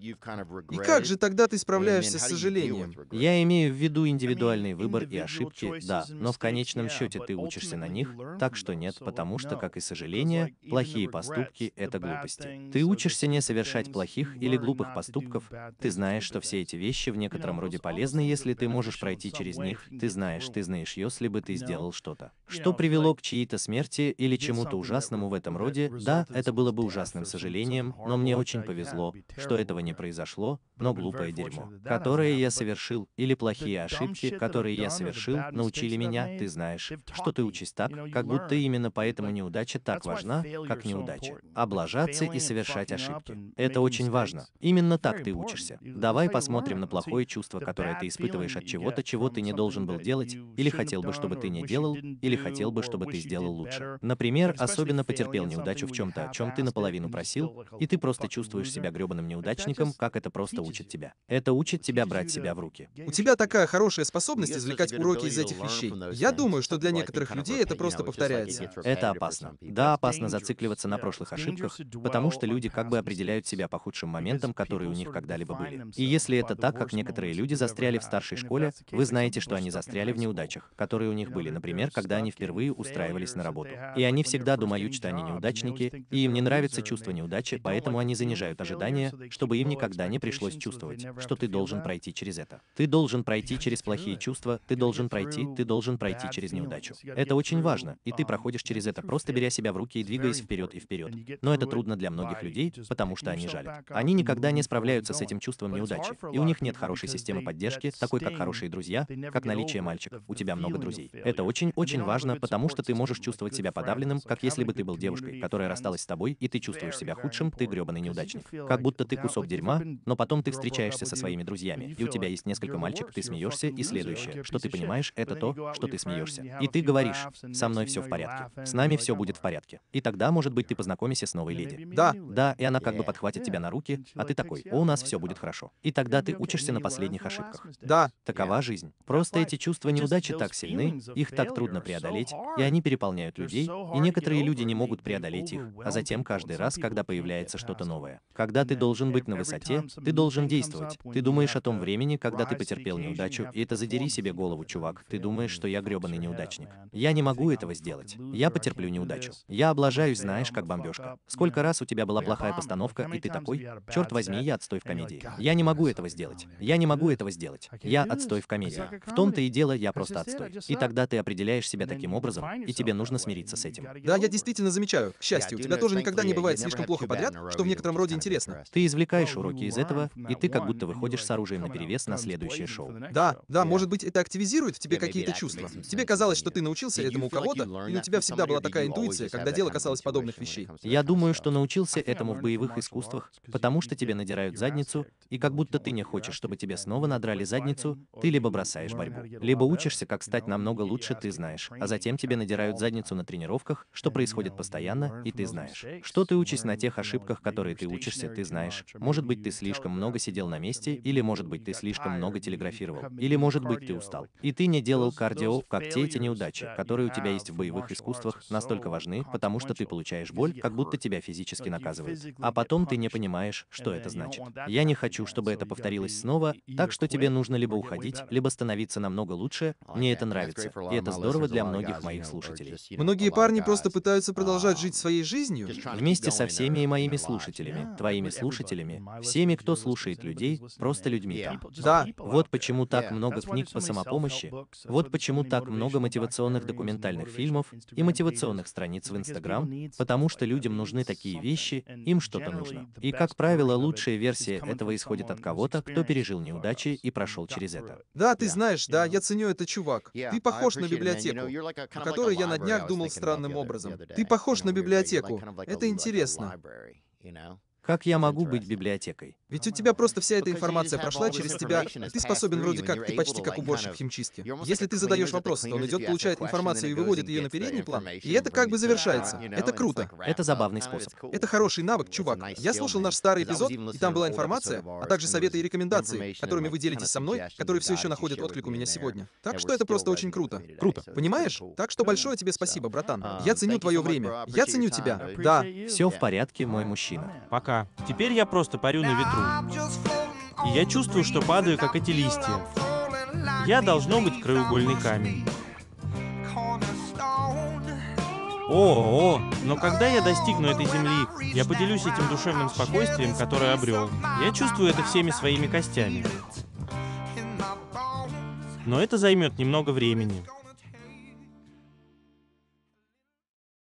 И как же тогда ты справляешься с сожалением? Я имею в виду индивидуальный выбор и ошибки, да, но в конечном счете ты учишься на них, так что нет, потому что, как и сожаление, плохие поступки — это глупости. Ты учишься не совершать плохих или глупых поступков, ты знаешь, что все эти вещи в некотором роде полезны, если ты можешь пройти через них, ты знаешь, если бы ты сделал что-то, что привело к чьей-то смерти или чему-то ужасному в этом роде, да, это было бы ужасным сожалением, но мне очень повезло, что этого не произошло, но глупое дерьмо, которое я совершил, или плохие ошибки, которые я совершил, научили меня, ты знаешь, что ты учись так, как будто именно поэтому неудача так важна, как неудача. Облажаться и совершать ошибки. Это очень важно. Именно так ты учишься. Давай посмотрим на плохое чувство, которое ты испытываешь от чего-то, чего ты не должен был делать, или хотел бы, чтобы ты не делал, или хотел бы, чтобы ты сделал лучше. Например, особенно потерпел неудачу в чем-то, о чем ты наполовину просил, и ты просто чувствуешь себя гребаным неудачником, как это просто учит тебя. Это учит тебя брать себя в руки. У тебя такая хорошая способность извлекать уроки из этих вещей. Я думаю, что для некоторых людей это просто повторяется. Это опасно. Да, опасно зацикливаться на прошлых ошибках, потому что люди как бы определяют себя по худшим моментам, которые у них когда-либо были. И если это так, как некоторые люди застряли в старшей школе, вы знаете, что они застряли в неудачах, которые у них были, например, когда они впервые устраивались на работу. И они всегда думают, что они неудачники, и им не нравится чувство неудачи, поэтому они занижают ожидания, чтобы им никогда не пришлось чувствовать, что ты должен пройти через это. Ты должен пройти через плохие чувства, ты должен пройти через неудачу. Это очень важно, и ты проходишь через это, просто беря себя в руки и двигаясь вперед и вперед. Но это трудно для многих людей, потому что они жалят. Они никогда не справляются с этим чувством неудачи, и у них нет хорошей системы поддержки, такой как хорошие друзья, как наличие мальчиков. У тебя много друзей. Это очень-очень важно, потому что ты можешь чувствовать себя подавленным, как если бы ты был девушкой, которая рассталась с тобой, и ты чувствуешь себя худшим, ты гребаный неудачник. Как будто ты кусок дерьма, но потом ты встречаешься со своими друзьями, и у тебя есть несколько мальчик, ты смеешься, и следующее, что ты понимаешь, это то, что ты смеешься. И ты говоришь: со мной все в порядке, с нами все будет в порядке. И тогда, может быть, ты познакомишься с новой леди. Да, и она как бы подхватит тебя на руки, а ты такой: о, у нас все будет хорошо. И тогда ты учишься на последних ошибках. Да. Такова жизнь. Просто эти чувства неудачи так сильны, их так трудно преодолеть, и они переполняют людей, и некоторые люди не могут преодолеть их, а затем каждый раз, когда появляется что-то новое. Когда ты должен быть на высоте, ты должен действовать. Ты думаешь о том времени, когда ты потерпел неудачу, и это задери себе голову, чувак. Ты думаешь, что я гребаный неудачник. Я не могу этого сделать. Я потерплю неудачу. Я облажаюсь, знаешь, как бомбежка. Сколько раз у тебя была плохая постановка, и ты такой: черт возьми, я отстой в комедии. Я не могу этого сделать. сделать. Я не могу этого сделать. Я отстой в комедии. В том-то и дело, я просто отстой. И тогда ты определяешь себя таким образом, и тебе нужно смириться с этим. Да, я действительно замечаю. К счастью, у тебя тоже никогда не бывает слишком плохо подряд, что в некотором роде интересно. Ты извлекаешь уроки из этого, и ты как будто выходишь с оружием наперевес на следующее шоу. Да, может быть, это активизирует в тебе какие-то чувства. Тебе казалось, что ты научился этому у кого-то, или у тебя всегда была такая интуиция, когда дело касалось подобных вещей. Я думаю, что научился этому в боевых искусствах, потому что тебе надирают задницу, и как будто ты не хочешь, чтобы тебе снова надрали задницу, ты либо бросаешь борьбу, либо учишься, как стать намного лучше, ты знаешь, а затем тебе надирают задницу на тренировках, что происходит постоянно, и ты знаешь. Что ты учишься на тех ошибках, которые ты учишься, ты знаешь. Может быть, ты слишком много сидел на месте, или может быть, ты слишком много телеграфировал, или может быть, ты устал. И ты не делал кардио, как те эти неудачи, которые у тебя есть в боевых искусствах, настолько важны, потому что ты получаешь боль, как будто тебя физически наказывают. А потом ты не понимаешь, что это значит. Я не хочу, чтобы это повторилось снова, так что тебе нужно либо уходить, либо становиться намного лучше. Мне это нравится, и это здорово для многих моих слушателей. Многие парни просто пытаются продолжать жить своей жизнью. Вместе со всеми моими слушателями, твоими слушателями, всеми, кто слушает людей, просто людьми там. Да. Вот почему так много книг по самопомощи, вот почему так много мотивационных документальных фильмов и мотивационных страниц в Инстаграм, потому что людям нужны такие вещи, им что-то нужно. И, как правило, лучшая версия этого исходит от кого-то, кто пережил неудачи и прошел через это. Да, ты знаешь, да, я ценю это, чувак. Ты похож на библиотеку, о которой я на днях думал странным образом. Ты похож на библиотеку. Это интересно. Как я могу быть библиотекой? Ведь у тебя просто вся эта информация прошла через тебя, и ты способен вроде как, ты почти как уборщик в химчистке. Если ты задаешь вопрос, то он идет, получает информацию и выводит ее на передний план, и это как бы завершается. Это круто. Это забавный способ. Это хороший навык, чувак. Я слушал наш старый эпизод, и там была информация, а также советы и рекомендации, которыми вы делитесь со мной, которые все еще находят отклик у меня сегодня. Так что это просто очень круто. Круто. Понимаешь? Так что большое тебе спасибо, братан. Я ценю твое время. Я ценю тебя. Да. Все в порядке, мой мужчина. Пока. Теперь я просто парю на ветру. И я чувствую, что падаю, как эти листья. Я должно быть краеугольный камень. Но когда я достигну этой земли, я поделюсь этим душевным спокойствием, которое обрел. Я чувствую это всеми своими костями. Но это займет немного времени.